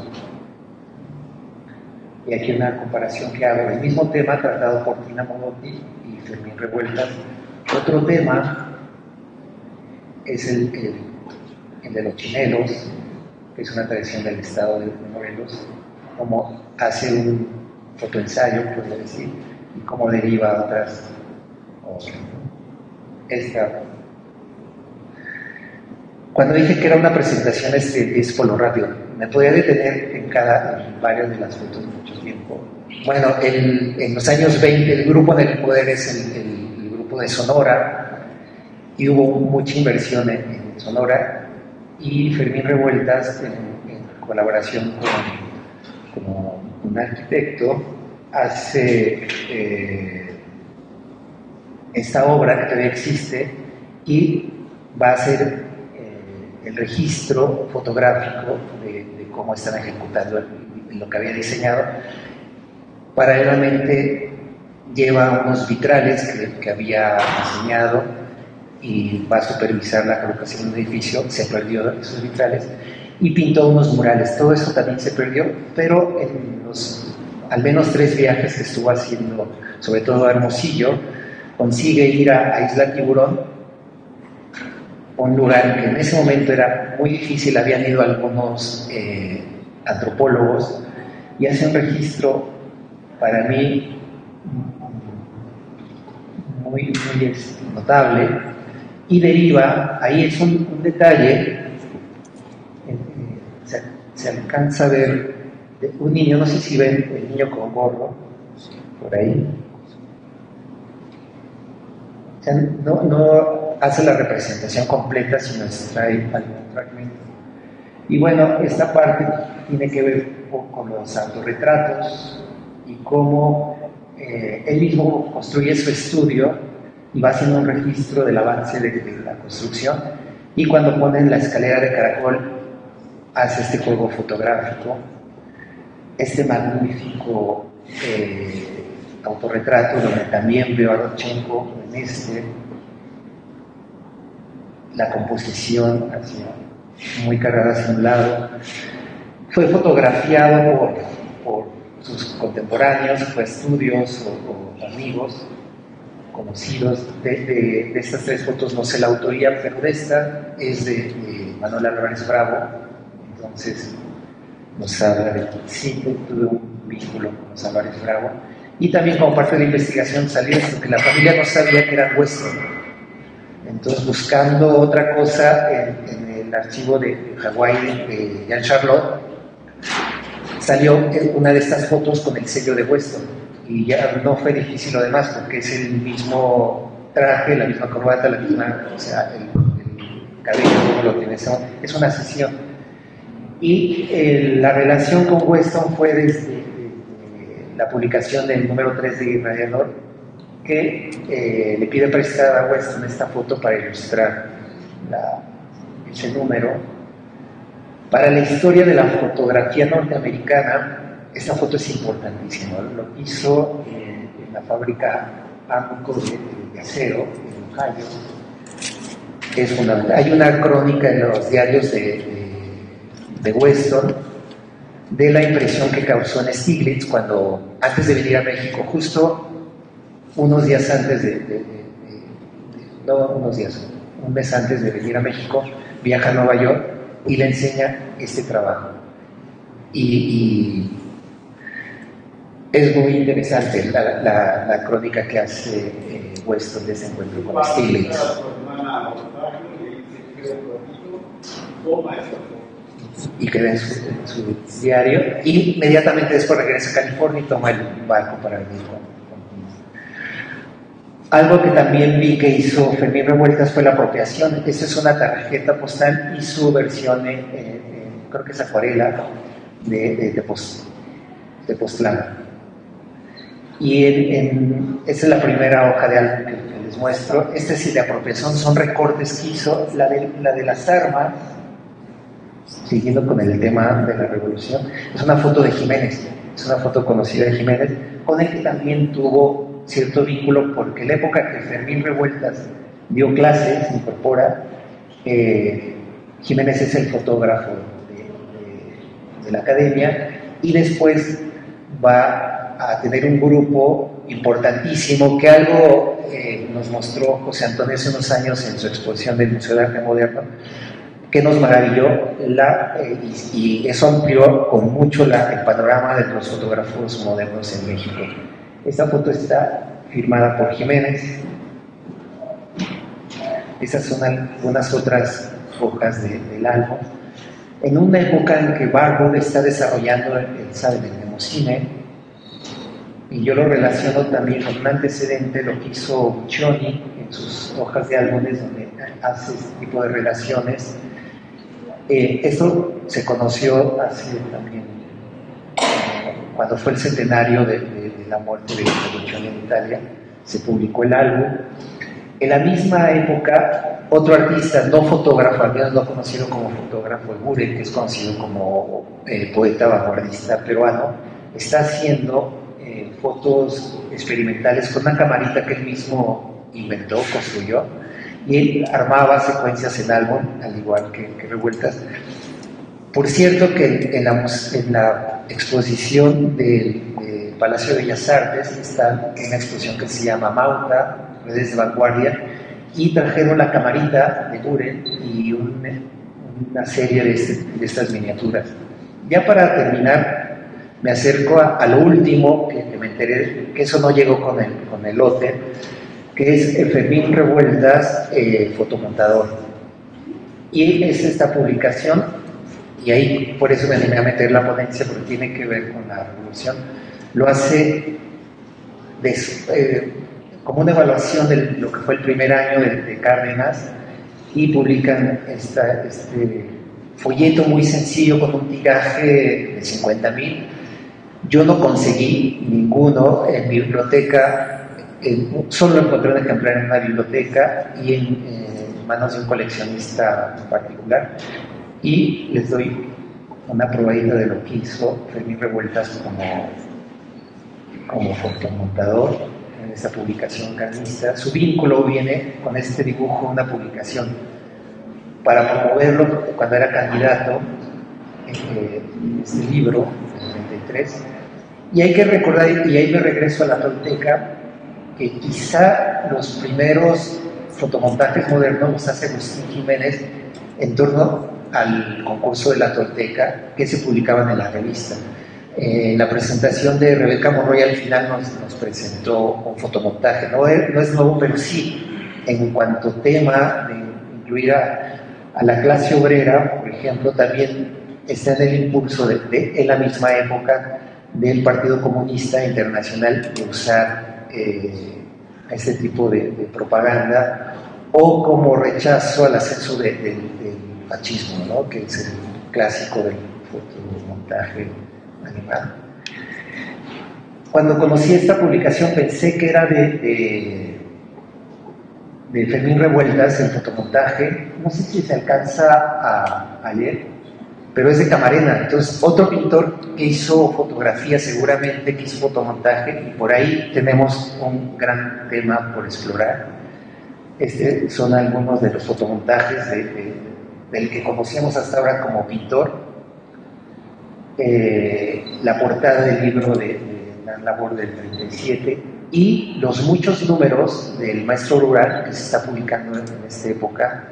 Y aquí una comparación que hago del mismo tema tratado por Tina Modotti y Fermín Revueltas. Otro tema es el, el, el de los chinelos, que es una tradición del estado de Morelos, como hace un fotoensayo, podría decir, y cómo deriva a otras obras. Esta. Cuando dije que era una presentación, este, es por lo rápido. Me podía detener en cada, en varias de las fotos mucho tiempo. Bueno, el, en los años veinte, el grupo en el poder es el, el, el grupo de Sonora, y hubo mucha inversión en, en Sonora, y Fermín Revueltas, en, en colaboración con, con un arquitecto, hace eh, esta obra que todavía existe y va a hacer el registro fotográfico de, de cómo están ejecutando el, lo que había diseñado. Paralelamente lleva unos vitrales que, que había diseñado y va a supervisar la colocación de un edificio. Se perdió esos vitrales y pintó unos murales. Todo eso también se perdió, pero en los al menos tres viajes que estuvo haciendo, sobre todo a Hermosillo, consigue ir a, a Isla Tiburón, un lugar que en ese momento era muy difícil. Habían ido algunos eh, antropólogos y hace un registro para mí muy, muy notable y deriva, ahí es un, un detalle, eh, se, se alcanza a ver de un niño, no sé si ven el niño con gorro, por ahí. O sea, no, no hace la representación completa, sino extrae algún fragmento. Y bueno, esta parte tiene que ver con los autorretratos y cómo eh, él mismo construye su estudio y va haciendo un registro del avance de, de la construcción, y cuando ponen la escalera de caracol hace este juego fotográfico, este magnífico eh, autorretrato donde también veo a Rodchenko en este, la composición hacia, muy cargada hacia un lado. Fue fotografiado por, por sus contemporáneos, fue estudios o, o amigos conocidos. De, de, de estas tres fotos no sé la autoría, pero de esta es de, de Manuel Álvarez Bravo. Entonces nos habla de que sí tuve un vínculo con los Álvarez Bravo. Y también como parte de la investigación salió esto, que la familia no sabía que era western. Entonces, buscando otra cosa en, en el archivo de, de Hawái de Jean Charlotte, salió una de estas fotos con el sello de Weston. Y ya no fue difícil lo demás, porque es el mismo traje, la misma corbata, la misma, o sea, el, el cabello como lo tiene. Es una sesión. Y eh, la relación con Weston fue desde la publicación del número tres de Irradiador, que eh, le pide prestada a Weston esta foto para ilustrar la, ese número. Para la historia de la fotografía norteamericana, esta foto es importantísima. Lo hizo eh, en la fábrica Amoco de, de acero, en Ohio. Es fundamental. Hay una crónica en los diarios de, de, de Weston de la impresión que causó en Stiglitz cuando, antes de venir a México, justo unos días antes de, de, de, de, de no unos días, un mes antes de venir a México, viaja a Nueva York y le enseña este trabajo. Y, y es muy interesante la, la, la crónica que hace eh, Weston de ese encuentro con Stiglitz. Y queda en su, en su diario, y inmediatamente después regresa a California y toma el barco para venir con, con... Algo que también vi que hizo Fermín Revueltas fue la apropiación. Esta es una tarjeta postal y su versión, eh, eh, creo que es acuarela, de, de, de, post, de Postlán. Y en, en, esta es la primera hoja de álbum que, que les muestro. Esta es de apropiación, son recortes que hizo. La de, la de las armas, siguiendo con el tema de la revolución, es una foto de Jiménez, es una foto conocida de Jiménez, con el que también tuvo cierto vínculo, porque en la época que Fermín Revueltas dio clases, incorpora, eh, Jiménez es el fotógrafo de, de, de la academia, y después va a tener un grupo importantísimo, que algo eh, nos mostró José Antonio hace unos años en su exposición del Museo de Arte Moderno, que nos maravilló, la, eh, y, y eso amplió con mucho la, el panorama de los fotógrafos modernos en México. Esta foto está firmada por Jiménez. Esas son algunas otras hojas de, del álbum. En una época en que Barwood está desarrollando el, el, ¿saben? el Nemocine, y yo lo relaciono también con un antecedente, lo que hizo Buccioni en sus hojas de álbumes, donde hace este tipo de relaciones. Eh, esto se conoció hace también, eh, cuando fue el centenario de, de, de la muerte de Buccioni en Italia, se publicó el álbum. En la misma época, otro artista, no fotógrafo, al menos no conocido como fotógrafo, Eguren, que es conocido como eh, poeta vanguardista peruano, está haciendo eh, fotos experimentales con una camarita que él mismo inventó, construyó, y él armaba secuencias en álbum, al igual que, que Revueltas. Por cierto que en la, en la exposición del, del Palacio de Bellas Artes está una exposición que se llama Mauta, Redes de Vanguardia, y trajeron la camarita de Guren y un, una serie de, este, de estas miniaturas. Ya para terminar, me acerco a, a lo último, que, que me enteré, que eso no llegó con el, con el lote. que es Fermín Revueltas, eh, fotomontador. Y es esta publicación, y ahí por eso me animé a meter la ponencia, porque tiene que ver con la revolución. Lo hace de, eh, como una evaluación de lo que fue el primer año de, de Cárdenas, y publican esta, este folleto muy sencillo con un tiraje de cincuenta mil. Yo no conseguí ninguno en biblioteca. Eh, solo encontré un ejemplar en una biblioteca y en eh, manos de un coleccionista en particular, y les doy una probadita de lo que hizo Fermín Revueltas como, como fotomontador en esta publicación carnista. Su vínculo viene con este dibujo, una publicación para promoverlo cuando era candidato eh, en este libro, en el treinta y tres. Y hay que recordar, y ahí me regreso a la Tolteca, que quizá los primeros fotomontajes modernos los hace Agustín Jiménez en torno al concurso de la Tolteca, que se publicaban en la revista. Eh, la presentación de Rebeca Monroy al final nos, nos presentó un fotomontaje. No es, no es nuevo, pero sí, en cuanto tema de incluir a, a la clase obrera, por ejemplo, también está en el impulso de, de, en la misma época del Partido Comunista Internacional de usar Eh, a este tipo de, de propaganda, o como rechazo al ascenso de, de, del fascismo, ¿no? Que es el clásico del fotomontaje animado. Cuando conocí esta publicación pensé que era de, de, de Fermín Revueltas, el fotomontaje. No sé si se alcanza a, a leer, pero es de Camarena. Entonces, otro pintor que hizo fotografía seguramente, que hizo fotomontaje, y por ahí tenemos un gran tema por explorar. Este son algunos de los fotomontajes de, de, del que conocíamos hasta ahora como pintor. Eh, la portada del libro de, de la labor del treinta y siete, y los muchos números del Maestro Rural que se está publicando en esta época,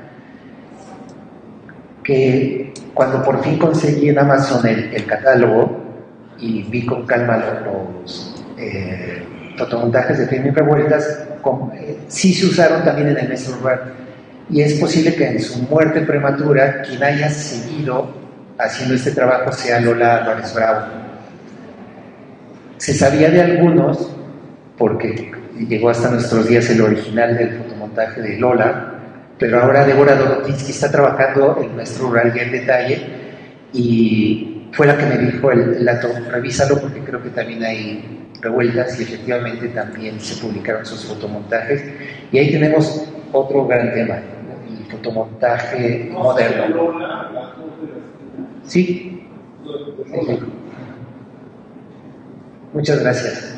que cuando por fin conseguí en Amazon el, el catálogo y vi con calma los eh, fotomontajes de Fermín Revueltas, con, eh, sí se usaron también en el Maestro Rural, y es posible que en su muerte prematura quien haya seguido haciendo este trabajo sea Lola Álvarez Bravo. Se sabía de algunos porque llegó hasta nuestros días el original del fotomontaje de Lola, pero ahora Débora Dorotinsky está trabajando el Maestro Rural ya en detalle, y fue la que me dijo el, el dato, revísalo porque creo que también hay revueltas, y efectivamente también se publicaron sus fotomontajes, y ahí tenemos otro gran tema, el fotomontaje moderno. Sí. Sí. Muchas gracias.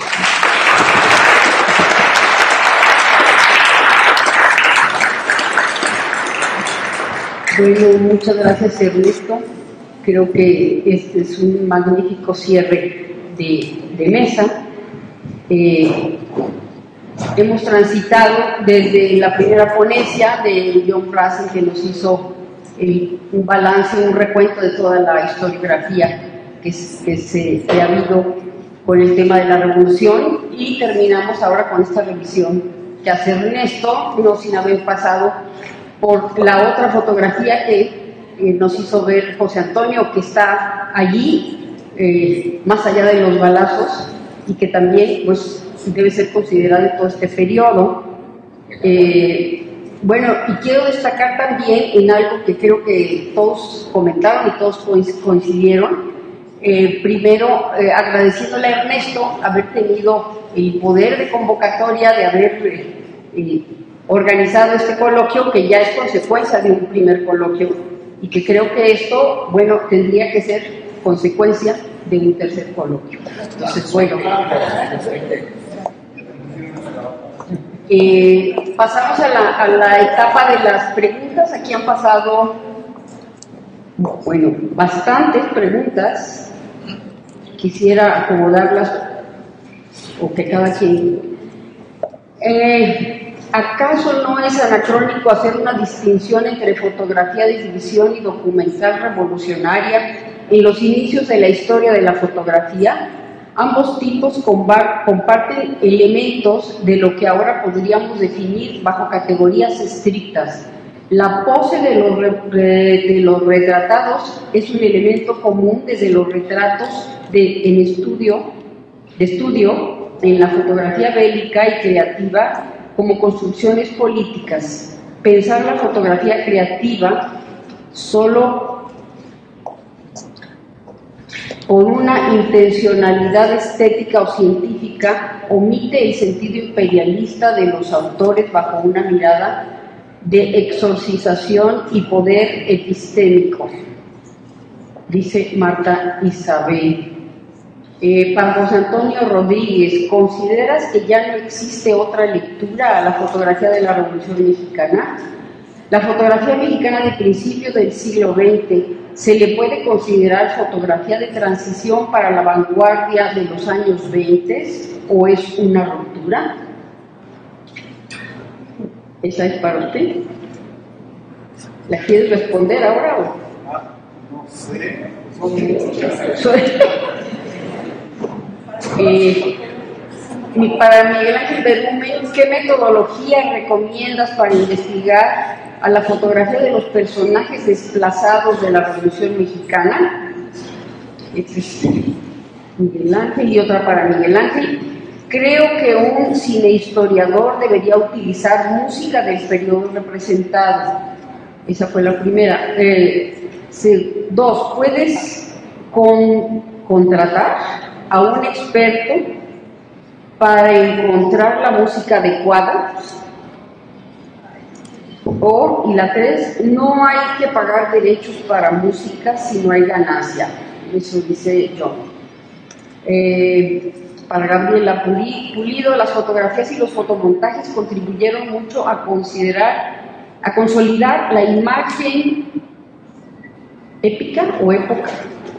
Bueno, muchas gracias, Ernesto. Creo que este es un magnífico cierre de, de mesa. Eh, hemos transitado desde la primera ponencia de John Russell, que nos hizo el, un balance, un recuento de toda la historiografía que, que, se, que ha habido con el tema de la revolución, y terminamos ahora con esta revisión que hace Ernesto, no sin haber pasado por la otra fotografía que eh, nos hizo ver José Antonio, que está allí, eh, más allá de los balazos, y que también pues, debe ser considerado en todo este periodo. Eh, bueno, y quiero destacar también en algo que creo que todos comentaron y todos coincidieron. Eh, primero, eh, agradeciéndole a Ernesto haber tenido el poder de convocatoria, de haber eh, eh, organizado este coloquio, que ya es consecuencia de un primer coloquio, y que creo que esto, bueno, tendría que ser consecuencia de un tercer coloquio. Entonces, bueno, eh, pasamos a la, a la etapa de las preguntas. Aquí han pasado, bueno, bastantes preguntas. Quisiera acomodarlas, o que cada quien... Eh, ¿Acaso no es anacrónico hacer una distinción entre fotografía de exhibición y documental revolucionaria en los inicios de la historia de la fotografía? Ambos tipos comparten elementos de lo que ahora podríamos definir bajo categorías estrictas. La pose de los, de los retratados es un elemento común desde los retratos de, en estudio, de estudio en la fotografía bélica y creativa como construcciones políticas. Pensar la fotografía creativa solo por una intencionalidad estética o científica omite el sentido imperialista de los autores bajo una mirada de exorcización y poder epistémico, dice Marta Isabel. Eh, para José Antonio Rodríguez, ¿consideras que ya no existe otra lectura a la fotografía de la Revolución Mexicana? La fotografía mexicana de principios del siglo veinte ¿se le puede considerar fotografía de transición para la vanguardia de los años veinte o es una ruptura? ¿Esa es para usted? ¿La quieres responder ahora o? Ah, no sé. Soy... eh, para Miguel Ángel Berumen, ¿qué metodología recomiendas para investigar a la fotografía de los personajes desplazados de la Revolución Mexicana? Este es Miguel Ángel y otra para Miguel Ángel. Creo que un cinehistoriador debería utilizar música del periodo representado. Esa fue la primera. Eh, se, dos, ¿puedes con, contratar a un experto para encontrar la música adecuada? O, y la tres, no hay que pagar derechos para música si no hay ganancia. Eso dice John. Eh, para Gabriela Pulido, las fotografías y los fotomontajes contribuyeron mucho a considerar, a consolidar la imagen épica o época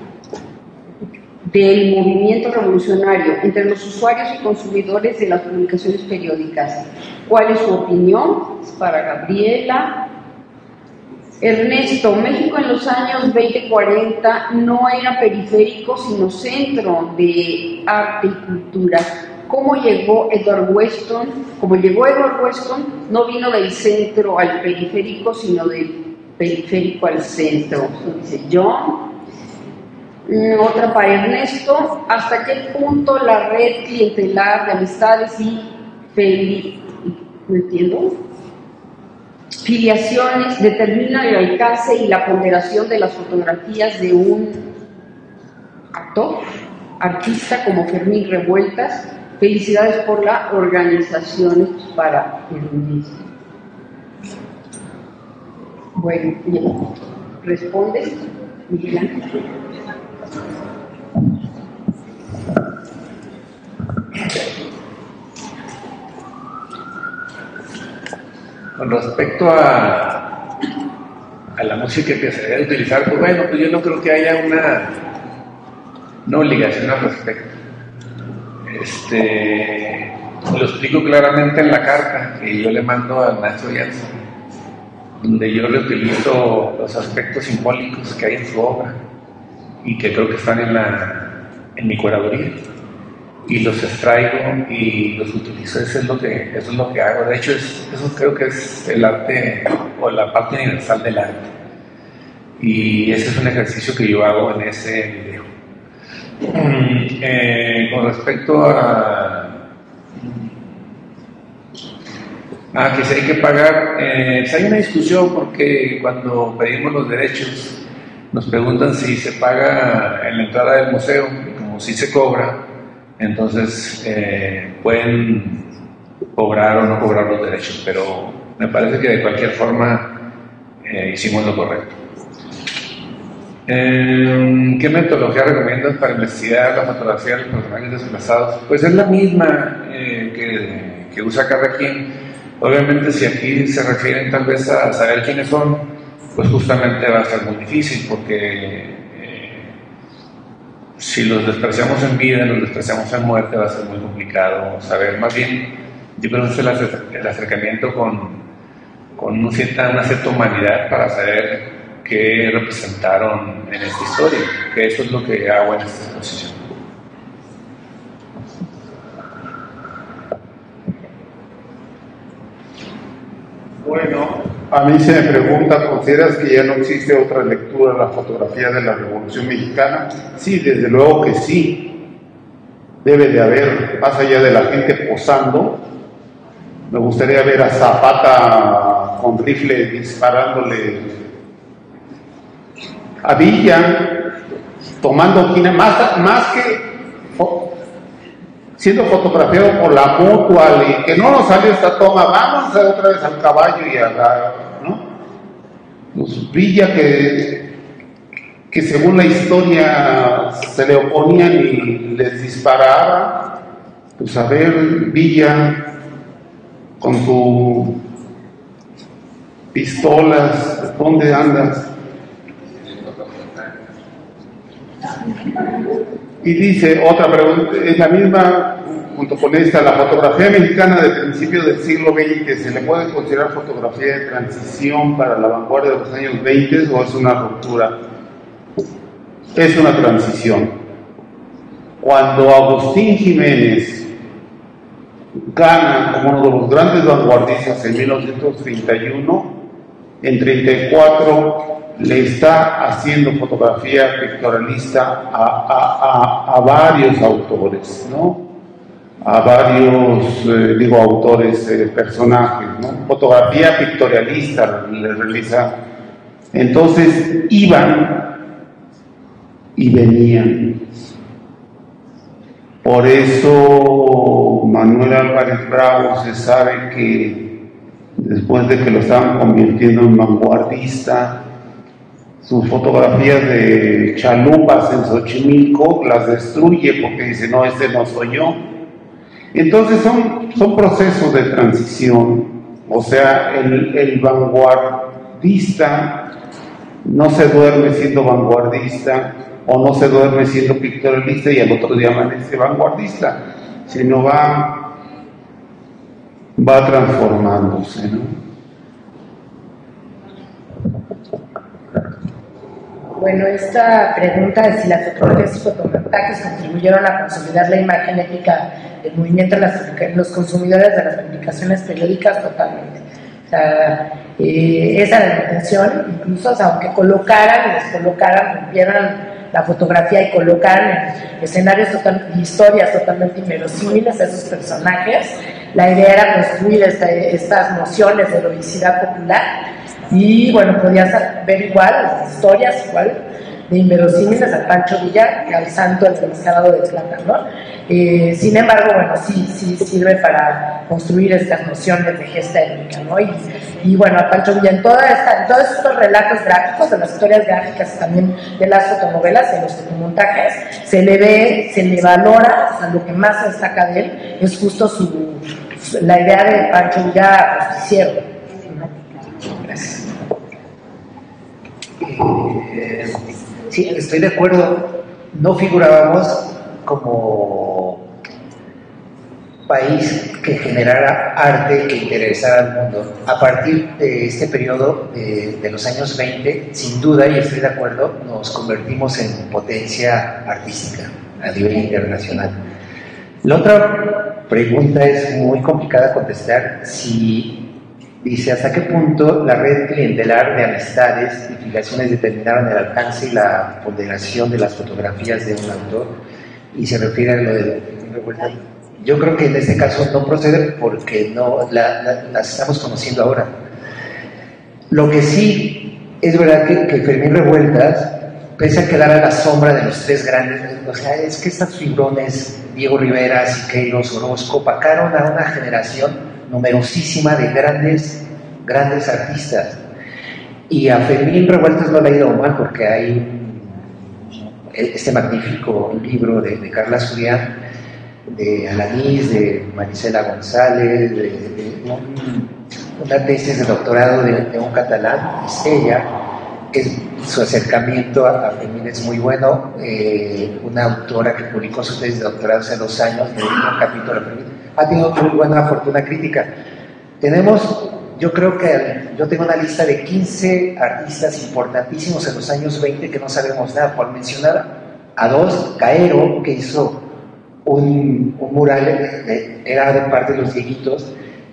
del movimiento revolucionario entre los usuarios y consumidores de las publicaciones periódicas. ¿Cuál es su opinión? Para Gabriela. Ernesto, México en los años veinte cuarenta no era periférico sino centro de arte y cultura. ¿Cómo llegó Edward Weston? Como llegó Edward Weston, no vino del centro al periférico sino del periférico al centro. Dice John. Otra para Ernesto, ¿hasta qué punto la red clientelar de amistades y feli ¿no entiendo? filiaciones determina el alcance y la ponderación de las fotografías de un actor, artista como Fermín Revueltas? Felicidades por la organización para Ernesto. Bueno, ¿respondes, Miguel Ángel? Con respecto a, a la música que se debe utilizar, pues bueno, pues yo no creo que haya una, una obligación al respecto. Este, lo explico claramente en la carta que yo le mando al maestro Janssen, donde yo reutilizo los aspectos simbólicos que hay en su obra y que creo que están en, la, en mi curaduría, y los extraigo y los utilizo. Eso es lo que, eso es lo que hago. De hecho, es, eso creo que es el arte o la parte universal del arte, y ese es un ejercicio que yo hago en ese video. Eh, con respecto a, a que si hay que pagar, eh, si hay una discusión, porque cuando pedimos los derechos nos preguntan si se paga en la entrada del museo, y como si se cobra, entonces eh, pueden cobrar o no cobrar los derechos, pero me parece que de cualquier forma eh, hicimos lo correcto. Eh, ¿Qué metodología recomiendas para investigar la fotografía de los personajes desplazados? Pues es la misma eh, que, que usa cada quien. Obviamente, si aquí se refieren tal vez a saber quiénes son, pues justamente va a ser muy difícil, porque eh, si los despreciamos en vida, los despreciamos en muerte, va a ser muy complicado saber. Más bien, yo creo que es el, acer el acercamiento con, con un cierta, una cierta humanidad para saber qué representaron en esta historia, que eso es lo que hago en esta exposición. A mí se me pregunta, ¿consideras que ya no existe otra lectura de la fotografía de la Revolución Mexicana? Sí, desde luego que sí. Debe de haber, más allá de la gente posando, me gustaría ver a Zapata con rifle disparándole a Villa, tomando más, más que siendo fotografiado por la Mutual y que no nos salió esta toma, vamos a otra vez al caballo y a la, ¿no? Pues Villa que, que según la historia se le oponían y les disparaba, pues a ver, Villa con tu pistolas, ¿dónde andas? Y dice otra pregunta, es la misma, junto con esta, la fotografía mexicana de principios del siglo veinte, ¿se le puede considerar fotografía de transición para la vanguardia de los años veinte o es una ruptura? Es una transición. Cuando Agustín Jiménez gana como uno de los grandes vanguardistas en mil novecientos treinta y uno, en treinta y cuatro le está haciendo fotografía pictorialista a, a, a, a varios autores, ¿no? A varios, eh, digo, autores, eh, personajes, ¿no? Fotografía pictorialista le realiza. Entonces iban y venían. Por eso Manuel Álvarez Bravo se sabe que después de que lo estaban convirtiendo en vanguardista, sus fotografías de chalupas en Xochimilco las destruye porque dice, no, este no soy yo. Entonces son, son procesos de transición, o sea, el, el vanguardista no se duerme siendo vanguardista o no se duerme siendo pictorialista y al otro día amanece vanguardista, sino va, va transformándose, ¿no? Bueno, esta pregunta de si las fotografías y fotomontajes contribuyeron a consolidar la imagen ética del movimiento en las, los consumidores de las publicaciones periódicas, totalmente. O sea, eh, esa era la intención, incluso, o sea, aunque colocaran y descolocaran, rompieran la fotografía y colocaran en escenarios total, historias totalmente inverosímiles a esos personajes, la idea era construir esta, estas nociones de heroicidad popular. Y bueno, podías ver igual las historias, igual de inverosímiles a Pancho Villa que al santo del enmascarado de plata, ¿no? Eh, sin embargo, bueno, sí, sí sirve para construir estas nociones de gesta étnica, ¿no? Y, y bueno, a Pancho Villa en, toda esta, en todos estos relatos gráficos, de las historias gráficas y también de las fotonovelas, de los fotomontajes, se le ve, se le valora, o sea, lo que más se destaca de él es justo su, su la idea de Pancho Villa justiciero. Gracias. Eh, sí, estoy de acuerdo. No figurábamos como país que generara arte que interesara al mundo. A partir de este periodo de, de los años veinte, sin duda, y estoy de acuerdo, nos convertimos en potencia artística a nivel internacional. La otra pregunta es muy complicada de contestar. Si dice, ¿hasta qué punto la red clientelar de amistades y filiaciones determinaron el alcance y la ponderación de las fotografías de un autor? Y se refiere a lo de revuelta. Yo creo que en este caso no procede porque no la, la, las estamos conociendo ahora. Lo que sí es verdad que, que Fermín Revueltas, pese a quedar a la sombra de los tres grandes, o sea, es que estas fibrones, Diego Rivera, Siqueiros, Orozco, opacaron a una generación numerosísima de grandes, grandes artistas. Y a Fermín Revueltas no le ha ido mal porque hay este magnífico libro de, de Carla Surián, de Alanís, de Marisela González, de, de un, una tesis de doctorado de, de un catalán, Estella, que su acercamiento a, a Fermín es muy bueno. Eh, una autora que publicó su tesis de doctorado hace dos años, le dedicó un capítulo a Fermín, ha tenido muy buena fortuna crítica. Tenemos, yo creo que, yo tengo una lista de quince artistas importantísimos en los años veinte que no sabemos nada, por mencionar a dos. Caero, que hizo un, un mural, eh, era de parte de los Dieguitos,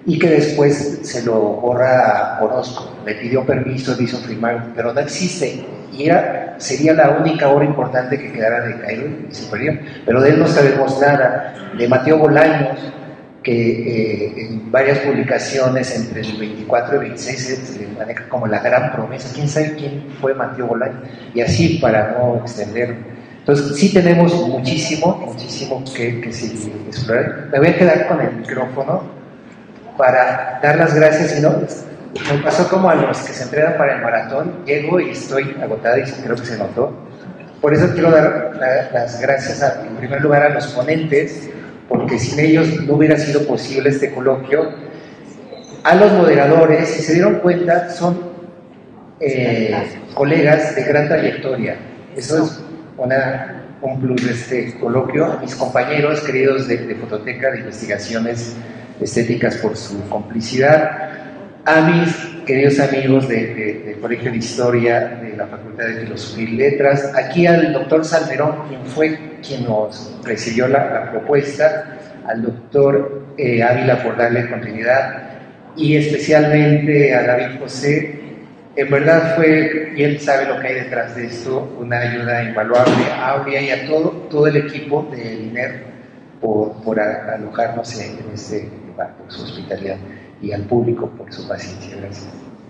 y que después se lo borra a Orozco. Le pidió permiso, le hizo firmar, pero no existe. Y era, sería la única obra importante que quedara de Cairo y Superior. Pero de él no sabemos nada. De Mateo Bolaños, que eh, en varias publicaciones entre el veinticuatro y veintiséis se, se le maneja como la gran promesa. ¿Quién sabe quién fue Mateo Bolaños? Y así, para no extender. Entonces, sí tenemos muchísimo, muchísimo que, que sí, explorar. Me voy a quedar con el micrófono para dar las gracias, y no, me pasó como a los que se entrenan para el maratón, llego y estoy agotada y creo que se notó. Por eso quiero dar la, las gracias a, en primer lugar a los ponentes, porque sin ellos no hubiera sido posible este coloquio, a los moderadores, si se dieron cuenta, son eh, colegas de gran trayectoria. Eso es una, un plus de este coloquio. A mis compañeros queridos de, de Fototeca de Investigaciones Estéticas por su complicidad, a mis queridos amigos del de, de Colegio de Historia de la Facultad de Filosofía y Letras, aquí al doctor Salmerón, quien fue quien nos presidió la, la propuesta, al doctor eh, Ávila por darle continuidad, y especialmente a David José. En verdad fue, y él sabe lo que hay detrás de esto, una ayuda invaluable a Aurea y a todo, todo el equipo del I N E R por, por alojarnos en, en este lugar, por su hospitalidad, y al público por su paciencia. Gracias.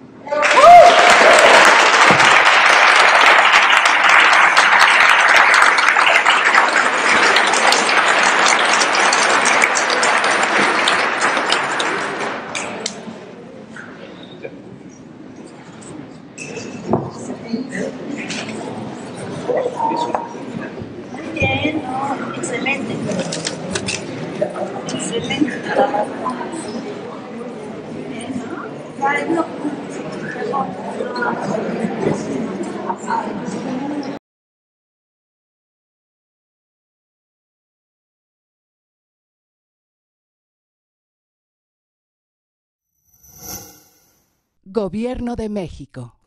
Bien, no, excelente. Excelente. Bien, ¿no? Ay, no. Gobierno de México.